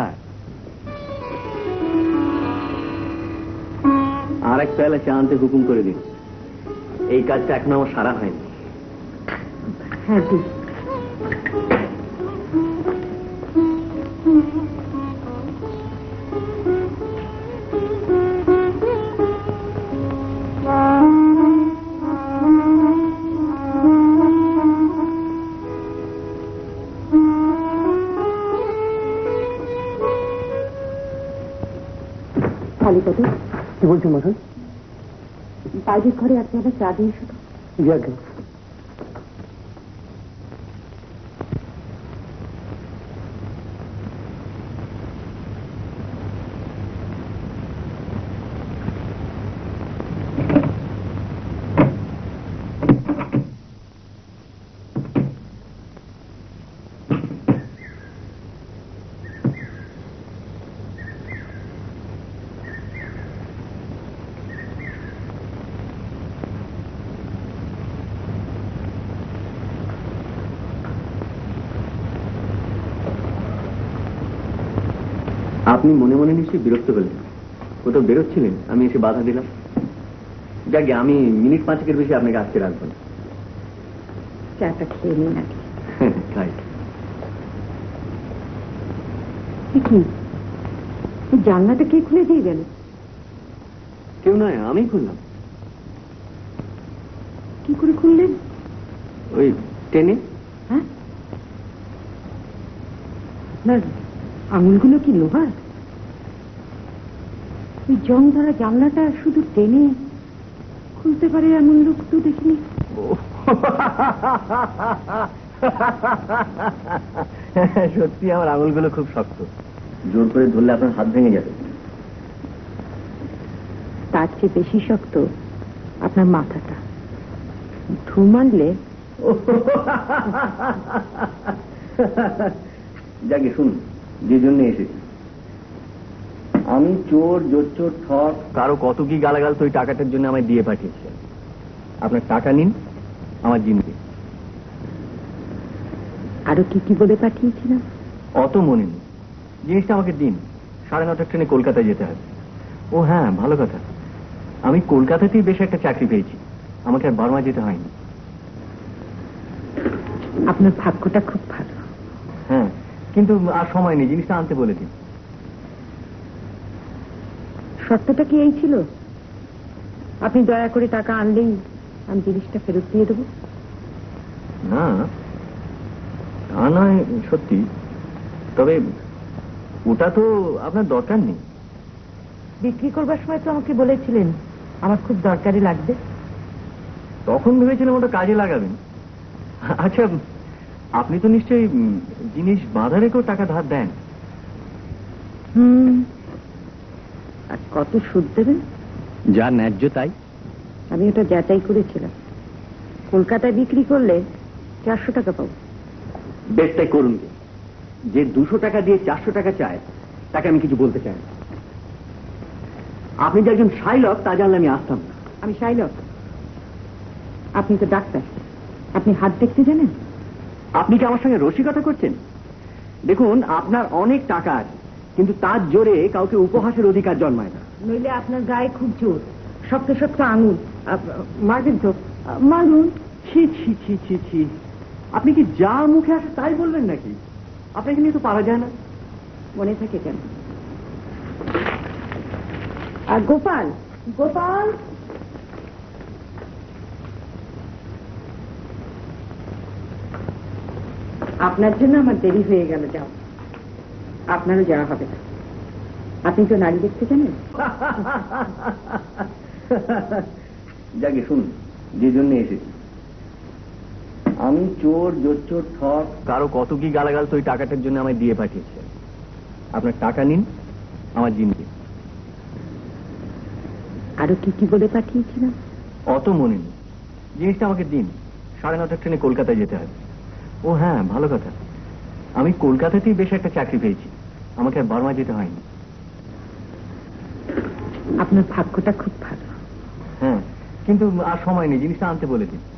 আর এক পেয়ালা চা আনতে হুকুম করে দিন, এই কাজটা এখন আমার সারা হয়নি। হ্যাঁ ঠিক। কি বলছেন মাথায়? বাইরের ঘরে আপনারা চা দিয়ে শুধু আপনি মনে মনে নিশ্চয়ই বিরক্ত হলেন, কোথাও বেরোচ্ছিলেন, আমি এসে বাধা দিলাম। যাকে আমি মিনিট পাঁচেকের বেশি আপনাকে আজকে রাখবো না। চাটা খেয়ে নিন নাকি? খাই। কি জানলাটা কে খুলে দিয়ে গেল? কেউ নয়, আমি খুললাম। কি করে খুললেন? ওই টেনে। হ্যাঁ, আপনার আঙুলগুলো কি লোহার? ওই জং ধরা জানলাটা শুধু টেনে খুলতে পারে এমন লোক তো দেখিনি। সত্যি আমার আঙুলগুলো খুব শক্ত, জোর করে ধরলে আপনার হাত ভেঙে যাবে। তার চেয়ে বেশি শক্ত আপনার মাথাটা, ঢু মারলে। যাকে শুনুন, যে জন্য এসেছি আমি, চোর জোচ্চোর ঠক কারো কত কি গালাগাল তো ওই টাকাটার জন্য আমায় দিয়ে পাঠিয়েছে। আপনার টাকা নিন, আমার জিনিস। আরো কি কি বলে পাঠিয়েছিলাম অত মনে নেই, জিনিসটা আমাকে দিন। সাড়ে নটার ট্রেনে কলকাতায় যেতে হবে। ও হ্যাঁ, ভালো কথা, আমি কলকাতাতেই বেশ একটা চাকরি পেয়েছি, আমাকে আর বার্মা যেতে হয়নি। আপনার ভাগ্যটা খুব ভালো। হ্যাঁ, কিন্তু আর সময় নেই, জিনিসটা আনতে বলে দিন। শর্তটা কি এই ছিল? আপনি দয়া করে টাকা আনলেই আমি জিনিসটা ফেরত দিয়ে দেবো? না, তা নয় সত্যি, তবে ওটা তো আপনার দরকার নেই। বিক্রি করবার সময় তো আমাকে বলেছিলেন আমার খুব দরকারি লাগবে। তখন ভেবেছিলাম ওটা কাজে লাগাবেন। আচ্ছা, আপনি তো নিশ্চয়ই জিনিস বাঁধা রেখেও টাকা ধার দেন? হুম, আর কত সুদ দেবেন? যা ন্যায্য তাই। আমি ওটা যাচাই করেছিলাম, কলকাতায় বিক্রি করলে চারশো টাকা পাবো। বেশ, তাই করুন। যে দুশো টাকা দিয়ে চারশো টাকা চায় তাকে আমি কিছু বলতে চাই না। আপনি যে একজন শাইলক তা জানলে আমি আসতাম না। আমি শাইলক? আপনি তো ডাক্তার, আপনি হাত দেখতে জানেন? আপনি কি আমার সঙ্গে রসিকতা করছেন? দেখুন, আপনার অনেক টাকা আছে, কিন্তু তার জোরে কাউকে উপহাসের অধিকার জন্মায় না। নইলে আপনার গায়ে খুব জোর, শক্ত শক্ত আঙুল, মারবেন তো মারুন। ছি ছি ছি ছি ছি, আপনি কি যা মুখে আসে তাই বলবেন নাকি? আপনাকে নিয়ে তো পারা যায় না। মনে থাকে কেন? আর গোপাল, গোপাল, আপনার জন্য আমার দেরি হয়ে গেল। যাও, আপনারও যাওয়া হবে না। আপনি তো নারী দেখতে জানেন। যাকে শুনুন, যে জন্য এসেছি আমি চোর, জোচ্চোর, ঠক, কারো কত কি গালাগাল তো ওই টাকাটার জন্য আমায় দিয়ে পাঠিয়েছে। আপনার টাকা নিন, আমার জিনিস। আরো কি কি বলে পাঠিয়েছিলাম? অত মনে নেই, জিনিসটা আমাকে দিন। সাড়ে নটার ট্রেনে কলকাতায় যেতে হবে। ও হ্যাঁ, ভালো কথা, আমি কলকাতাতেই বেশ একটা চাকরি পেয়েছি, আমাকে আর বর্মা যেতে হয়নি। আপনার ভাগ্যটা খুব ভালো। হ্যাঁ, কিন্তু আর সময় নেই, জিনিসটা আনতে বলে দিন।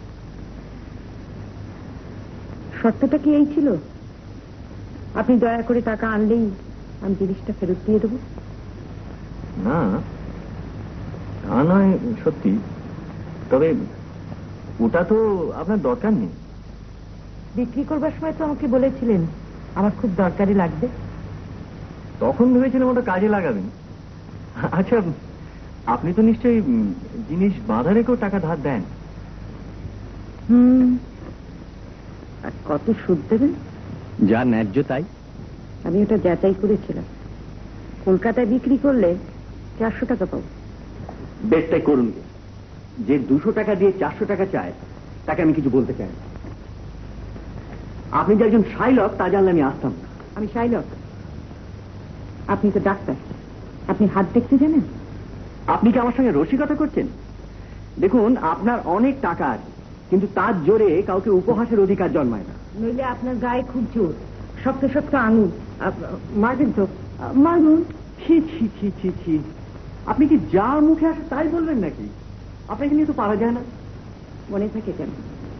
শর্তটা কি এই ছিল? আপনি দয়া করে টাকা আনলেই আমি জিনিসটা ফেরত দিয়ে দেবো? না, তা নয় সত্যি, তবে ওটা তো আপনার দরকার নেই। বিক্রি করবার সময় তো আমাকে বলেছিলেন আমার খুব দরকারি লাগবে। তখন ভেবেছিলাম ওটা কাজে লাগাবেন। আচ্ছা, আপনি তো নিশ্চয়ই জিনিস বাঁধা রেখেও টাকা ধার দেন? হুম, আর কত সুদ দেবেন? যা ন্যায্য তাই। আমি ওটা যাচাই করেছিলাম, কলকাতায় বিক্রি করলে চারশো টাকা পাবো। বেশ, তাই করুন। যে দুশো টাকা দিয়ে চারশো টাকা চায় তাকে আমি কিছু বলতে চাই না। আপনি যে একজন শাইলক তা জানলে আমি আসতাম না। আমি শাইলক? আপনি তো ডাক্তার, আপনি হাত দেখতে জানেন? আপনি কি আমার সঙ্গে রসিকতা করছেন? দেখুন, আপনার অনেক টাকা আছে, কিন্তু তার জোরে কাউকে উপহাসের অধিকার জন্মায় না। নইলে আপনার গায়ে খুব জোর, শক্ত শক্ত আঙুল, মারবেন তো? মারুন। ছি ছি ছি ছি ছি, আপনি কি যা মুখে আসে তাই বলবেন নাকি? আপনাকে নিয়ে তো পারা যায় না। মনে থাকে কেন?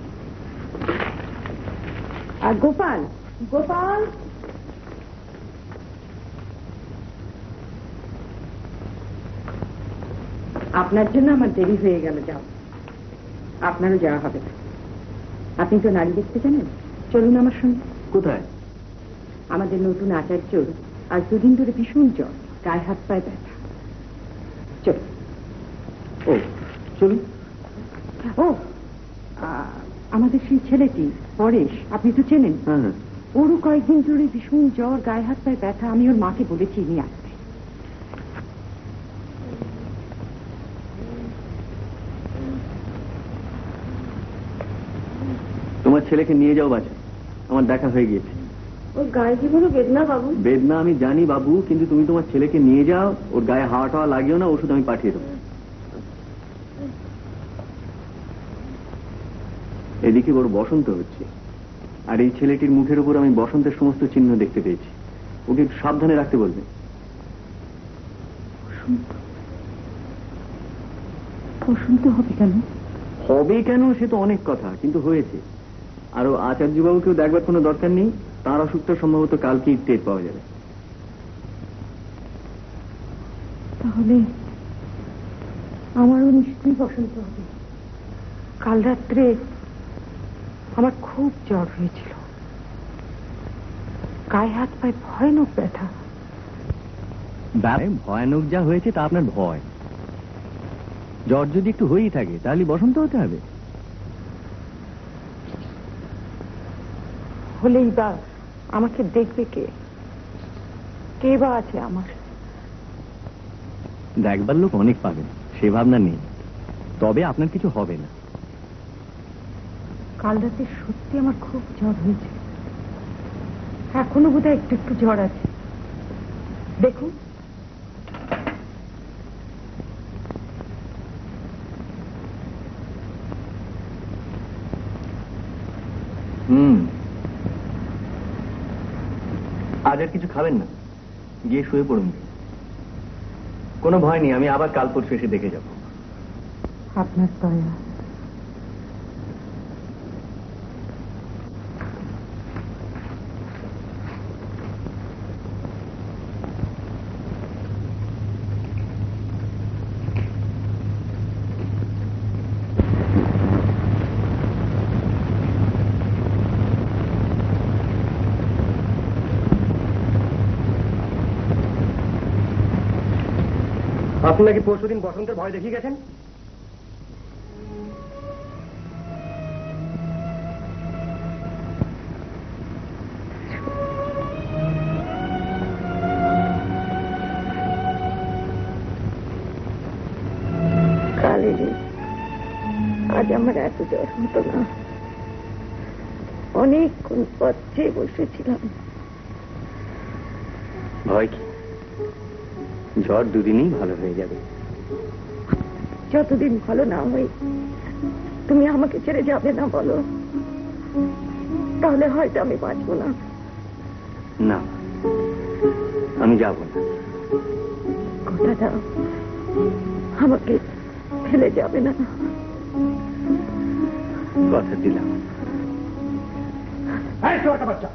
আর গোপাল, গোপাল, আপনার জন্য আমার দেরি হয়ে গেল। যাও, আপনারও যাওয়া হবে না। আপনি তো নারী দেখতে জানেন, চলুন আমার সঙ্গে। কোথায়? আমাদের নতুন আচার্যর আজ দুদিন ধরে ভীষণ জ্বর, গায়ে হাত পায়ে ব্যথা। চলুন। ও চলুন। ও, আমাদের সেই ছেলেটি পরেশ, আপনি তো চেনেন? হ্যাঁ, ওরও কয়েকদিন ধরে ভীষণ জ্বর, গায়ে হাত পায়ে ব্যথা। আমি ওর মাকে বলেছি নিয়ে আসতে। তোমার ছেলেকে নিয়ে যাও বাচ্চা, আমার দেখা হয়ে গিয়েছে। ওর গায়ে কি বলো বেদনা বাবু? বেদনা আমি জানি বাবু, কিন্তু তুমি তোমার ছেলেকে নিয়ে যাও, ওর গায়ে হাওয়া টাওয়া লাগিও না, ওষুধ আমি পাঠিয়ে দেবো। এদিকে বড় বসন্ত হচ্ছে, আর এই ছেলেটির মুখের উপর আমি বসন্তের সমস্ত চিহ্ন দেখতে পেয়েছি। ওকে একটু সাবধানে রাখতে বলবে। বসন্ত হবে কেন? হবে কেন সে তো অনেক কথা, কিন্তু হয়েছে। আরো আচার্যবাবুকেও দেখবার কোনো দরকার নেই, তার অসুখটা সম্ভবত কালকেই টের পাওয়া যাবে। তাহলে আমারও নিশ্চয়ই বসন্ত হবে। কাল রাত্রে আমার খুব জ্বর হয়েছিল, গায়ে হাত পায়ে ভয়ানক ব্যথা। ভয়ানক যা হয়েছে তা আপনার ভয়। জ্বর যদি একটু হয়েই থাকে তাহলে বসন্ত হতে হবে? হলেই বা আমাকে দেখবে কে? কে বা আছে আমার? দেখবার লোক অনেক পাবেন, সে ভাবনা নেই, তবে আপনার কিছু হবে না। কাল রাতে সত্যি আমার খুব জ্বর হয়েছে, এখনো বোধহয় একটু একটু জ্বর আছে। দেখুন, হুম, আজ আর কিছু খাবেন না, গিয়ে শুয়ে পড়ুন। কোনো ভয় নেই, আমি আবার কাল পরশু এসে দেখে যাব। আপনার দয়া। আপনি নাকি পরশুদিন বসন্তের ভয় দেখিয়ে গেছেন? কালেরই আজ আমার এত জ্বর হতো না। অনেকক্ষণ পথ চেয়ে বসেছিলাম। ভয় কি? জ্বর দুদিনই ভালো হয়ে যাবে। যতদিন ভালো না হই তুমি আমাকে ছেড়ে যাবে না বলো, তাহলে হয়তো আমি বাঁচবো না। না, আমি যাব না। কথা দাও আমাকে ফেলে যাবে না। কথা দিলাম। বাচ্চা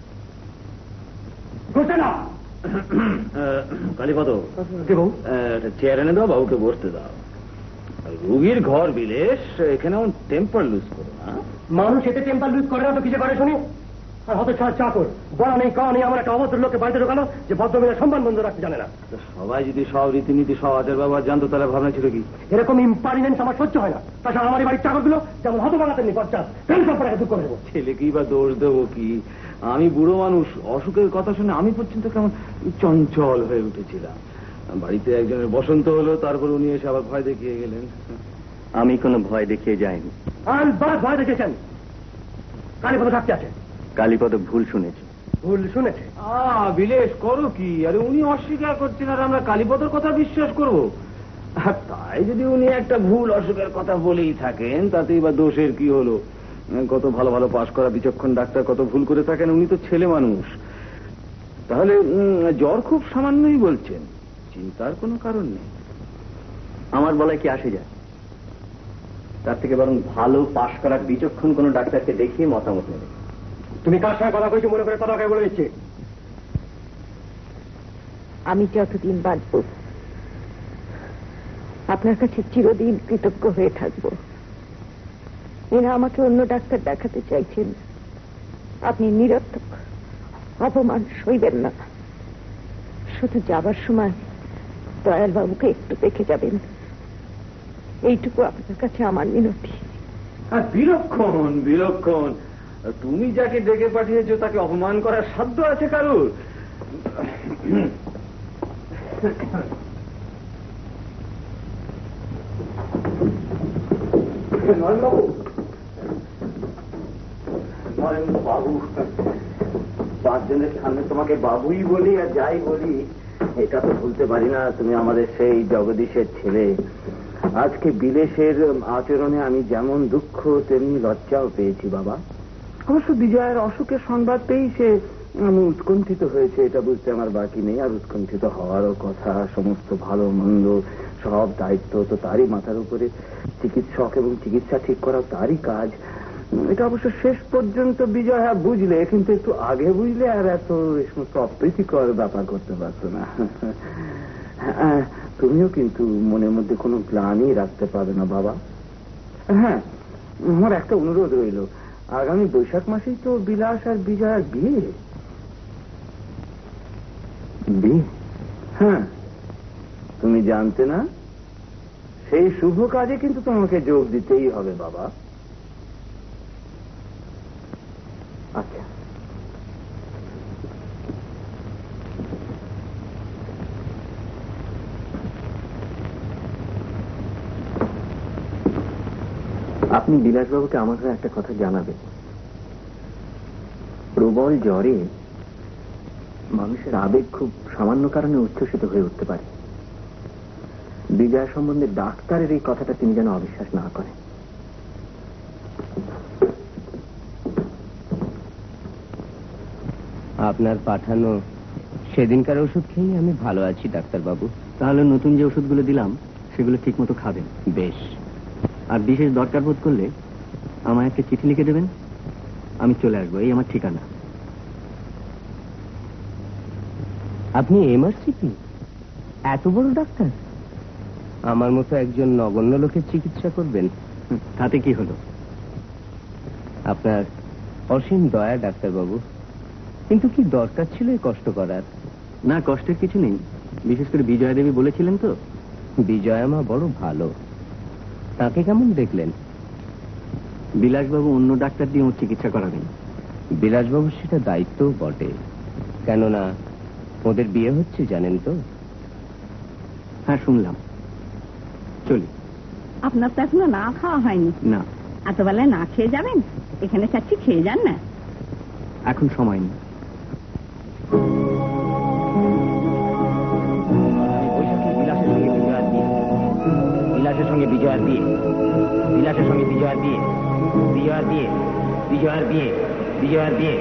বসে না। কালীপদ, চেয়ার এনে দাও, বাবুকে বসতে দাও। রুগীর ঘর বিলেস, এখানে টেম্পার লুজ করো না। মানুষ এতে টেম্পার লুজ করে না তো কিসে করে শুনি? আর হতে ছাড় চাকর বলা নেই কাওয়া নেই, আমার একটা অভদ্র লোককে বাড়িতে ঢোকানো যে ভদ্রমহিলা সম্মান বন্ধ রাখতে জানে না। সবাই যদি সব রীতিনীতি সব আচার ব্যবহার জানতো তাহলে ভাবনা ছিল কি? এরকম ইম্পারিমেন্স আমার সহ্য হয় না। তাছাড়া আমার বাড়ির চাকরগুলো যেমন হত বানাতেন নি পঞ্চাশ প্রেম সম্পর্কে দূর করে দেবো। ছেলেকেই বা দোষ দেবো কি? আমি বুড়ো মানুষ, অসুখের কথা শুনে আমি পর্যন্ত কেমন চঞ্চল হয়ে উঠেছিলাম। বাড়িতে একজনের বসন্ত হলো, তারপর উনি এসে আবার ভয় দেখিয়ে গেলেন। আমি কোনো ভয় দেখিয়ে যাইনি। আর বাস ভয় দেখেছেন। কালীপদ থাকতে আছে। কালীপদ ভুল শুনেছে। ভুল শুনেছে? আহ বিলেশ করো কি? আরে উনি অস্বীকার করছেন আর আমরা কালীপদর কথা বিশ্বাস করব? তাই যদি উনি একটা ভুল অসুখের কথা বলেই থাকেন তাতেই বা দোষের কি হলো? কত ভালো ভালো পাশ করা বিচক্ষণ ডাক্তার কত ভুল করে থাকেন, উনি তো ছেলে মানুষ। তাহলে জ্বর খুব সামান্যই বলছেন, চিন্তার কোনো কারণ নেই। আমার বলায় কি আসে যায়? তার থেকে বরং ভালো পাশ করা বিচক্ষণ কোন ডাক্তারকে দেখিয়ে মতামত নেবে। তুমি কার সঙ্গে কথা কইছো মনে করে কথাকে বলে দিচ্ছে। আমি যতদিন বাঁচব আপনার কাছে চিরদিন কৃতজ্ঞ হয়ে থাকব। এরা আমাকে অন্য ডাক্তার দেখাতে চাইছেন, আপনি নিরর্থক অপমান সইবেন না। শুধু যাবার সময় দয়াল বাবুকে একটু দেখে যাবেন, এইটুকু আপনার কাছে আমার মিনতি। আর বিলক্ষণ বিলক্ষণ, তুমি যাকে ডেকে পাঠিয়েছো তাকে অপমান করার সাধ্য আছে কারুর? বাবু, পাঁচজনের সামনে তোমাকে বাবুই বলি আর যাই বলি, এটা তো ভুলতে পারি না তুমি আমাদের সেই জগদীশের ছেলে। আজকে বিলেশের আচরণে আমি যেমন দুঃখ তেমনি লজ্জাও পেয়েছি বাবা। অবশ্য বিজয়ের অসুখের সংবাদ পেয়েই সে আমি উৎকণ্ঠিত হয়েছে, এটা বুঝতে আমার বাকি নেই। আর উৎকণ্ঠিত হওয়ারও কথা, সমস্ত ভালো মন্দ সব দায়িত্ব তো তারই মাথার উপরে। চিকিৎসক এবং চিকিৎসা ঠিক করা তারই কাজ। এটা অবশ্য শেষ পর্যন্ত বিজয় হ্যাঁ বুঝলে, কিন্তু একটু আগে বুঝলে আর এত এই সমস্ত অপ্রীতিকর ব্যাপার করতে পারতো না। তুমিও কিন্তু মনের মধ্যে কোনো গ্লানি রাখতে পারবে না বাবা। হ্যাঁ, আমার একটা অনুরোধ রইল, আগামী বৈশাখ মাসেই তো বিলাস আর বিজয়ার বিয়ে। বিয়ে? হ্যাঁ, তুমি জানতে না? সেই শুভ কাজে কিন্তু তোমাকে যোগ দিতেই হবে বাবা। আচ্ছা, আপনি বিলাসবাবুকে আমার হয়ে একটা কথা জানাবেন। প্রবল জ্বরে মানুষের আবেগ খুব সামান্য কারণে উচ্ছ্বসিত হয়ে উঠতে পারে। বিজয় সম্বন্ধে ডাক্তারের এই কথাটা তিনি যেন অবিশ্বাস না করেন। আপনার পাঠানো সেদিনকার ওষুধ খেয়ে আমি ভালো আছি ডাক্তারবাবু। তাহলে নতুন যে ওষুধগুলো দিলাম সেগুলো ঠিক মতো খাবেন। বেশ। আর বিশেষ দরকার বোধ করলে আমায় একটা চিঠি লিখে দেবেন, আমি চলে আসবো। এই আমার ঠিকানা। আপনি এমআরসিপি এত বড় ডাক্তার, আমার মতো একজন নগণ্য লোকের চিকিৎসা করবেন? তাতে কি হলো? আপনার অসীম দয়া ডাক্তারবাবু, কিন্তু কি দরকার ছিল এই কষ্ট করার? না, কষ্টের কিছু নেই। বিশেষ করে বিজয়া দেবী বলেছিলেন তো। বিজয়া মা বড় ভালো, তাকে কেমন দেখলেন? বিলাসবাবু অন্য ডাক্তার দিয়ে ওর চিকিৎসা করাবেন। বিলাসবাবুর সেটা দায়িত্বও বটে, কেননা ওদের বিয়ে হচ্ছে জানেন তো। হ্যাঁ, শুনলাম। চলি। আপনার তো এখনো না খাওয়া হয়নি। না। এত বেলায় না খেয়ে যাবেন? এখানে চাচ্ছি খেয়ে যান না। এখন সময় নেই। বিলাসের সঙ্গে বিজয়ার বিয়ে, বিলাসের সঙ্গে বিজয়ার বিয়ে, বিজয়ার বিয়ে, বিজয়ার বিয়ে, বিজয়ার বিয়ে।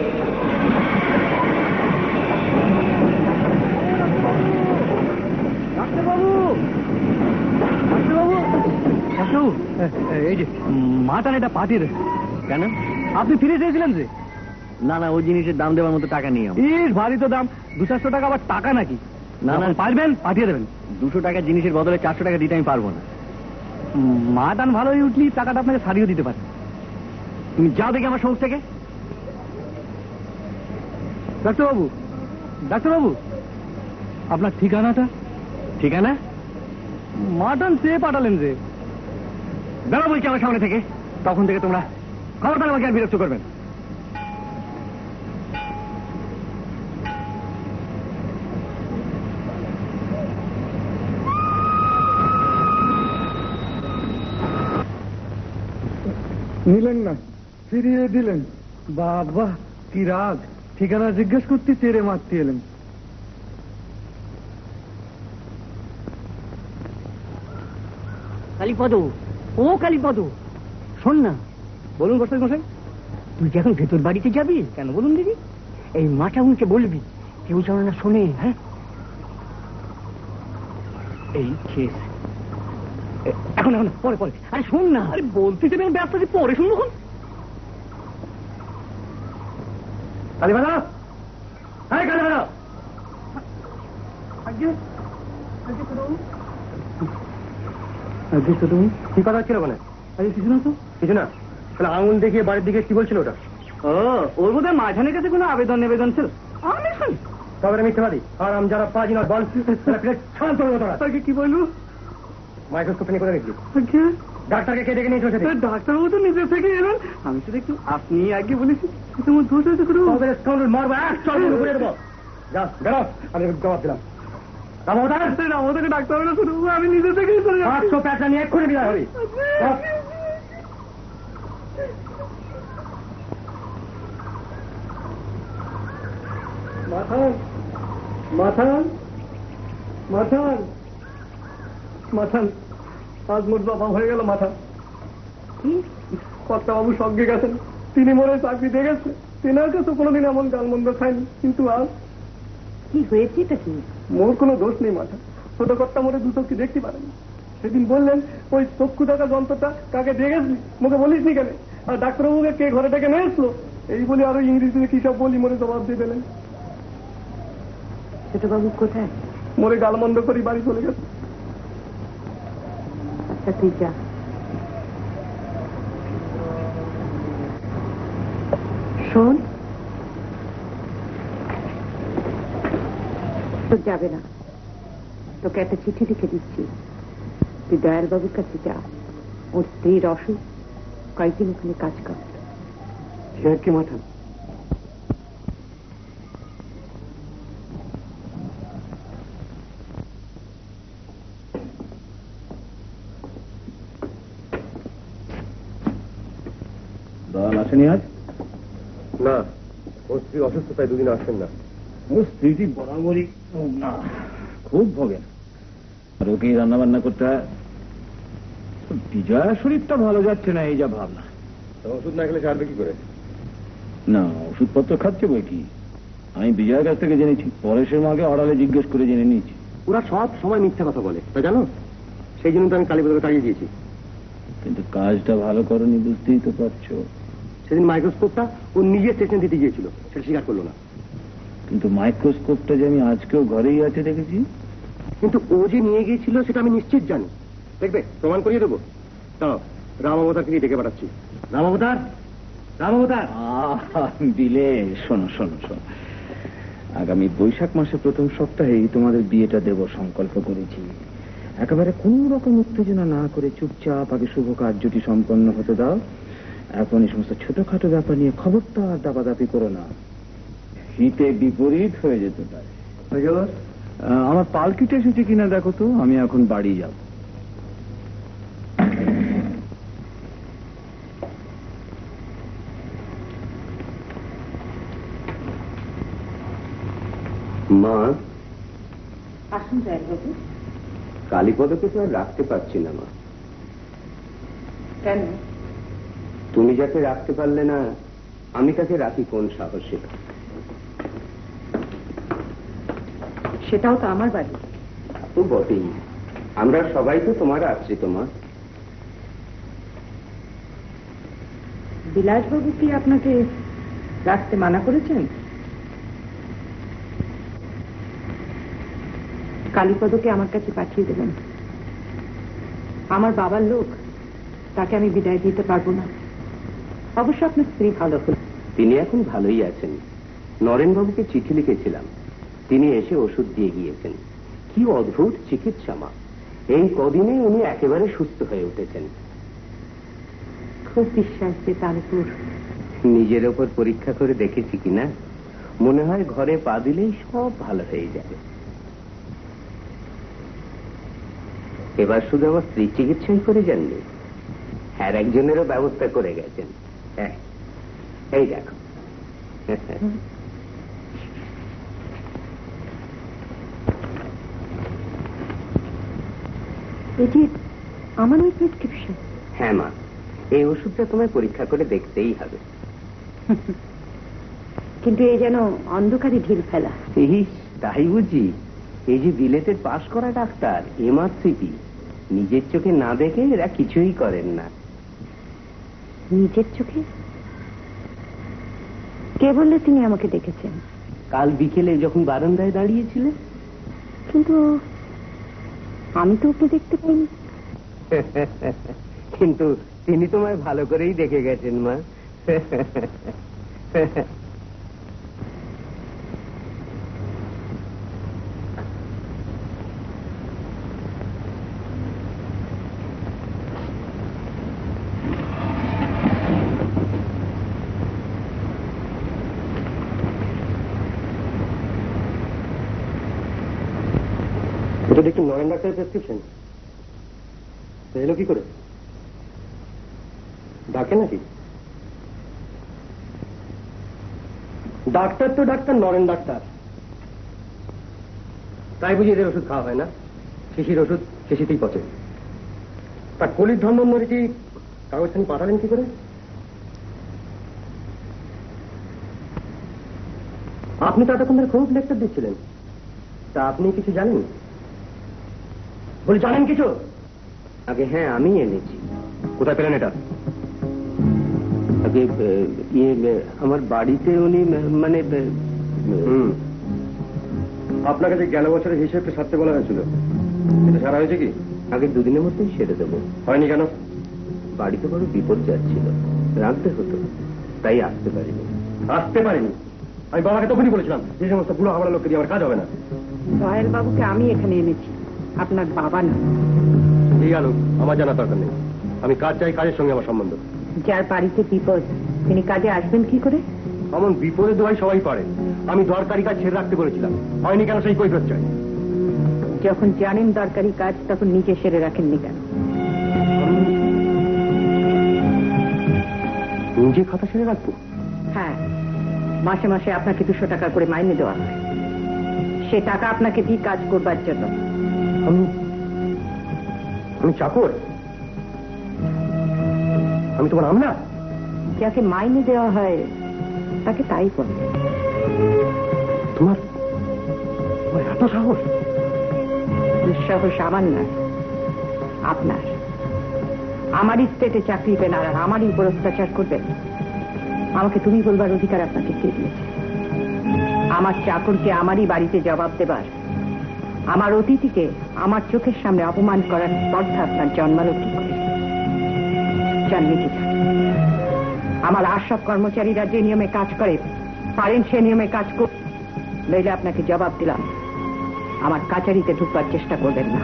ডাক্তারবাবু, ডাক্তারবাবু, ডাক্তারবাবু, এই যে মাটার এটা পাঠিয়ে দেন। কেন? আপনি ফিরে চেয়েছিলেন যে? না না, ওই জিনিসের দাম দেওয়ার মতো টাকা নেই। ইস, ভারী তো দাম, দু চারশো টাকা আবার টাকা নাকি? না না, পারবেন পাঠিয়ে দেবেন। দুশো টাকার জিনিসের বদলে চারশো টাকা দিতে আমি পারবো না। মাটান ভালো হয়ে উঠলি টাকাটা আপনাকে ছাড়িয়ে দিতে পারে। তুমি যাও দেখি আমার সমস্ত থেকে। ডাক্তারবাবু, ডাক্তারবাবু, আপনার ঠিকানাটা? ঠিকানা? মাটন চেয়ে পাঠালেন যে। দাঁড়া বলছি আমার সামনে থেকে। তখন থেকে তোমরা খবরদার আমাকে আর বিরক্ত করবেন। নিলেন না, ফিরিয়ে দিলেন। বাবা কি রাগ! ঠিকানা জিজ্ঞেস করতে তেরে মারতে এলেন। কালীপদ, ও কালীপদ, শোন না। বলুন বস্তাদ মশাই। তুই যে এখন ভেতর বাড়িতে যাবি কেন বলুন দিদি? এই মাটা উনকে বলবি কেউ যেন না শোনে। হ্যাঁ, এই খেস এখন এখন পরে পরে। আরে শোন না। আরে বলতে দেবেন ব্যস্ত, পরে শুনবো। কালীবালা, হ্যাঁ কালীবালা। কি কথা হচ্ছিল বলে? আরে কিছু না তো, কিছু না। তাহলে আঙুল দেখিয়ে বাড়ির দিকে কি বলছিল ওটা? ও, ওর বোধহয় মাঝানের কাছে কোনো আবেদন নিবেদন ছিল। আমি শুনি তবে মিথ্যাবাদী আর আমি যারা পাঁচ না বল ছাড় করবো তোরা। কি বলবো? মাইক্রোস্কোপ নিয়ে করে রেখেছি। ডাক্তারকে কে ডেকে নিয়ে চলছে? ডাক্তারবাবু তো নিজে থেকে এলেন, আমি শুধু একটু আপনি আগে বলেছি। তোমার দোষ হয়েছে কোনো মারবো, এক চল ঘুরে দেবো। যা বেরো, আমি জবাব দিলাম। রামতাকে ডাক্তার শুরু, আমি নিজে থেকেই চলে যাবো। পাঁচশো প্যাঁচা নিয়ে এক্ষুনি বিদায় হবি। মাথান, মাথান, মাথান, মাথান, আজ মোট বাবা হয়ে গেল। মাথা কর্তাবাবু সঙ্গে গেছেন, তিনি মনে চাকরি দিয়ে গেছে। তেনার কাছে কোনোদিন এমন গালমন্দ খায়নি, কিন্তু আজ কি হয়েছে এটা? কি মোর কোনো দোষ নেই মাথা। ছোট কর্তা মোরে দু চোখকে দেখতে পারেনি। সেদিন বললেন ওই চক্ষু থাকা যন্ত্রটা কাকে দিয়ে গেছিলি, মুখে বলিস নি কেন? আর ডাক্তারবাবুকে কে ঘরে থেকে নিয়ে এসলো, এই বলে আরো ইংরেজিতে কি সব বলি মোরে জবাব দিয়ে দিলেন। ছোট বাবু কোথায়? মোরে গালমন্দ করি বাড়ি চলে গেছে। আচ্ছা তুই যা। শোন, তো যাবে না, তোকে একটা চিঠি লিখে দিচ্ছি। তুই দয়াল বাবুর কাছে যা, ওর স্ত্রীর অসুখ, কয়েকদিন ওখানে কাজ কর। সে আর কি মাথা? দয়াল আসেনি আজ? না, ওর স্ত্রী অসুস্থতায় দুদিন আসেন না। ওর স্ত্রীটি বরাবরই না, খুব ভোগেন। আর ওকেই রান্না বান্না করতে হয়। বিজয়ার শরীরটা ভালো যাচ্ছে না, এই যা ভাবনা। ওষুধ না খেলে ছাড়বে কি করে? না, ওষুধপত্র খাচ্ছে বই কি। আমি বিজয়ের কাছ থেকে জেনেছি, পরেশের মাকে অড়ালে জিজ্ঞেস করে জেনে নিয়েছি। ওরা সব সময় মিথ্যা কথা বলে, তা জানো? সেই জন্য তো আমি কালীপদকে তাড়িয়ে দিয়েছি। কিন্তু কাজটা ভালো করনি, বুঝতেই তো পারছো। সেদিন মাইক্রোস্কোপটা ও নিজে স্টেশন দিতে গিয়েছিল, সেটা স্বীকার করলো না। কিন্তু মাইক্রোস্কোপটা যে আমি আজকেও ঘরেই আছে দেখেছি। কিন্তু ও যে নিয়ে গিয়েছিল সেটা আমি নিশ্চিত জানি। দেখবে, প্রমাণ করিয়ে দেবো। চলো, রামাবতারকে ডেকে পাঠাচ্ছি। রামাবতার, রামাবতার। দিলে শোনো শোনো শোনো, আগামী বৈশাখ মাসে প্রথম সপ্তাহেই তোমাদের বিয়েটা দেব সংকল্প করেছি। একেবারে কোন রকম উত্তেজনা না করে চুপচাপ আগে শুভ কার্যটি সম্পন্ন হতে দাও। এখন এই সমস্ত ছোটখাটো ব্যাপার নিয়ে খবরদার দাপাদাপি করো না, হিতে বিপরীত হয়ে যেতে পারে। আমার পালকিটা এসেছে কিনা দেখো তো, আমি এখন বাড়ি যাব। মা, আসুন জয়বাবু। কালীপদকে তো আর রাখতে পারছি না মা। কেন? তুমি যাকে রাখতে পারলে না, আমি তাকে রাখি কোন সাহসে? সেটাও তো আমার বাড়ি। তো বটেই, আমরা সবাই তো তোমার আশ্রিত মা। বিলাসবাবু কি আপনাকে রাখতে মানা করেছেন? কালীপদকে আমার কাছে পাঠিয়ে দেবেন। আমার বাবার লোক, তাকে আমি বিদায় দিতে পারবো না। অবশ্য আপনার স্ত্রী ভালো হল। তিনি এখন ভালোই আছেন। নরেন বাবুকে চিঠি লিখেছিলাম, তিনি এসে ওষুধ দিয়ে গিয়েছেন। কি অদ্ভুত চিকিৎসা মা! এই কদিনে উনি একেবারে সুস্থ হয়ে উঠেছেন। খুব বিশ্বাস যে তার উপর। নিজের ওপর পরীক্ষা করে দেখেছি কিনা, মনে হয় ঘরে পা দিলেই সব ভালো হয়ে যাবে। এবার শুধু আমার স্ত্রী চিকিৎসাই করে যাননি, আর একজনেরও ব্যবস্থা করে গেছেন। হ্যাঁ, এই দেখো। এটি আমার ওই প্রেসক্রিপশন? হ্যাঁ মা, এই ওষুধটা তোমায় পরীক্ষা করে দেখতেই হবে। কিন্তু এই যেন অন্ধকারে ঢিল ফেলা। ইস, তাই বুঝি? এই যে বিলেতের পাশ করা ডাক্তার, এমআরসিপি, নিজের চোখে না দেখে এরা কিছুই করেন না। নিজের চোখে? কে বললে তিনি আমাকে দেখেছেন? কাল বিকেলে যখন বারান্দায় দাঁড়িয়েছিলেন। কিন্তু আমি তো ওকে দেখতে পাইনি। কিন্তু তিনি তোমায় ভালো করেই দেখে গেছেন মা। এটা দেখুন নরেন ডাক্তারের প্রেসক্রিপশন। এলো কি করে? ডাকে নাকি? ডাক্তার তো ডাক্তার, নরেন ডাক্তার। তাই বুঝি এদের ওষুধ খাওয়া হয় না? শিশির ওষুধ শিশিতেই পচে। তা কলির ধর্ম মরে কি কাগজখানি পাঠালেন কি করে? আপনি তো এতক্ষণ ধরে খুব লেকচার দিচ্ছিলেন। তা আপনি কিছু জানেন? বলি জানেন কিছু? আগে হ্যাঁ, আমি এনেছি। কোথায় পেলেন এটা? আগে ইয়ে আমার বাড়িতে উনি মানে আপনাকে যে গেল বছরের হিসেবটা সারতে বলা হয়েছিল, এটা সারা হয়েছে কি? আগে দুদিনের মধ্যেই সেরে দেবো। হয়নি কেন? বাড়িতে বড় বিপদ যাচ্ছিল, রাখতে হতো, তাই আসতে পারিনি। আসতে পারিনি? আমি বাবাকে তখনই বলেছিলাম যে সমস্ত বুড়ো হাওড়া লোককে দিয়ে আমার কাজ হবে না। দয়াল বাবুকে আমি এখানে এনেছি, আপনার বাবা না। এই আলো আমার জানা দরকার নেই। আমি কাজ চাই, কাজের সঙ্গে আমার সম্বন্ধ। যার বাড়িতে বিপদ তিনি কাজে আসবেন কি করে? এমন বিপদে দোয়াই সবাই পারে। আমি দরকারি কাজ ছেড়ে রাখতে বলেছিলাম, হয়নি কেন সেই কৈফিয়ত চাই। যখন জানেন দরকারি কাজ তখন নিজে সেরে রাখেননি কেন? নিজে খাতা সেরে রাখবো? হ্যাঁ, মাসে মাসে আপনাকে দুশো টাকা করে মাইনে দেওয়া হয়। সে টাকা আপনাকে দিই কাজ করবার জন্য। আমি আমি চাকর? আমি তোমার আমরা? যাকে মাইনে দেওয়া হয় তাকে তাই বলে। তোমার তোমার এত সাহস? দুঃসাহস আমার না, আপনার। আমারই স্টেটে চাকরি পেন আর আমারই উপর অত্যাচার করবেন? আমাকে তুমি বলবার অধিকার আপনাকে কে দিয়েছে? আমার চাকরকে আমারই বাড়িতে জবাব দেবার, আমার অতিথিকে আমার চোখের সামনে অপমান করার স্পর্ধা আপনার জন্মালো কি করে? জানলে কি? আমার আশাব কর্মচারীরা যে নিয়মে কাজ করে পারেন সে নিয়মে কাজ কর, নইলে আপনাকে জবাব দিলাম আমার কাচারিতে ঢুকবার চেষ্টা করবেন না।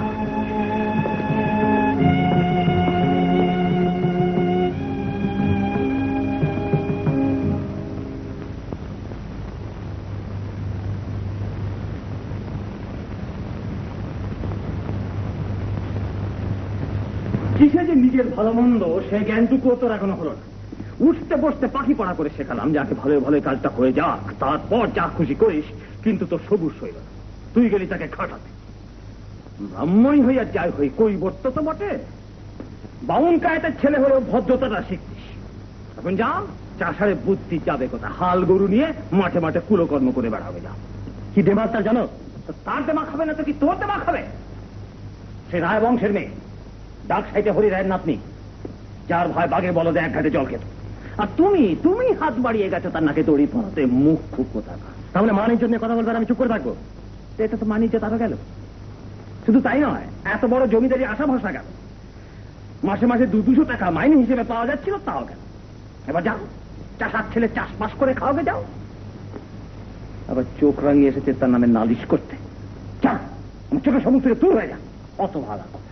কিসে যে নিজের ভালো মন্দ সে জ্ঞানটুকু তোর এখনো হলো না। উঠতে বসতে পাখি পড়া করে শেখালাম যাকে ভালো ভালো কাজটা হয়ে যাক, তারপর যা খুশি করিস, কিন্তু তোর সবুজ হইল না, তুই গেলি তাকে খাটাতে। ব্রাহ্মণী হইয়া যাই হই কৈবর্ত তো বটে, বাউন কায়েতের ছেলে হলেও ভদ্রতাটা শিখতিস। এখন যা, চাষারে বুদ্ধি যাবে কথা, হাল গরু নিয়ে মাঠে মাঠে কুলকর্ম করে বেড়াবে। যা। কি দেমাগ তার জানো? তার দেমাগ খাবে না তো কি তোর দেমাগ খাবে? সে রায় বংশের মেয়ে, ডাক সাইটে হরি রায়ের নাতনি, যার ভয় বাঘে বলদে এক ঘাটে জল খেত। আর তুমি তুমি হাত বাড়িয়ে গেছো তার নাকে দড়ি পড়াতে, মুখ খুব কথা। তাহলে মানির জন্য কথা বলবার আমি চুপ করে থাকবো? এটা তো মানিজ্য তারও গেল। শুধু তাই নয়, এত বড় জমিদারি আশা ভরসা গেল, মাসে মাসে দু দুশো টাকা মাইনে হিসেবে পাওয়া যাচ্ছিল, তাও গেল। এবার যাও, চাষার ছেলে চাষবাস করে খাওয়াবে, যাও। আবার চোখ রাঙিয়ে এসেছে তার নামে নালিশ করতে। যা, আমার চোখের সমুখ থেকে দূর হয়ে যা, অত ভালো কথা।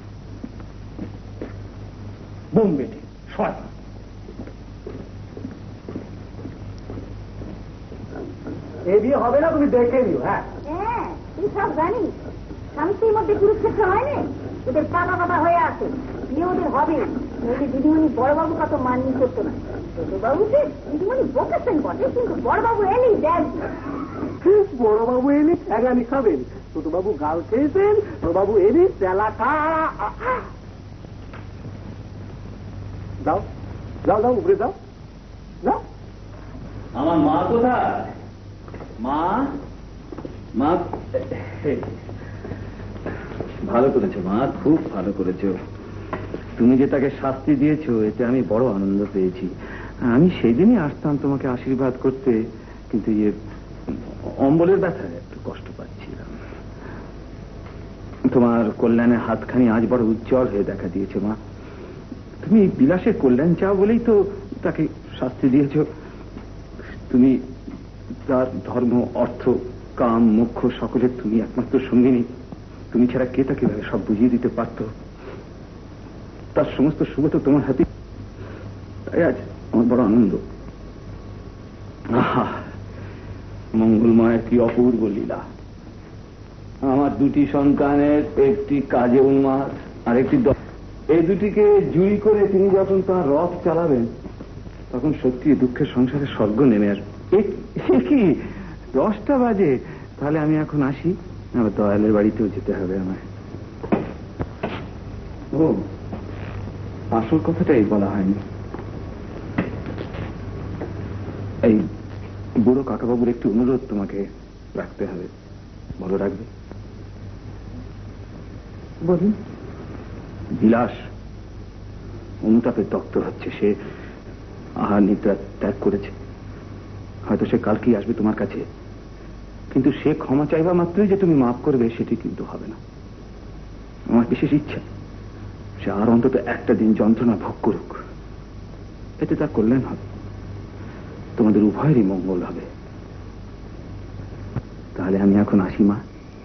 বোম বেটে শয়তান। এই বিয়ে হবে না, তুমি দেখে নিও। হ্যাঁ হ্যাঁ, তুই সব জানিস, স্বামী স্ত্রীর মধ্যে কুরুক্ষেত্র হয়নি, ওদের পাতা পাতা হয়ে আছে, বিয়ে ওদের হবে। নইলে দিদিমণি বড়বাবু কত মান্য করতো না। ছোটবাবুকে দিদিমণি বকেছেন বটে, কিন্তু বড়বাবু এলেই দেখ। বড়বাবু এলি এগানি খাবেন, ছোটবাবু গাল খেয়েছেন, বড়বাবু এলি তেলা খা। যাও যাও যাও, উপরে যাও। যাও। আমার মা কোথায়? মা, মা। ভালো করেছো মা, খুব ভালো করেছো। তুমি যে তাকে শাস্তি দিয়েছো এতে আমি বড় আনন্দ পেয়েছি। আমি সেদিনই আসতাম তোমাকে আশীর্বাদ করতে, কিন্তু ইয়ে অম্বলের ব্যথায় একটু কষ্ট পাচ্ছিলাম। তোমার কল্যাণের হাতখানি আজ বড় উজ্জ্বল হয়ে দেখা দিয়েছে মা। তুমি বিলাসের কল্যাণ চাও বলেই তো তাকে শাস্তি দিয়েছ। তুমি তার ধর্ম, অর্থ, কাম, মোক্ষ সকলের তুমি একমাত্র সঙ্গিনী। তুমি ছাড়া কে তাকে সব বুঝিয়ে দিতে পারত? তার সমস্ত শুভ তো তোমার হাতে। তাই আজ আমার বড় আনন্দ। আহা, মঙ্গলময়ের কি অপূর্ব লীলা। আমার দুটি সন্তানের একটি কাজে উন্মাদ আর একটি, এই দুটিকে জুড়ি করে তিনি যখন তার রথ চালাবেন তখন সত্যি দুঃখের সংসারে স্বর্গ নেমে আসবে। কি দশটা বাজে? তাহলে আমি এখন আসি, আবার দয়ালের বাড়িতেও যেতে হবে আমায়। ও, আসল কথাটাই বলা হয়নি। এই বুড়ো কাকাবাবুর একটি অনুরোধ তোমাকে রাখতে হবে। বলো, রাখবে? বলুন। বিলাস অনুতাপে তপ্ত হচ্ছে। সে আহার নিদ্রা ত্যাগ করেছে। হয়তো সে কালকেই আসবে তোমার কাছে, কিন্তু সে ক্ষমা চাইবা মাত্রই যে তুমি মাফ করবে সেটি কিন্তু হবে না। আমার বিশেষ ইচ্ছা সে আর অন্তত একটা দিন যন্ত্রণা ভোগ করুক, এতে তার কল্যাণ হবে, তোমাদের উভয়েরই মঙ্গল হবে। তাহলে আমি এখন আসি মা।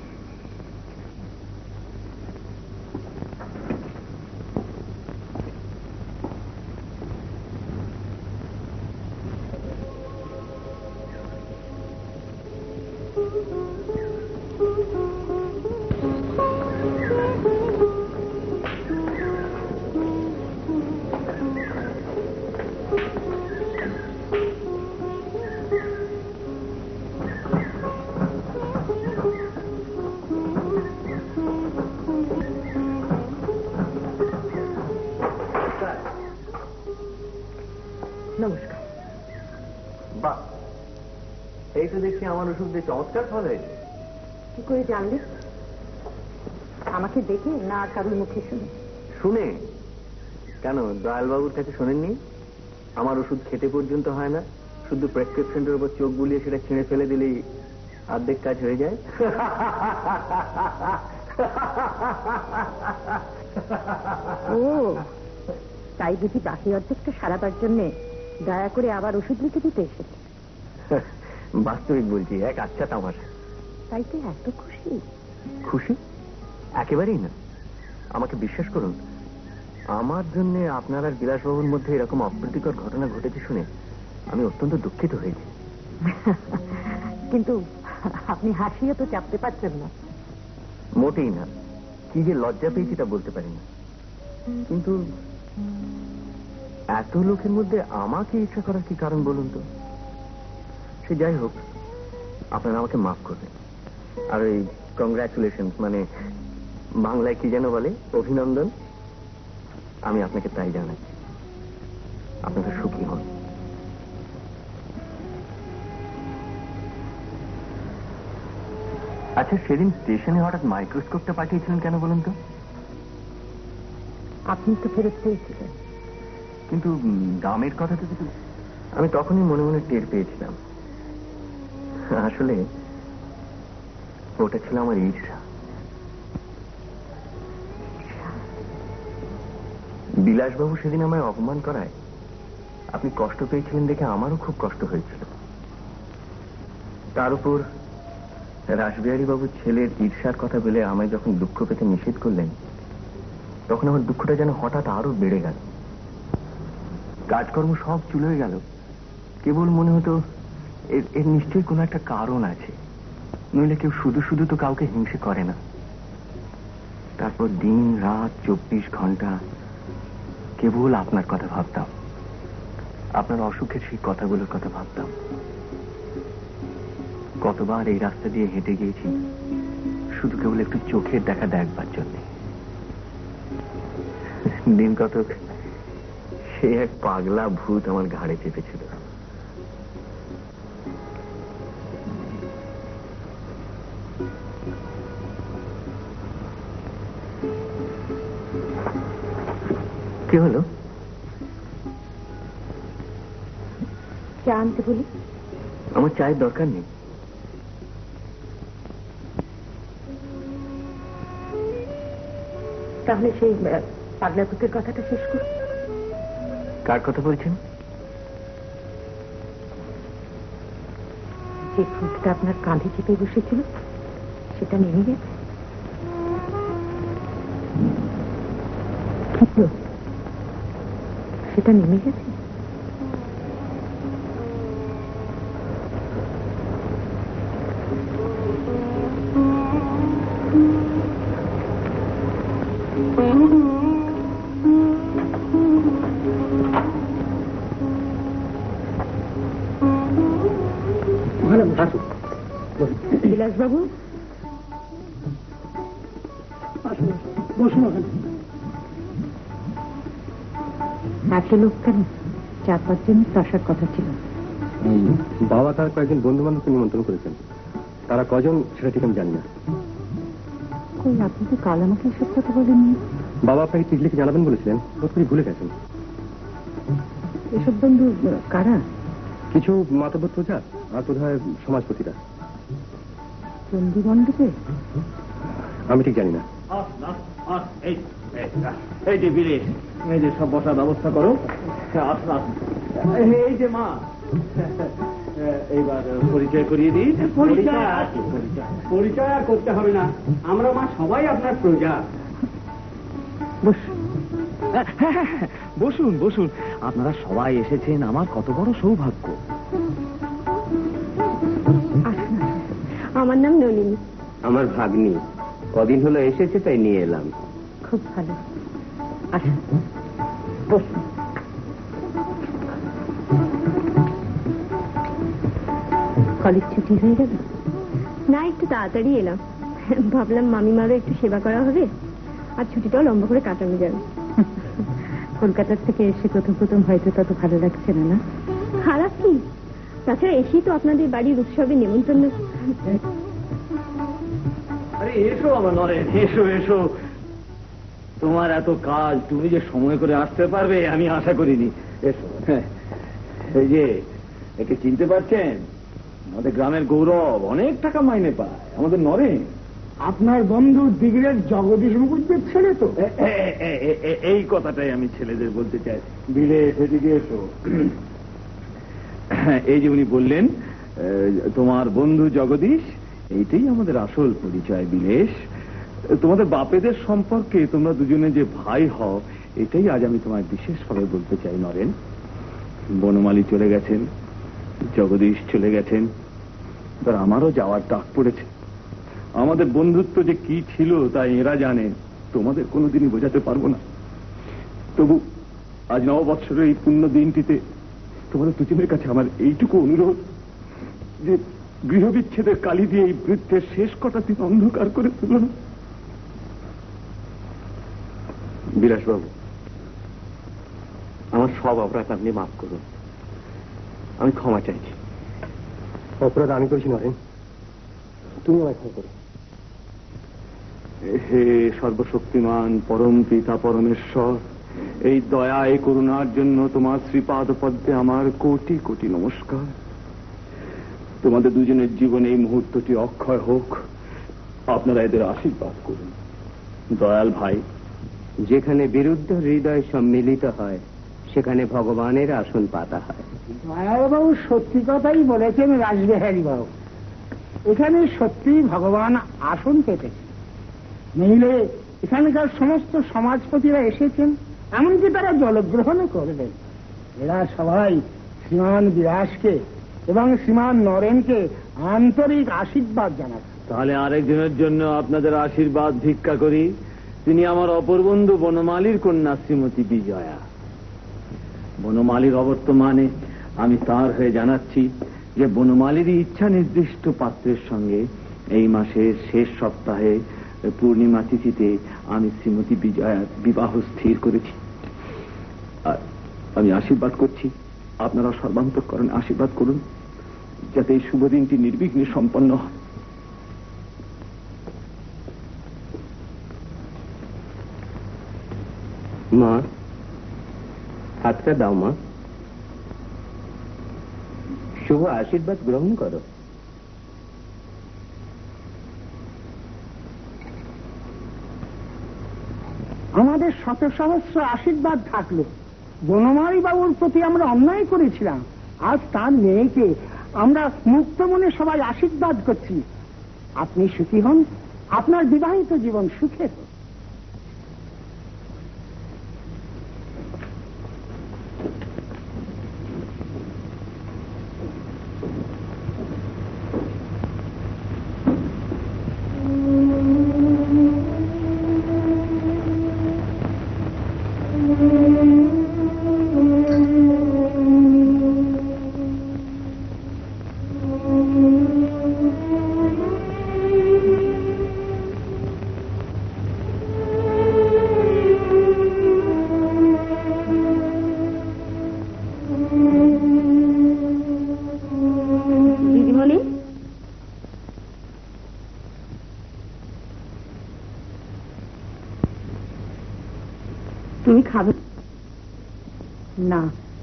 নমস্কার। বাহ, এই তো দেখছি আমার ওষুধ দিয়ে চমৎকার ফল হয়েছে। কি করে জানলে? আমাকে দেখে না আর কারোর মুখে শুনে? শুনে? কেন, দয়ালবাবুর কাছে শোনেননি? আমার ওষুধ খেতে পর্যন্ত হয় না, শুধু প্রেসক্রিপশনটার উপর চোখ বুলিয়ে সেটা ছিঁড়ে ফেলে দিলেই অর্ধেক কাজ হয়ে যায়। ও তাই বুঝি বাকি অর্ধেকটা সারাবার জন্যে দয়া করে আবার ওষুধ লিখে দিতে এসেছে? বাস্তবিক বলছি, এক আচ্ছা তামাশা। তাই তো এত খুশি? খুশি? একেবারেই না। আমাকে বিশ্বাস করুন, আমার জন্য আপনার আর বিলাসবাবুর মধ্যে এরকম অপ্রীতিকর ঘটনা ঘটেছে শুনে আমি অত্যন্ত দুঃখিত হয়েছি। কিন্তু আপনি হাসিও তো চাপতে পারছেন না। মোটেই না। কি যে লজ্জা পেয়েছি তা বলতে পারি না। কিন্তু এত লোকের মধ্যে আমাকে ইচ্ছা করার কি কারণ বলুন তো? সে যাই হোক, আপনারা আমাকে মাফ করবেন। আর ওই কংগ্রাচুলেশন মানে বাংলায় কি যেন বলে, অভিনন্দন, আমি আপনাকে তাই জানাচ্ছি। আপনাকে সুখী হন। আচ্ছা, সেদিন স্টেশনে হঠাৎ মাইক্রোস্কোপটা পাঠিয়েছিলেন কেন বলুন তো? আপনি তো ফেরত পেয়েছিলেন। কিন্তু দামের কথা তো কিছু, আমি তখনই মনে মনে টের পেয়েছিলাম। আসলে ওটা ছিল আমার ঈর্ষা। বিলাসবাবু সেদিন আমায় অপমান করায় আপনি কষ্ট পেয়েছিলেন দেখে আমারও খুব কষ্ট হয়েছিল। তার উপর রাসবিহারী বাবুর ছেলের ঈর্ষার কথা বলে আমায় যখন দুঃখ পেতে নিষেধ করলেন, তখন আমার দুঃখটা যেন হঠাৎ আরো বেড়ে গেল। কাজকর্ম সব চুলোয় গেল, কেবল মনে হতো এর এর নিশ্চয়ই কোনো একটা কারণ আছে, নইলে কেউ শুধু শুধু তো কাউকে হিংসে করে না। তারপর দিন রাত চব্বিশ ঘন্টা কেবল আপনার কথা ভাবতাম, আপনার অসুখের সেই কথাগুলোর কথা ভাবতাম। কতবার এই রাস্তা দিয়ে হেঁটে গিয়েছি শুধু কেবল একটু চোখের দেখা দেখবার জন্য। দিন কতক সে এক পাগলা ভূত আমার ঘাড়ে চেপেছিল। কি হলো? চা আনতে বলি? আমার চায়ের দরকার নেই। তাহলে সেই পাগলা ভূতের কথাটা শেষ কর। কার কথা বলছেন? যে ভূতটা আপনার কাঁধে চেপে বসেছিল সেটা নেমে গেছে। সেটা নেমে গেছে। বিলাসবাবু, বসুন ওখানে। এত লোক কেন? চার পাঁচজন আসার কথা ছিল। বাবা তার কয়েকজন বন্ধু বান্ধবকে নিমন্ত্রণ করেছেন, তারা কজন সেটা ঠিক আমি জানি না। কই, আপনি তো কাল আমাকে এসব কথা বলেননি। বাবা আপনাকে চিঠি লিখে জানাবেন বলেছিলেন, বোধ করি ভুলে গেছেন। এসব বন্ধু কারা? কিছু মাতব্বর প্রজা আর বোধ হয় সমাজপতিরা। বন্ধু বান্ধবে? আমি ঠিক জানি না। এই যে বিলেশ, এই যে সব বসার ব্যবস্থা করো। আসুন আসুন। এই যে মা, এইবার পরিচয় করিয়ে দিই। পরিচয় পরিচয় আর করতে হবে না, আমরা মা সবাই আপনার প্রজা। বসুন বসুন, আপনারা সবাই এসেছেন, আমার কত বড় সৌভাগ্য। আমার নাম নলিনী। আমার ভাগ্নি, কদিন হলো এসেছে তাই নিয়ে এলাম। খুব ভালো। আসুন বসুন। কলেজ ছুটি হয়ে গেল? না, একটু তাড়াতাড়ি এলাম। ভাবলাম মামিমারও একটু সেবা করা হবে আর ছুটিটাও লম্বা করে কাটানো যাবে। কলকাতার থেকে এসে প্রথম প্রথম হয়তো তত ভালো লাগছে না। না, খারাপ কি? তাছাড়া এসেই তো আপনাদের বাড়ির উৎসবে নেমন্তন্ন। আরে এসো আমার নরেন, এসো এসো। তোমার এত কাজ, তুমি যে সময় করে আসতে পারবে আমি আশা করিনি। এসো। এই যে একে চিনতে পারছেন? আমাদের গ্রামের গৌরব, অনেক টাকা মাইনে পায়, আমাদের নরেন। আপনার বন্ধু দিগরের জগদীশ মুখুজ্জের ছেলে তো? এই কথাটাই আমি ছেলেদের বলতে চাই। বিলেশ, এদিকে এসো। এই যে উনি বললেন তোমার বন্ধু জগদীশ, এইটাই আমাদের আসল পরিচয়। বিলেশ, তোমাদের বাপেদের সম্পর্কে তোমরা দুজনে যে ভাই হও, এটাই আজ আমি তোমায় বিশেষভাবে বলতে চাই। নরেন, বনমালী চলে গেছেন, জগদীশ চলে গেছেন, তার আমারও যাওয়ার ডাক পড়েছে। আমাদের বন্ধুত্ব যে কি ছিল তা এরা জানে, তোমাদের কোনোদিনই বোঝাতে পারবো না। তবু আজ নববৎসরের এই পূর্ণ দিনটিতে তোমাদের দুজনের কাছে আমার এইটুকু অনুরোধ যে গৃহবিচ্ছেদের কালি দিয়ে এই বৃদ্ধের শেষ কটা দিন অন্ধকার করে তুলল না। বিলাসবাবু, আমার সব অপরাধ আপনি মাফ করুন, আমি ক্ষমা চাইছি। অপরাধ আমি করেছি নরেন, তুমি আমায় ক্ষমা করো। হে সর্বশক্তিমান পরম পিতা পরমেশ্বর, এই দয়া এই করুণার জন্য তোমার শ্রীপাদ পদ্মে আমার কোটি কোটি নমস্কার। তোমাদের দুজনের জীবনে এই মুহূর্তটি অক্ষয় হোক, আপনারা এদের আশীর্বাদ করুন। দয়াল ভাই, যেখানে বিরুদ্ধ হৃদয় সম্মিলিত হয় সেখানে ভগবানের আসন পাতা হয়। দয়ালবাবু সত্যি কথাই বলেছেন রাসবিহারী বাবু, এখানে সত্যি ভগবান আসন পেতেছেন। নইলে এখানকার সমস্ত সমাজপতিরা এসেছেন, এমনকি তারা জলগ্রহণও করবেন। এরা সবাই শ্রীমান বিলাসকে এবং শ্রীমান নরেনকে আন্তরিক আশীর্বাদ জানাচ্ছেন। তাহলে আরেকজনের জন্য আপনাদের আশীর্বাদ ভিক্ষা করি। তিনি আমার অপর বন্ধু বনমালীর কন্যা শ্রীমতী বিজয়া। বনমালীর অবর্তমানে আমি তার হয়ে জানাচ্ছি যে বনমালীরই ইচ্ছা নির্দিষ্ট পাত্রের সঙ্গে এই মাসের শেষ সপ্তাহে পূর্ণিমা তিথিতে আমি শ্রীমতী বিজয়ার বিবাহ স্থির করেছি। আমি আশীর্বাদ করছি, আপনারা সর্বান্তঃকরণে আশীর্বাদ করুন যাতে এই শুভ দিনটি নির্বিঘ্নে সম্পন্ন হয়। মা, হাতটা দাও মা, শুভ আশীর্বাদ গ্রহণ করো। আমাদের শত সহস্র আশীর্বাদ থাকলো। বনমালী বাবুর প্রতি আমরা অন্যায় করেছিলাম, আজ তার মেয়েকে আমরা মুক্ত মনে সবাই আশীর্বাদ করছি। আপনি সুখী হন, আপনার বিবাহিত জীবন সুখের হোক। তুমি খাবে না?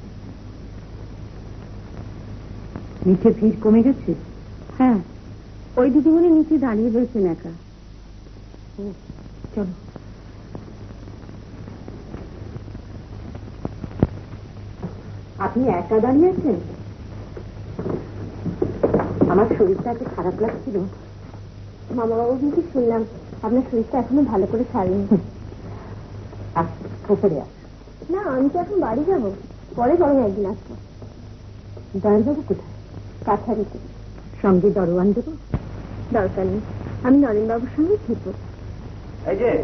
নিচে ভিড় কমে গেছে? হ্যাঁ, ওই দিদিমণি নিচে দাঁড়িয়ে রয়েছেন একা। চলো। আপনি একা দাঁড়িয়ে আছেন? আমার শরীরটা এত খারাপ লাগছিল। মামাবাবু কিন্তু শুনলাম আপনার শরীরটা এখনো ভালো করে ছাড়েনি। উপরে আস। না, আমি তো এখন বাড়ি যাবো, পরে বরং একদিন আসবো। দয়ালবাবু কোথায়? কাছারিতে। সঙ্গে দরওয়ান দেবো? দরকার নেই, আমি নরেন বাবুর সঙ্গে থাকবো। এই যে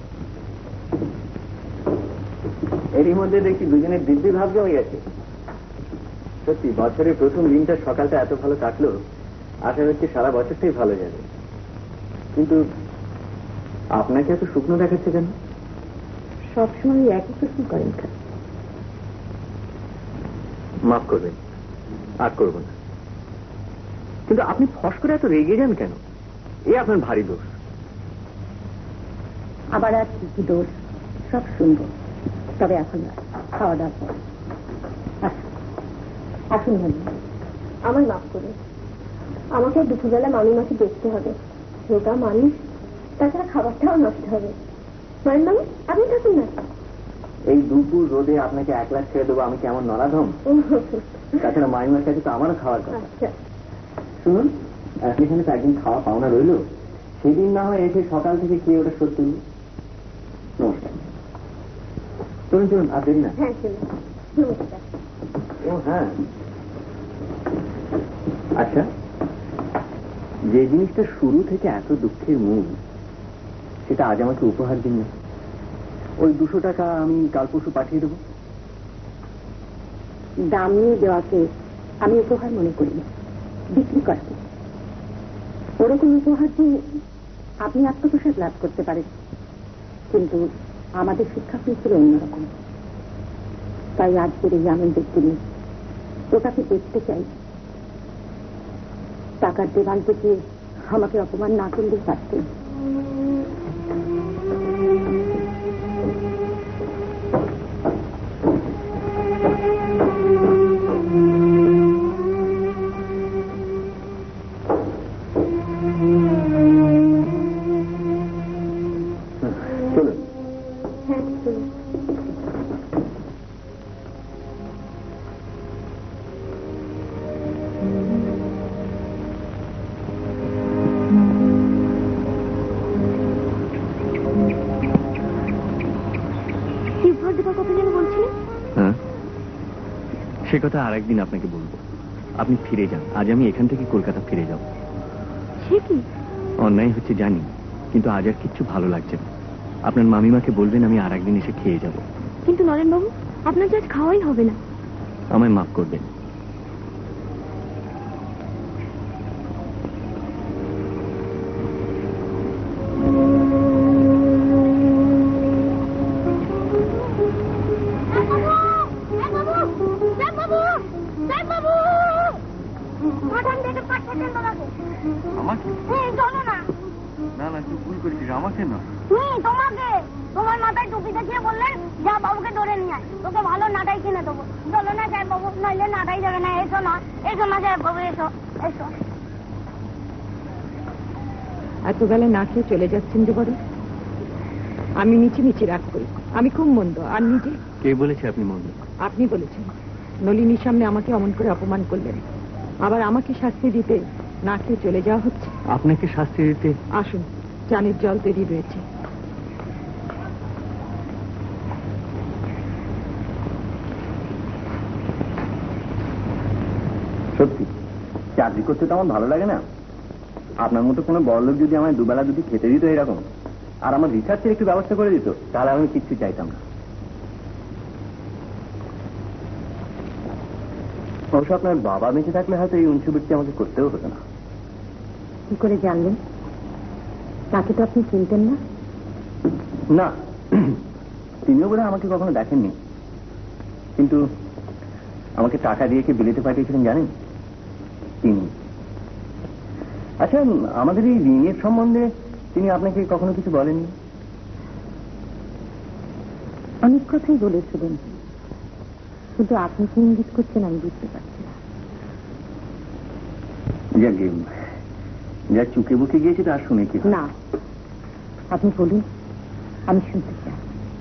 এরই মধ্যে দেখি দুজনের দিব্যি ভাব জমে গেছে। সত্যি বছরের প্রথম দিনটা সকালটা এত ভালো কাটলো, আশা হচ্ছে সারা বছরটাই ভালো যাবে। কিন্তু আপনাকে এত শুকনো দেখাচ্ছে কেন? সবসময় একই প্রশ্ন করেন কেন? মাফ করবেন, আর করবো না। কিন্তু আপনি ফস করে এত রেগে যান কেন? এ আপনার ভারী দোষ। আবার আর কি কি দোষ সব শুনবো, তবে এখন খাওয়া দাওয়া পর। আসুন ভাবি, আমার মাফ করুন, আমাকে দুপুরবেলা মামি মাকে দেখতে হবে। রোগা মানুষ, তাছাড়া খাবারটাও নষ্ট হবে। নরেন বাবু, আপনি থাকুন না। এই দুপুর রোদে আপনাকে একলা ছেড়ে দেবো আমি কেমন নরাধম? তাছাড়া মাইমার কাছে তো আমারও খাওয়ার কথা। শুনুন, আপনি এখানে তো একদিন খাওয়া পাওনা রইল, সেদিন না হয় এসে সকাল থেকে খেয়ে ওটা সত্যি। নমস্কার। চলুন চলুন, আর দেরি না। হ্যাঁ চলুন, নমস্কার। ও হ্যাঁ, আচ্ছা, যে জিনিসটা শুরু থেকে এত দুঃখের মূল, সেটা আজ আমাকে উপহার দিন না। ওই দুশো টাকা আমি কাল পরশু পাঠিয়ে দেবো। দাম নিয়ে দেওয়াকে আমি উপহার মনে করি, বিক্রি করা। ওরকম উপহার দিয়ে আপনি আত্মপ্রসাদ লাভ করতে পারেন, কিন্তু আমাদের শিক্ষা ছিল অন্যরকম। তাই আজকের এই আনন্দের দিনে ওটাকে দেখতে চাই। টাকার দেওয়াল থেকে আমাকে অপমান না করলেই পারতেন। সে কথা আর একদিন আপনাকে বলবো। আপনি ফিরে যান, আজ আমি এখান থেকে কলকাতা ফিরে যাব। সে কি? অন্যায় হচ্ছে জানি, কিন্তু আজ আর কিচ্ছু ভালো লাগছে না। আপনার মামিমাকে বলবেন আমি আর একদিন এসে খেয়ে যাব। কিন্তু নরেন বাবু, আপনার আজ খাওয়াই হবে না। আমায় মাফ করবেন। তোমার মাথায় টুপি দেখিয়ে বললেন যা বাবুকে ধরে নিয়ে আয়, তোকে ভালো নাটাই কিনে দেবো। চলো না সাহেব বাবু, নইলে নাটাই যাবে না। এসো না, এসো না সাহেব বাবু, এসো এসো। এত বেলা না খেয়ে চলে যাচ্ছেন যে বড়? আমি মিছি মিছি রাগ করি, আমি খুব মন্দ। আর নিজে? কে বলেছে আপনি মন্দ? আপনি বলেছেন। নলিনীর সামনে আমাকে অমন করে অপমান করলেন, আবার আমাকে শাস্তি দিতে না খেয়ে চলে যাওয়া হচ্ছে। আপনাকে শাস্তি দিতে? আসুন, চানের জল তৈরি রয়েছে। সত্যি চাকরি করতে তো আমার ভালো লাগে না। আপনার মতো কোনো বড় লোক যদি আমায় দুবেলা দুটি খেতে দিত এরকম, আর আমার রিসার্চের একটু ব্যবস্থা করে দিত, তাহলে আমি কিচ্ছু চাইতাম না। অবশ্য আপনার বাবা বেঁচে থাকলে হয়তো এই উঞ্চবৃত্তি আমাকে করতেও হতো না। কি করে জানলেন? তাকে তো আপনি চিনতেন না। না, তিনিও বোধহয় আমাকে কখনো দেখেননি, কিন্তু আমাকে টাকা দিয়ে কে বিলেতে পাঠিয়েছিলেন জানেন? তিনি। আচ্ছা, আমাদের এই ঋণের সম্বন্ধে তিনি আপনাকে কখনো কিছু বলেননি? অনেক কথাই বলেছিলেন, কিন্তু আপনি কি ইঙ্গিত করছেন আমি বুঝতে পারছি না। যাকে যা চুকে বুকে গিয়েছে তার শুনে কি না, আপনি বলুন, আমি শুনতে চাই।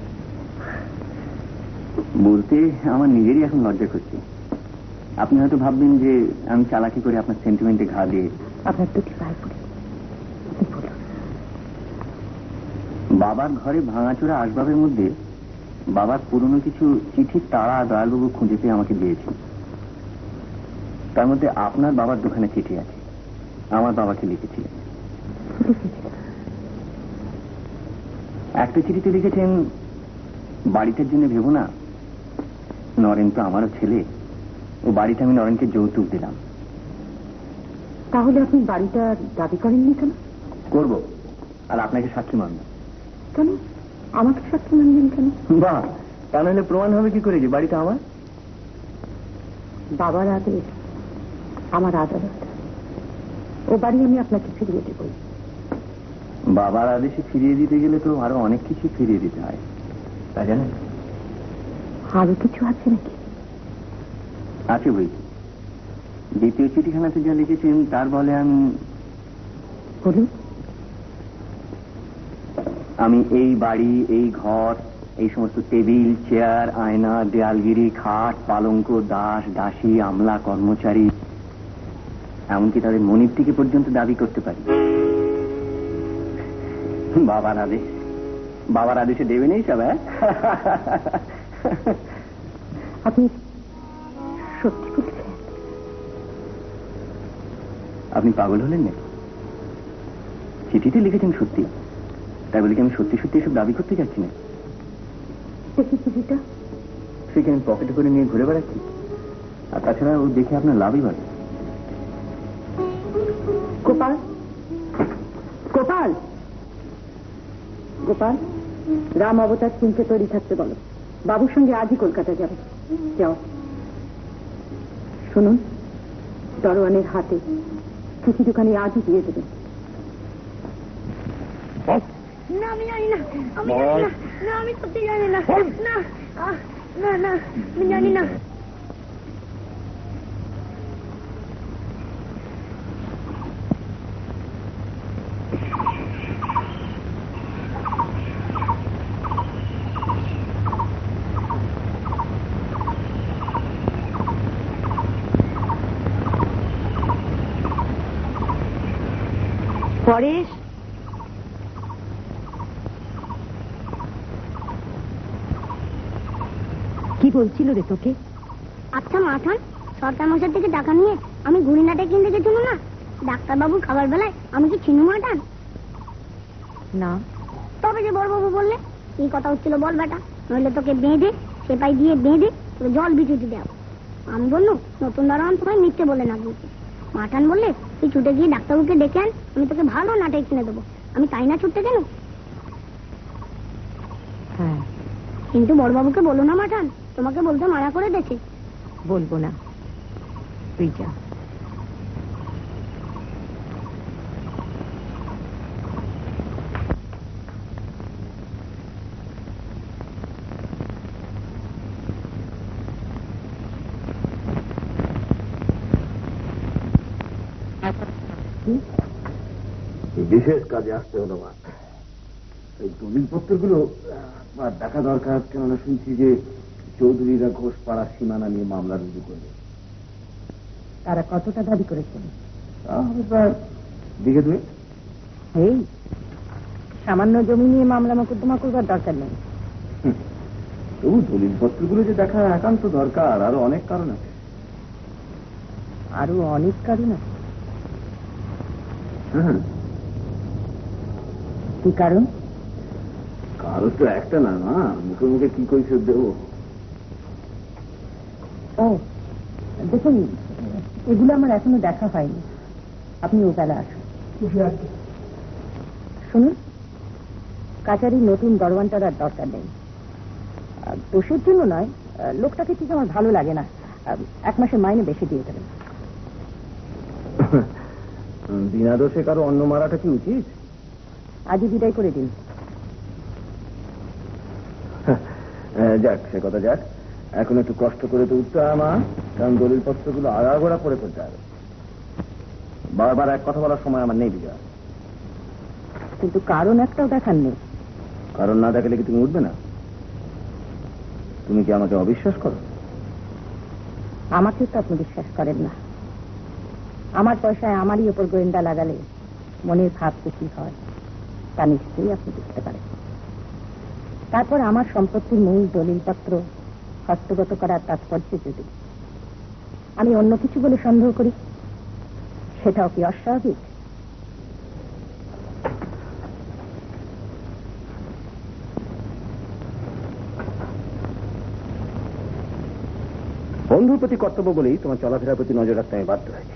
বলতে আমার নিজেরই এখন লজ্জা করছে। আপনি হয়তো ভাববেন যে আমি চালাকি করে আপনার সেন্টিমেন্টে ঘা দিয়ে। আপনার দুটি পায়ে পড়ে বাবার ঘরে ভাঙাচোরা আসবাবের মধ্যে বাবার পুরনো কিছু চিঠির তাড়া দয়ালবাবু খুঁজে পেয়ে আমাকে দিয়েছে। তার মধ্যে আপনার বাবার দোকানে চিঠি আছে, আমার বাবাকে লিখেছিলেন। একটা চিঠিতে লিখেছেন, বাড়িটার জন্য ভেবো না, নরেন তো আমারও ছেলে, ও বাড়িটা আমি নরেনকে যৌতুক দিলাম। তাহলে আপনি বাড়িটা দাবি করেননি কেন? করবো, আর আপনাকে সাক্ষী মানব। কেন আমাকে সাক্ষী মানবেন কেন? বাহ, তা নাহলে প্রমাণ হবে কি করে যে বাড়িটা আমার? বাবার আদেশ আমার আদালত, ও বাড়ি আমি আপনাকে ফিরিয়ে দেব। বাবার আদেশে ফিরিয়ে দিতে গেলে তো আরো অনেক কিছু ফিরিয়ে দিতে হয়, তা জানেন? আরো কিছু আছে নাকি? আছে বই। দ্বিতীয় চিঠিখানাতে যা লিখেছেন তার বলে আমি বলুন। আমি এই বাড়ি, এই ঘর, এই সমস্ত টেবিল, চেয়ার, আয়না, দেয়ালগিরি, খাট, পালঙ্ক, দাস, দাসী, আমলা, কর্মচারী, এমনকি তাদের মনিবটিকে পর্যন্ত দাবি করতে পারি। বাবার আদেশ, বাবার আদেশে দেবে নেই সব। আপনি সত্যি বলছেন? আপনি পাগল হলেন নাকি? চিঠিতে লিখেছেন সত্যি, তাই বলে কি আমি সত্যি সত্যি এসব দাবি করতে যাচ্ছি না। দেখি চিঠিটা। সেখানে পকেটে করে নিয়ে ঘুরে বেড়াচ্ছি, আর তাছাড়া ও দেখে আপনার লাভই বাড়ে। গোপাল, গোপাল, রাম অবতার চিনতে তৈরি থাকতে বলো। বাবুর সঙ্গে আজই কলকাতা যাবে। যাও। শুনুন, দরওয়ানের হাতে চিঠি দোকানে আজই দিয়ে দেবেন। না আমি জানি না, আমি জানি না, না আমি সত্যি জানি না, না না না আমি জানি না। পরেশ, কি বলছিল রে তোকে? আচ্ছা মাঠান, সরকার মশাই থেকে টাকা নিয়ে আমি ঘুড়িনাটা কিনতে গেছিল না ডাক্তারবাবুর খাবার বেলায়, আমি কি চিনু মাঠান? না। তবে যে বড়বাবু বললে এই কথা হচ্ছিল বল বেটা, নইলে তোকে বেঁধে সেপাই দিয়ে বেঁধে তোকে জল বিচুটি দেব। আমি বললুম নতুন দারোয়ান তোমায় মিথ্যে বলে না বুঝি। মাঠান বললে তুই ছুটে গিয়ে ডাক্তারবাবুকে ডেকে আন, আমি তোকে ভালো নাটক কিনে দেবো। আমি তাই না ছুটতে কেন? হ্যাঁ, কিন্তু বড়বাবুকে বলো না মাঠান, তোমাকে বলতে মানা করে দিয়েছে। বলবো না, তুই যা। বিশেষ কাজে আসতে হলো মা। এই দলিলপত্রগুলো আমার দেখা দরকার, কেননা শুনছি যে চৌধুরীরা ঘোষ পাড়ার সীমানা নিয়ে মামলা রুজু করবে। তারা কতটা দাবি করেছেন? তাহলে প্রায় দিকে দুই। এই সামান্য জমি নিয়ে মামলা মোকদ্দমা করবার দরকার নেই। তবু দলিলপত্রগুলো যে দেখা একান্ত দরকার, আরো অনেক কারণ আছে। আরো অনেক কারণ আছে? হ্যাঁ, কি কারণ? কারো তো একটা না মা, মুখে মুখে কি কইছে দেবো। ও দেখুন, এগুলো আমার এখনো দেখা হয়নি, আপনি ও বেলা আসুন। শুনুন, কাচারির নতুন দরওয়ানটার আর দরকার নেই। দোষের জন্য নয়, লোকটাকে ঠিক আমার ভালো লাগে না। এক মাসের মাইনে বেশি দিয়ে দেবেন। বিনা দোষে কারো অন্য মারাটা কি উচিত? আজই বিদায় করে দিন। যাক, সে কথা যাক, এখন একটু কষ্ট করে তো উঠতে হয় মা, কারণ দলিল পত্রগুলো আগাগোড়া পড়ে ফেলতে হবে। বারবার এক কথা বলার সময় আমার নেই বিজয়। কিন্তু কারণ একটাও দেখার নেই। কারণ না দেখালে কি তুমি উঠবে না? তুমি কি আমাকে অবিশ্বাস করো? আমাকে তো আপনি বিশ্বাস করেন না। আমার পয়সায় আমারই ওপর গোয়েন্দা লাগালে মনের ভাব কি হয় তা নিশ্চয়ই আপনি বুঝতে পারেন। তারপর আমার সম্পত্তির মূল দলিলপত্র হস্তগত করার তাৎপর্য যদি আমি অন্য কিছু বলে সন্দেহ করি, সেটাও কি অস্বাভাবিক? বন্ধুর প্রতি কর্তব্য বলেই তোমার চলাফেরার প্রতি নজর রাখতে আমি বাধ্য হয়েছি।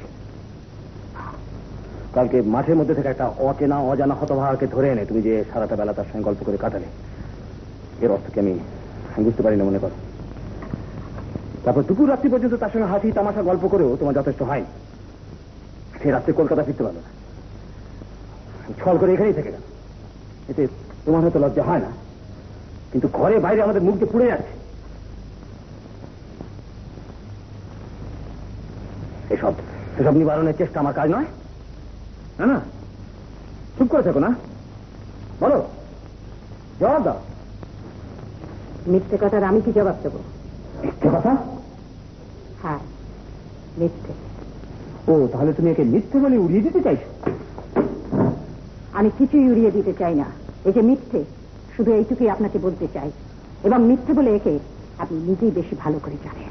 কালকে মাঠের মধ্যে থেকে একটা অচেনা অজানা হতভাগাকে ধরে এনে তুমি যে সারাটা বেলা তার সঙ্গে গল্প করে কাটালে, এর অর্থ কি আমি বুঝতে পারি না মনে করো? তারপর দুপুর রাত্রি পর্যন্ত তার সঙ্গে হাসি তামাশা গল্প করেও তোমার যথেষ্ট হয়, সে রাত্রে কলকাতা ফিরতে পারলো না, ছল করে এখানেই থেকে গেল। এতে তোমার হয়তো লজ্জা হয় না, কিন্তু ঘরে বাইরে আমাদের মুখে পুড়ে যাচ্ছে। এসব এসব নিবারণের চেষ্টা আমার কাজ নয়। না না, চুপ করে থাকো না, বলো, জবাব দাও। মিথ্যে কথার আমি কি জবাব দেবো? মিথ্যে কথা? হ্যাঁ, মিথ্যে। ও, তাহলে তুমি একে মিথ্যে বলে উড়িয়ে দিতে চাইছো? আমি কিছুই উড়িয়ে দিতে চাই না। একে মিথ্যে, শুধু এইটুকুই আপনাকে বলতে চাই, এবং মিথ্যে বলে একে আপনি নিজেই বেশি ভালো করে জানেন।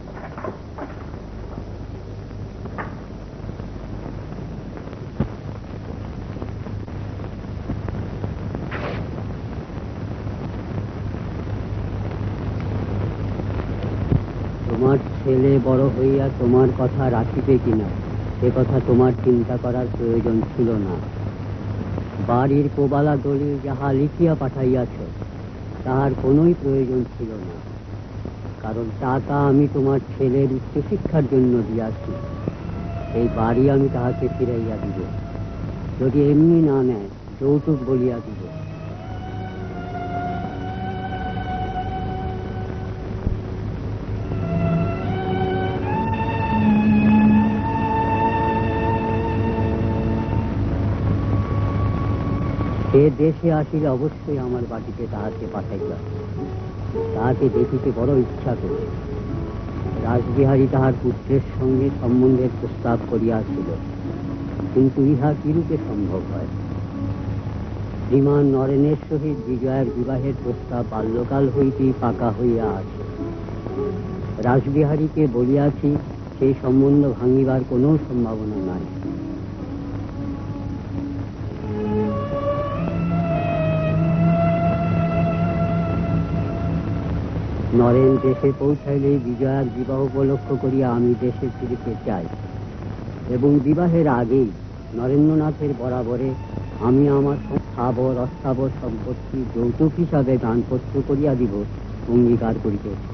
তোমার ছেলে বড় হইয়া তোমার কথা রাখিবে কিনা সে কথা তোমার চিন্তা করার প্রয়োজন ছিল না। বাড়ির কোবালা দলিল যাহা লিখিয়া পাঠাইয়াছ তাহার কোনোই প্রয়োজন ছিল না, কারণ টাকা আমি তোমার ছেলের উচ্চশিক্ষার জন্য দিয়াছি। এই বাড়ি আমি তাহাকে ফিরাইয়া দিব, যদি এমনি না নেয় যৌতুক বলিয়া দিব। সে দেশে আসিলে অবশ্যই আমার বাড়িতে তাহাকে পাঠাইয়া, তাহাকে দেখিতে বড় ইচ্ছা করে। রাসবিহারী তাহার পুত্রের সঙ্গে সম্বন্ধের প্রস্তাব করিয়াছিল, কিন্তু ইহা কিরূপে সম্ভব হয়? শ্রীমান নরেনের সহিত বিজয়ের বিবাহের প্রস্তাব বাল্যকাল হইতেই পাকা হইয়া আছে। রাসবিহারীকে বলিয়াছি সেই সম্বন্ধ ভাঙিবার কোনো সম্ভাবনা নাই। নরেন দেশে পৌঁছাইলেই বিজয়ার বিবাহ উপলক্ষ করিয়া আমি দেশে ফিরিতে চাই, এবং বিবাহের আগেই নরেন্দ্রনাথের বরাবরে আমি আমার স্থাবর অস্থাবর সম্পত্তি যৌতুক হিসাবে দানপত্র করিয়া দিব অঙ্গীকার করিতেছি।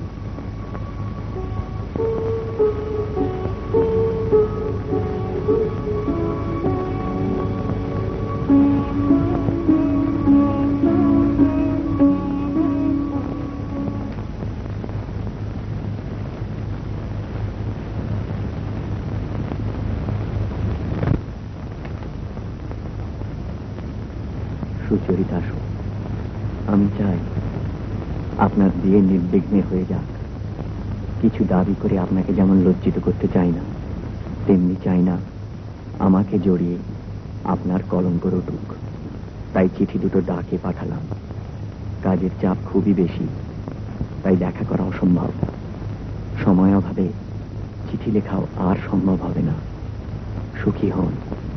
সুচরিতা, আমি চাই আপনার বিয়ে নির্বিঘ্নে হয়ে যাক। কিছু দাবি করে আপনাকে যেমন লজ্জিত করতে চাই না, তেমনি চাই না আমাকে জড়িয়ে আপনার কলঙ্ক রটুক। তাই চিঠি দুটো ডাকে পাঠালাম। কাজের চাপ খুবই বেশি, তাই দেখা করা অসম্ভব। সময় অভাবে চিঠি লেখাও আর সম্ভব হবে না। সুখী হন।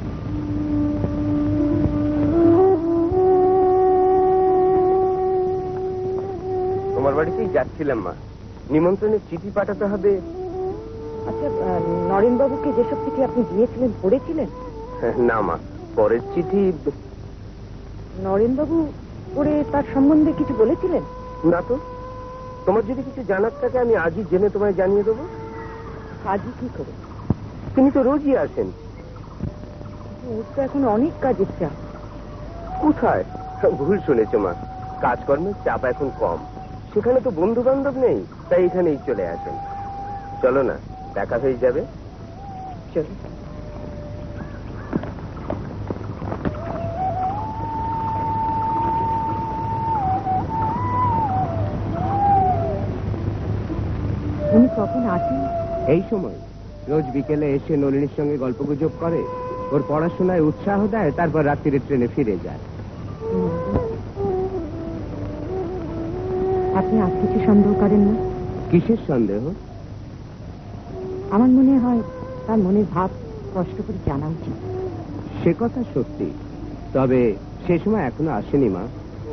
তোমার বাড়িতেই যাচ্ছিলাম মা, নিমন্ত্রণের চিঠি পাঠাতে হবে। আচ্ছা, নরেন বাবুকে যেসব চিঠি আপনি দিয়েছিলেন পড়েছিলেন? না মা, পরের চিঠি। নরেন বাবু পড়ে তার সম্বন্ধে কিছু বলেছিলেন? না তো। তোমার যদি কিছু জানার থাকে আমি আজই জেনে তোমায় জানিয়ে দেবো। আজই কি করে? তিনি তো রোজই আসেন। ওর তো এখন অনেক কাজের চাপ। কোথায়? ভুল শুনেছো মা, কাজকর্মের চাপ এখন কম। সেখানে তো বন্ধু বান্ধব নেই, তাই এখানেই চলে আসেন। চলো না, দেখা হয়ে যাবে। চলো। উনি কখন আসেন? এই সময় রোজ বিকেলে এসে নলিনীর সঙ্গে গল্পগুজব করে, ওর পড়াশোনায় উৎসাহ দেয়, তারপর রাত্রিরে ট্রেনে ফিরে যায়। আপনি আর কিছু সন্দেহ করেন না? কিসের সন্দেহ? আমার মনে হয় তার মনের ভাব কষ্ট করে জানা উচিত। সে কথা সত্যি, তবে সে সময় এখনো আসেনি মা।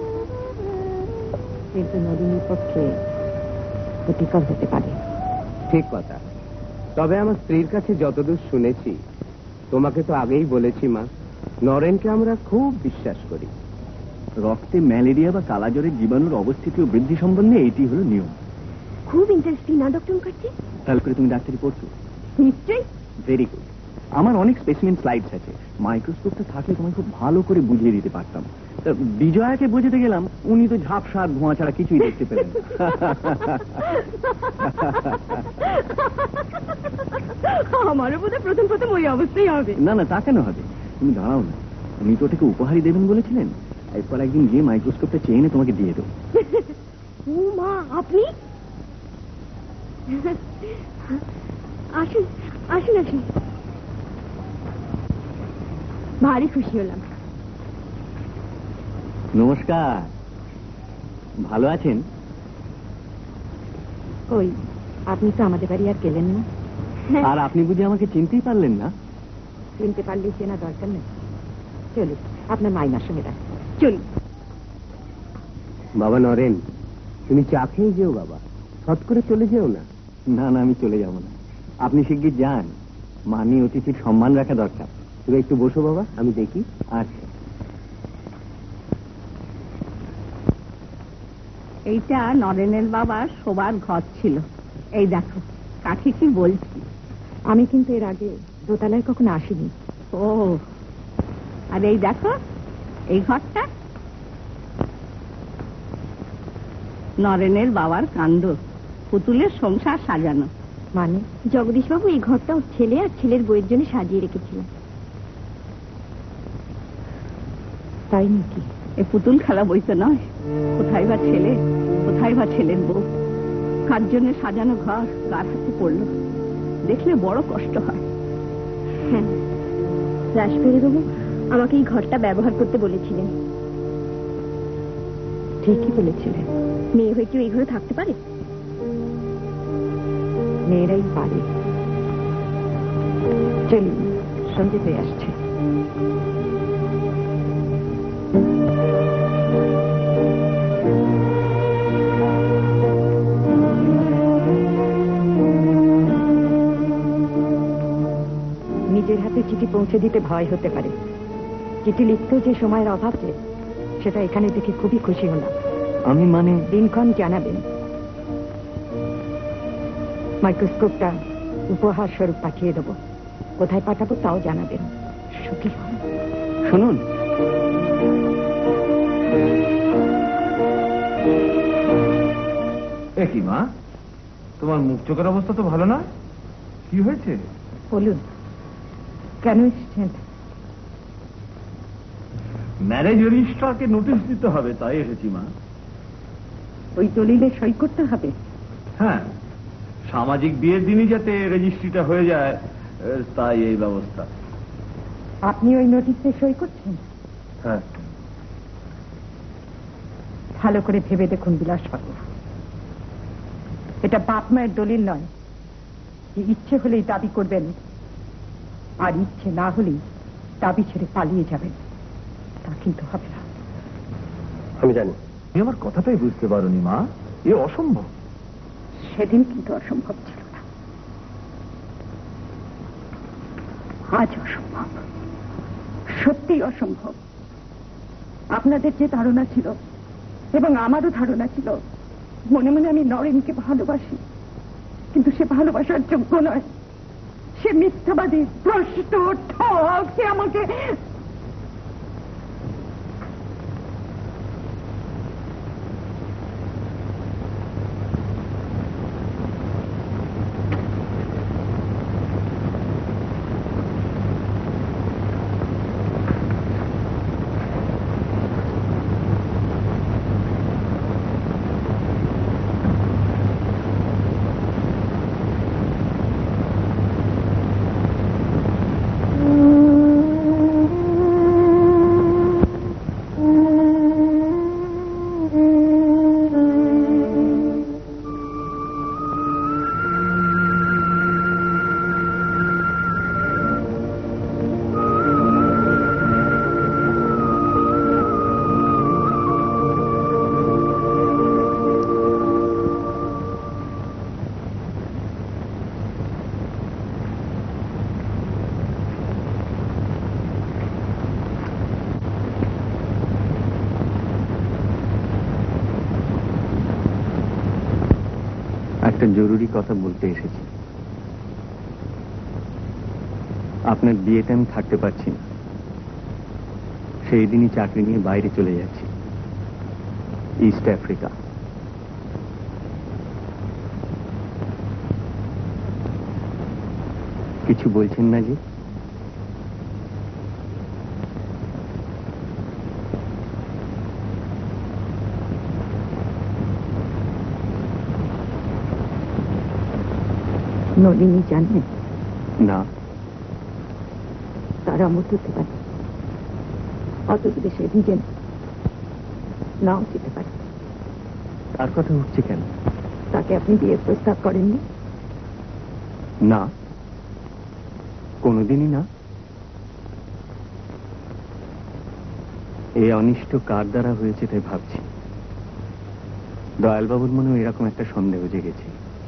কিন্তু নলিনীর পক্ষে ক্ষতিকর হতে পারে। ঠিক কথা, তবে আমার স্ত্রীর কাছে যতদূর শুনেছি, তোমাকে তো আগেই বলেছি মা, নরেনকে আমরা খুব বিশ্বাস করি। রক্তে ম্যালেরিয়া বা কালাজ্বরের জীবাণুর অবস্থিতি ও বৃদ্ধি সম্বন্ধে এটি হলো নিয়ম। খুব ইন্টারেস্টিং না ডক্টর মুখার্জি? তাহলে করে তুমি ডাক্তারি পড়ছো? নিশ্চয়ই। Very good. আমার অনেক স্পেসিমেন স্লাইডস আছে, মাইক্রোস্কোপটা থাকলে তোমায় খুব ভালো করে বুঝিয়ে দিতে পারতাম। বিজয়াকে বোঝাতে গেলাম, উনি তো ঝাপসা ধোঁয়া ছাড়া কিছুই দেখতে পেলেন না। আমারও বোধহয় প্রথম প্রথম ওই অবস্থাই হবে। না না, তা কেন হবে? তুমি দাঁড়াও না, উনি তো ওটাকে উপহারই দেবেন বলেছিলেন। এরপর একদিন গিয়ে মাইক্রোস্কোপটা চেয়ে এনে তোমাকে দিয়ে দেবো। ও মা, আপনি আসুন আসুন আসুন, ভারী খুশি হলাম। নমস্কার, ভালো আছেন? ওই আপনি তো আমাদের বাড়ি আর গেলেন না। আর আপনি বুঝি আমাকে চিনতেই পারলেন না? চিনতে পারলেই চেনা দরকার নেই। চলুন, আপনার মাইমার সঙ্গে রাখ। চলুন। বাবা নরেন, তুমি চা খেয়ে যেও বাবা, ছট করে চলে যেও না। না না, আমি চলে যাব না, আপনি শিগগির যান। মানি অতিথির সম্মান রাখা দরকার। তুমি একটু বসো বাবা, আমি দেখি। আচ্ছা। এইটা নরেনের বাবার শোবার ঘর ছিল। এই দেখো কাঠি কি বলছি। আমি কিন্তু এর আগে দোতলায় কখনো আসিনি। ও, আর এই দেখো এই ঘরটা নরেনের বাবার কাণ্ড, পুতুলের সংসার সাজানো। মানে জগদীশ বাবু এই ঘরটা ওর ছেলে আর ছেলের বইয়ের জন্য সাজিয়ে রেখেছিলেন। তাই নাকি? এ পুতুল খেলা বই তো নয়। কোথায় বা ছেলে, কোথায় বা ছেলের বউ, কার জন্য সাজানো ঘর কার হাতে পড়লো, দেখলে বড় কষ্ট হয়। হ্যাঁ, রাসবিহারী বাবু আমাকে এই ঘরটা ব্যবহার করতে বলেছিলেন। ঠিকই বলেছিলেন। মেয়ে হয়ে কেউ এই ঘরে থাকতে পারে? মেয়েরাই পারে। চলুন, সন্ধে হয়ে আসছে। নিজের হাতে চিঠি পৌঁছে দিতে ভয় হতে পারে, চিঠি লিখতেও যে সময়ের অভাব যে, সেটা এখানে দেখে খুবই খুশি হলাম। আমি মানে দিনক্ষণ জানাবেন। মাইক্রোস্কোপটা উপহার স্বরূপ পাঠিয়ে দেবো। কোথায় পাঠাবো তাও জানাবেন। সুখী হন। শুনুন, এ কি মা, তোমার মুখ চোখের অবস্থা তো ভালো না, কি হয়েছে? বলুন, কেন এসেছেন? ম্যারেজ রেজিস্ট্রারকে নোটিশ দিতে হবে, তাই এসেছি মা। ওই দলিলে সই করতে হবে? হ্যাঁ, সামাজিক বিয়ের দিনই যাতে রেজিস্ট্রিটা হয়ে যায়, তাই এই ব্যবস্থা। আপনি ওই নোটিশে সই করছেন? হ্যাঁ। ভালো করে ভেবে দেখুন বিলাসবাবু, এটা বাপ মায়ের দলিল নয় যে ইচ্ছে হলেই দাবি করবেন আর ইচ্ছে না হলেই দাবি ছেড়ে পালিয়ে যাবেন। তা কিন্তু হবে না। আমি জানি। তুমি আমার কথাটাই বুঝতে পারোনি মা, এ অসম্ভব। সেদিন কিন্তু অসম্ভব ছিল না, আজ অসম্ভব, সত্যি অসম্ভব। আপনাদের যে ধারণা ছিল এবং আমারও ধারণা ছিল, মনে মনে আমি নরেনকে ভালোবাসি, কিন্তু সে ভালোবাসার যোগ্য নয়। সে মিথ্যাবাদী, ভ্রষ্ট, ঠক। সে আমাকে একটা জরুরি কথা বলতে এসেছি। আপনার বিয়েতে আমি থাকতে পারছি না। সেই দিনই চাকরি নিয়ে বাইরে চলে যাচ্ছি, ইস্ট আফ্রিকা। কিছু বলছেন না যে? নলিনী জানে না। তারা মত হতে পারে, অত দূরে সে নিজে নাও যেতে পারে। তার কথা উঠছে কেন? তাকে আপনি বিয়ের প্রস্তাব করেননি? না, কোনোদিনই না। এই অনিষ্ট কার দ্বারা হয়েছে তাই ভাবছি। দয়ালবাবুর মনেও এরকম একটা সন্দেহ জেগেছে।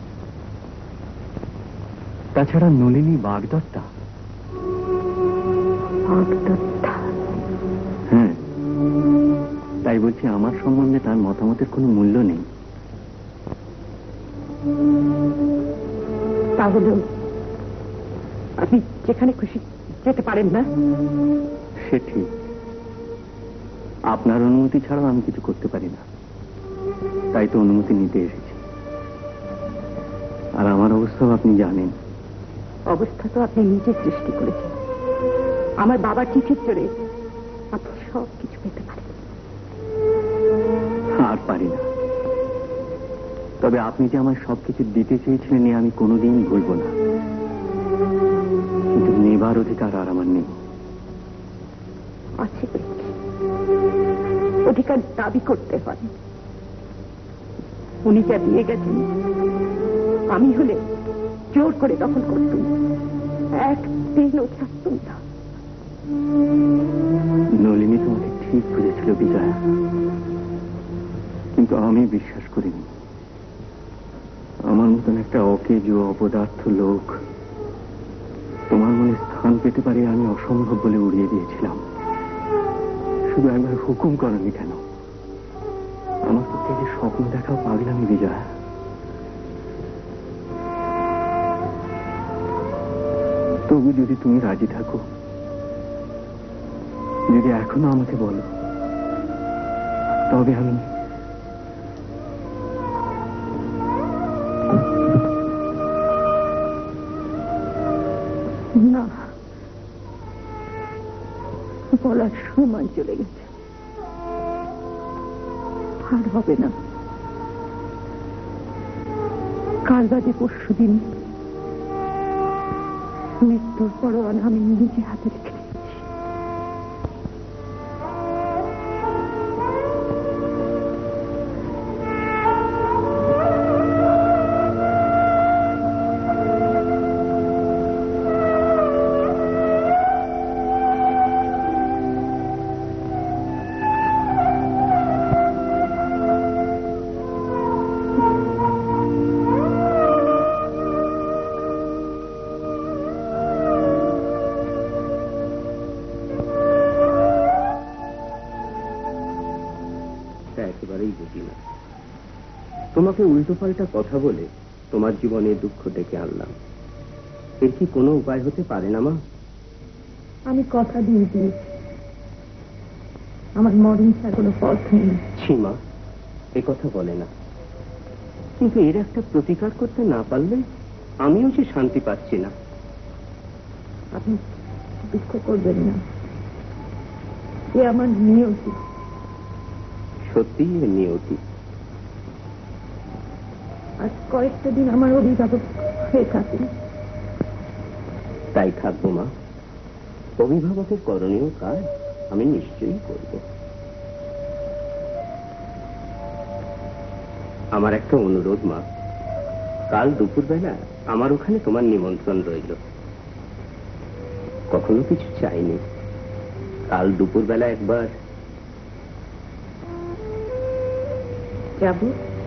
তাছাড়া নলিনী বাগদত্তা। বাগদত্তা? হ্যাঁ, তাই তাই বলছি আমার সম্বন্ধে তার মতামতের কোনো মূল্য নেই। তাহলেও আপনি যেখানে খুশি যেতে পারেন না? সে ঠিক, আপনার অনুমতি ছাড়াও আমি কিছু করতে পারি না, তাই তো অনুমতি নিতে এসেছি। আর আমার অবস্থাও আপনি জানেন। অবস্থা তো আপনি নিজে সৃষ্টি করেছেন। আমার বাবার চিঠির জোরে আপনি সব কিছু পেতে পারেন। আর পারি না, তবে আপনি যে আমার সবকিছু দিতে চেয়েছিলেন এ আমি কোনোদিন ভুলব না, কিন্তু নেবার অধিকার আর আমার নেই। আছে অধিকার দাবি করতে পারেন। উনি যা দিয়ে গেছেন আমি হলে জোর করে দখল করতুম, এক দিনও থাকতুম না। নলিনী তোমাকে ঠিক বুঝেছিল বিজয়া, কিন্তু আমি বিশ্বাস করিনি। আমার মতন একটা অকেজ অপদার্থ লোক তোমার মনে স্থান পেতে পারে আমি অসম্ভব বলে উড়িয়ে দিয়েছিলাম। শুধু একবার হুকুম করনি কেন? আমার পক্ষে যে স্বপ্ন দেখাও পাগলামি বিজয়া। তবু যদি তুমি রাজি থাকো, যদি এখনো আমাকে বলো, তবে আমি না, বলার সময় চলে গেছে, আর হবে না। কাল বাদে পরশু দিন মৃত্যুর পরোয়ানা আমি নিজে হাতে লিখে দিয়েছি। তোমাকে উল্টো পাল্টা কথা বলে তোমার জীবনে দুঃখ ডেকে আনলাম, এর কি কোনো উপায় হতে পারে না মা? আমি কথা দিয়ে দিয়েছি, আমার মরণ ছাড়া কোনো পথ নেই। সীমা এ কথা বলে না, কিন্তু এর একটা প্রতিকার করতে না পারলে আমিও যে শান্তি পাচ্ছি না। আপনি দুঃখ করবেন না, এ আমার নিয়তি। সত্যি এ নিয়তি। আজ কয়েকটা দিন আমার অভিভাবক হয়ে থাকে। তাই থাকবো মা, অভিভাবকের করণীয় কাজ আমি নিশ্চয়ই করব। আমার একটা অনুরোধ মা, কাল দুপুরবেলা আমার ওখানে তোমার নিমন্ত্রণ রইল। কখনো কিছু চাইনি, কাল দুপুরবেলা একবার যাব।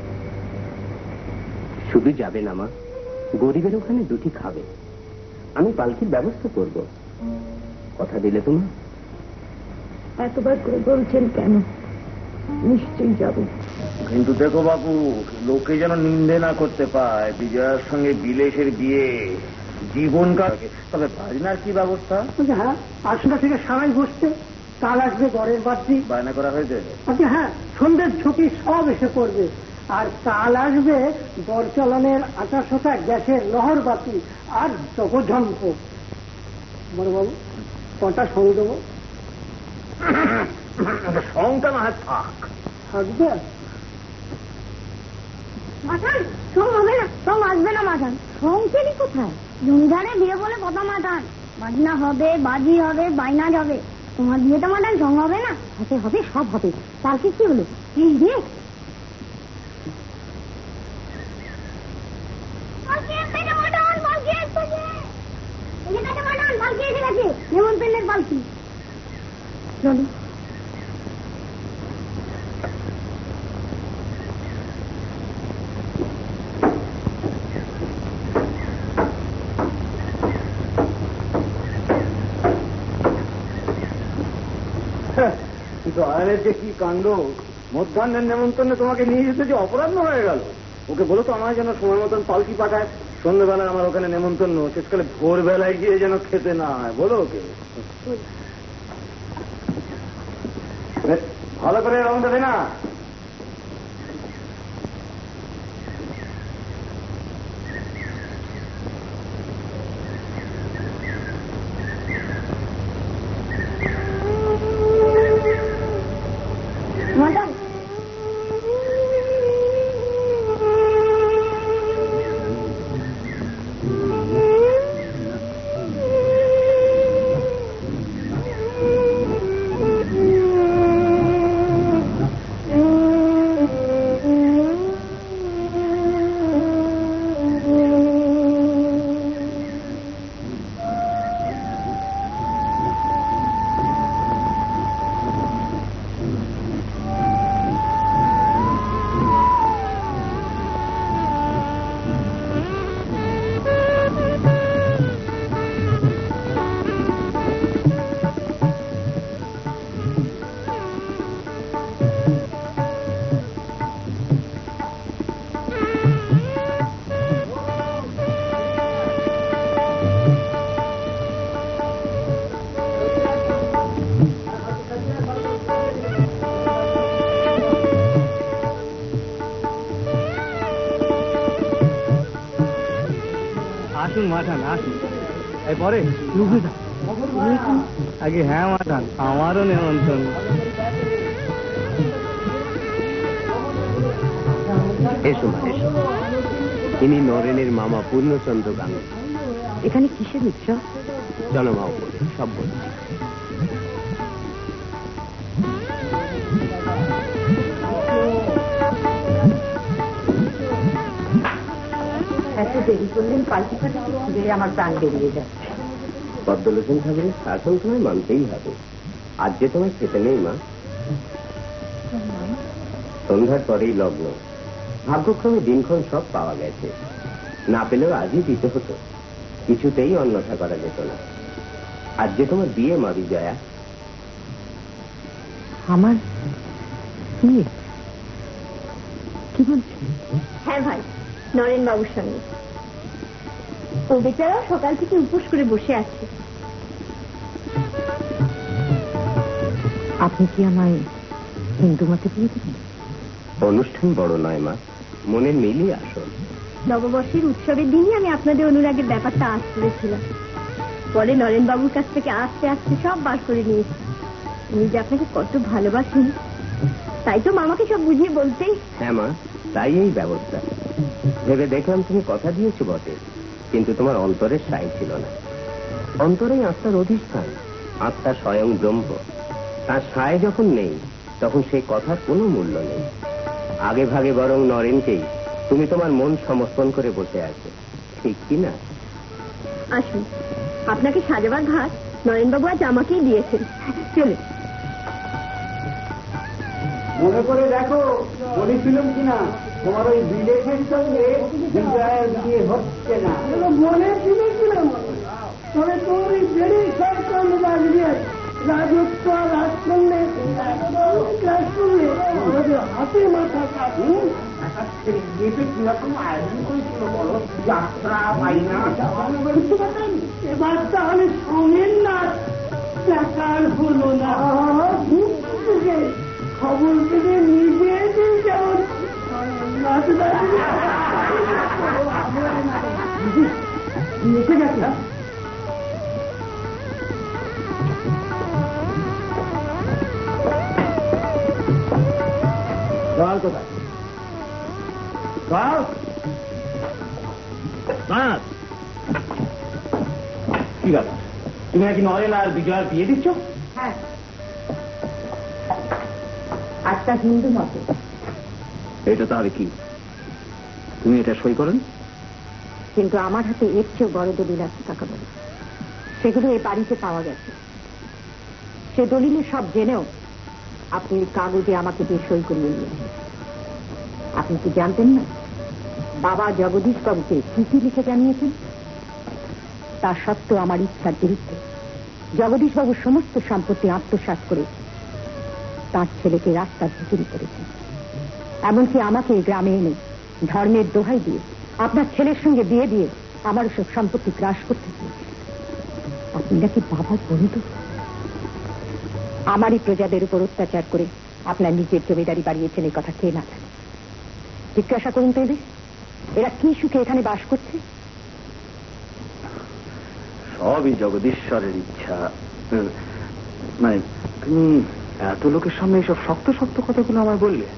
শুধু যাবে না মা, গরিবের ওখানে দুটি খাবে, আমি পালকির ব্যবস্থা করব। কথা দিলে তোমার? এতবার করে বলছেন কেন? নিশ্চয়ই যাব। কিন্তু দেখো বাবু, লোকে যেন নিন্দে না করতে পায় বিজয়ার সঙ্গে বিলেশের বিয়ে, জীবন কাটে। তবে বাজনার কি ব্যবস্থা? হ্যাঁ, আটটা থেকে সারাই বসছে, কাল আসবে ঘরের বাদ্যি বায়না করা হয়েছে। আচ্ছা হ্যাঁ, সন্ধ্যের ঝুঁকি সব এসে পড়বে। আর কাল আসবে বরচালানের আটা শোটা গ্যাসের নহর বাতি আর জগঝম্প। বড় বাবু কটা সং দেবো? সংটা না থাক, থাকবে। মাঠান সং হবে না, সং আসবে না মাঠান। সং চেলি কোথায়? জমিদারে বিয়ে বলে কথা মাঠান, বাজনা হবে, বাজি হবে, বাইনা যাবে। তোমার বিয়েতে মাঠান সং হবে না? হাতে হবে, সব হবে। কালকে কি হলো? এই রে, নেমন্তন্নের পালকি। চলো। কিন্তু নয়নের যে কি কাণ্ড, মধ্যাহ্নের নেমন্তন্নে তোমাকে নিয়ে যেতে যে অপরাহ্ন হয়ে গেল। ওকে বলো তো আমার যেন সময় মতন পালকি পাঠায়। সন্ধ্যেবেলায় আমার ওখানে নেমন্তন্ন, শেষকালে ভোরবেলায় গিয়ে যেন খেতে না হয়। বলো ওকে। ভালো করে রংটা দে না। মদন, আসুন মাঠান, আসুন। এরপরে আগে হ্যাঁ মাঠান, আমারও নেমন্তন্ন। এসো মা, এসো। ইনি নরেনের মামা পূর্ণচন্দ্র গাঙ্গুলি। এখানে কিসের উৎসব? জনমা উপরে সব বলছি। এত দেরি করলেন, পাল্টি পাল্টি যে আমার প্রাণ বেরিয়ে যাচ্ছে। পদ্মলোচন ঠাকুরের শাসন তোমায় মানতেই হবে। আজ যে তোমায় খেতে নেই মা। সন্ধ্যার পরেই লগ্ন। ভাগ্যক্রমে দিনক্ষণ সব পাওয়া গেছে, না পেলেও আজই দিতে হতো। কিছুতেই অন্যথা করা যেত না। আজ যে তোমার বিয়ে মা বিজয়া। আমার বিয়ে? কি বলছেন? হ্যাঁ ভাই, নরেন বাবুর সঙ্গে। ও বেচারাও সকাল থেকে উপোস করে বসে আছে। আপনি কি আমায় হিন্দু মতে বিয়ে দেবেন? অনুষ্ঠান বড় নয় মা, মনের মিলই আসল। নববর্ষের উৎসবের দিনই আমি আপনাদের অনুরাগের ব্যাপারটা আজ করেছিলাম। পরে নরেন বাবুর কাছ থেকে আস্তে আস্তে সব বার করে নিয়েছি। উনি যে আপনাকে কত ভালোবাসেন, তাই তো মামাকে সব বুঝিয়ে বলতেই। হ্যাঁ মা, তাই এই ব্যবস্থা। ভেবে দেখলাম তুমি কথা দিয়েছো বটে, কিন্তু তোমার অন্তরের সাই ছিল না। অন্তরেই আত্মার অধিষ্ঠান, আত্মা স্বয়ং ব্রহ্ম। তার সায় যখন নেই, তখন সেই কথার কোনো মূল্য নেই। আগে ভাগে বরং নরেনকেই তুমি তোমার মন সমর্পণ করে বসে আছো, ঠিক কি না? আসুন, আপনাকে সাজাবার ঘাট নরেনবাবু আজ আমাকেই দিয়েছেন। চলুন। মনে করে দেখো বলেছিলাম কিনা তোমার ওই বিলেটের সঙ্গে বিজয়ের বিয়ে হচ্ছে না। মনে ছিলেছিলাম, তবে তোর ওই বেড়ে সরকার রাজবিয়ে রাজত্ব রাজ করলে কাজ করলে আমাদের হাতে মাথা কাটু। বিয়েতে কিরকম আয়োজন করেছিল বলো? যাত্রা বাইনা এবার তাহলে সঙ্গের নাচ দেখার হলো না। খবর পেলে নিজে যেমন নাচ এসে গেছে। দয়াল কোথায়? দয়াল কি ব্যাপার? তুমি নাকি নরেন আর বিজয়ার বিয়ে দিচ্ছ? হ্যাঁ, আজটা হিন্দু মতে। এটা তাহলে কি? তুমি এটা সই করেন? কিন্তু আমার হাতে এর চেয়েও বড় দলিল আছে টাকা বলে। সেগুলো এই বাড়িতে পাওয়া গেছে। সে দলিলে সব জেনেও আপনি এই কাগজে আমাকে দিয়ে সই করিয়ে নিয়েছেন। আপনি কি জানতেন না বাবা জগদীশ বাবুকে চিঠি লিখে জানিয়েছেন? তা সত্ত্বেও আমার ইচ্ছার বিরুদ্ধে জগদীশ বাবুর সমস্ত সম্পত্তি আত্মসাৎ করেছে। তার ছেলেকে রাস্তার ভিতরে করেছেন, এমনকি আমাকে গ্রামে এনে ধর্মের দোহাই দিয়ে আপনার ছেলের সঙ্গে বিয়ে দিয়ে আমার সব সম্পত্তি গ্রাস করতে চেয়েছেন। আপনি নাকি বাবার বন্ধু। আমারই প্রজাদের উপর অত্যাচার করে আপনার নিজের জমিদারি বাড়িয়েছেন, এই কথা কে না জানে? জিজ্ঞাসা করুন তো এদের, এরা কি সুখে এখানে বাস করছে? সবই জগদীশ্বরের ইচ্ছা। মানে তুমি এত লোকের সামনে এইসব শক্ত শক্ত কথাগুলো আমায় বললে?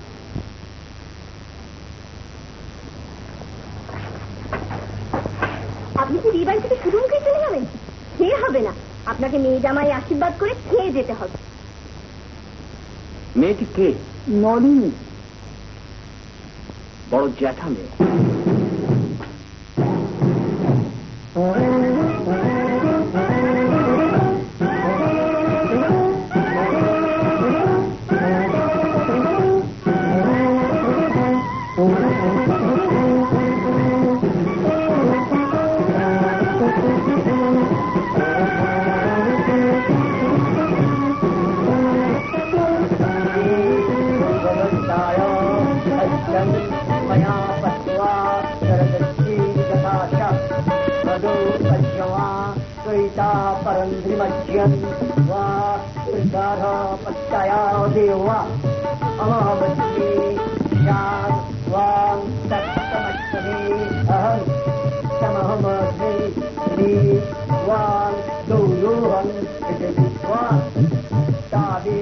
আপনি কি এই বাড়ি থেকে শুরু মুখে চলে যাবেন? খেয়ে হবে না, আপনাকে মেয়ে জামাই আশীর্বাদ করে খেয়ে যেতে হবে। মেয়েটি কে? নলিনী। বড় জ্যাঠা মেয়ে।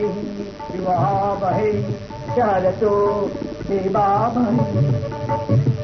विवाह बहे शरतो देवा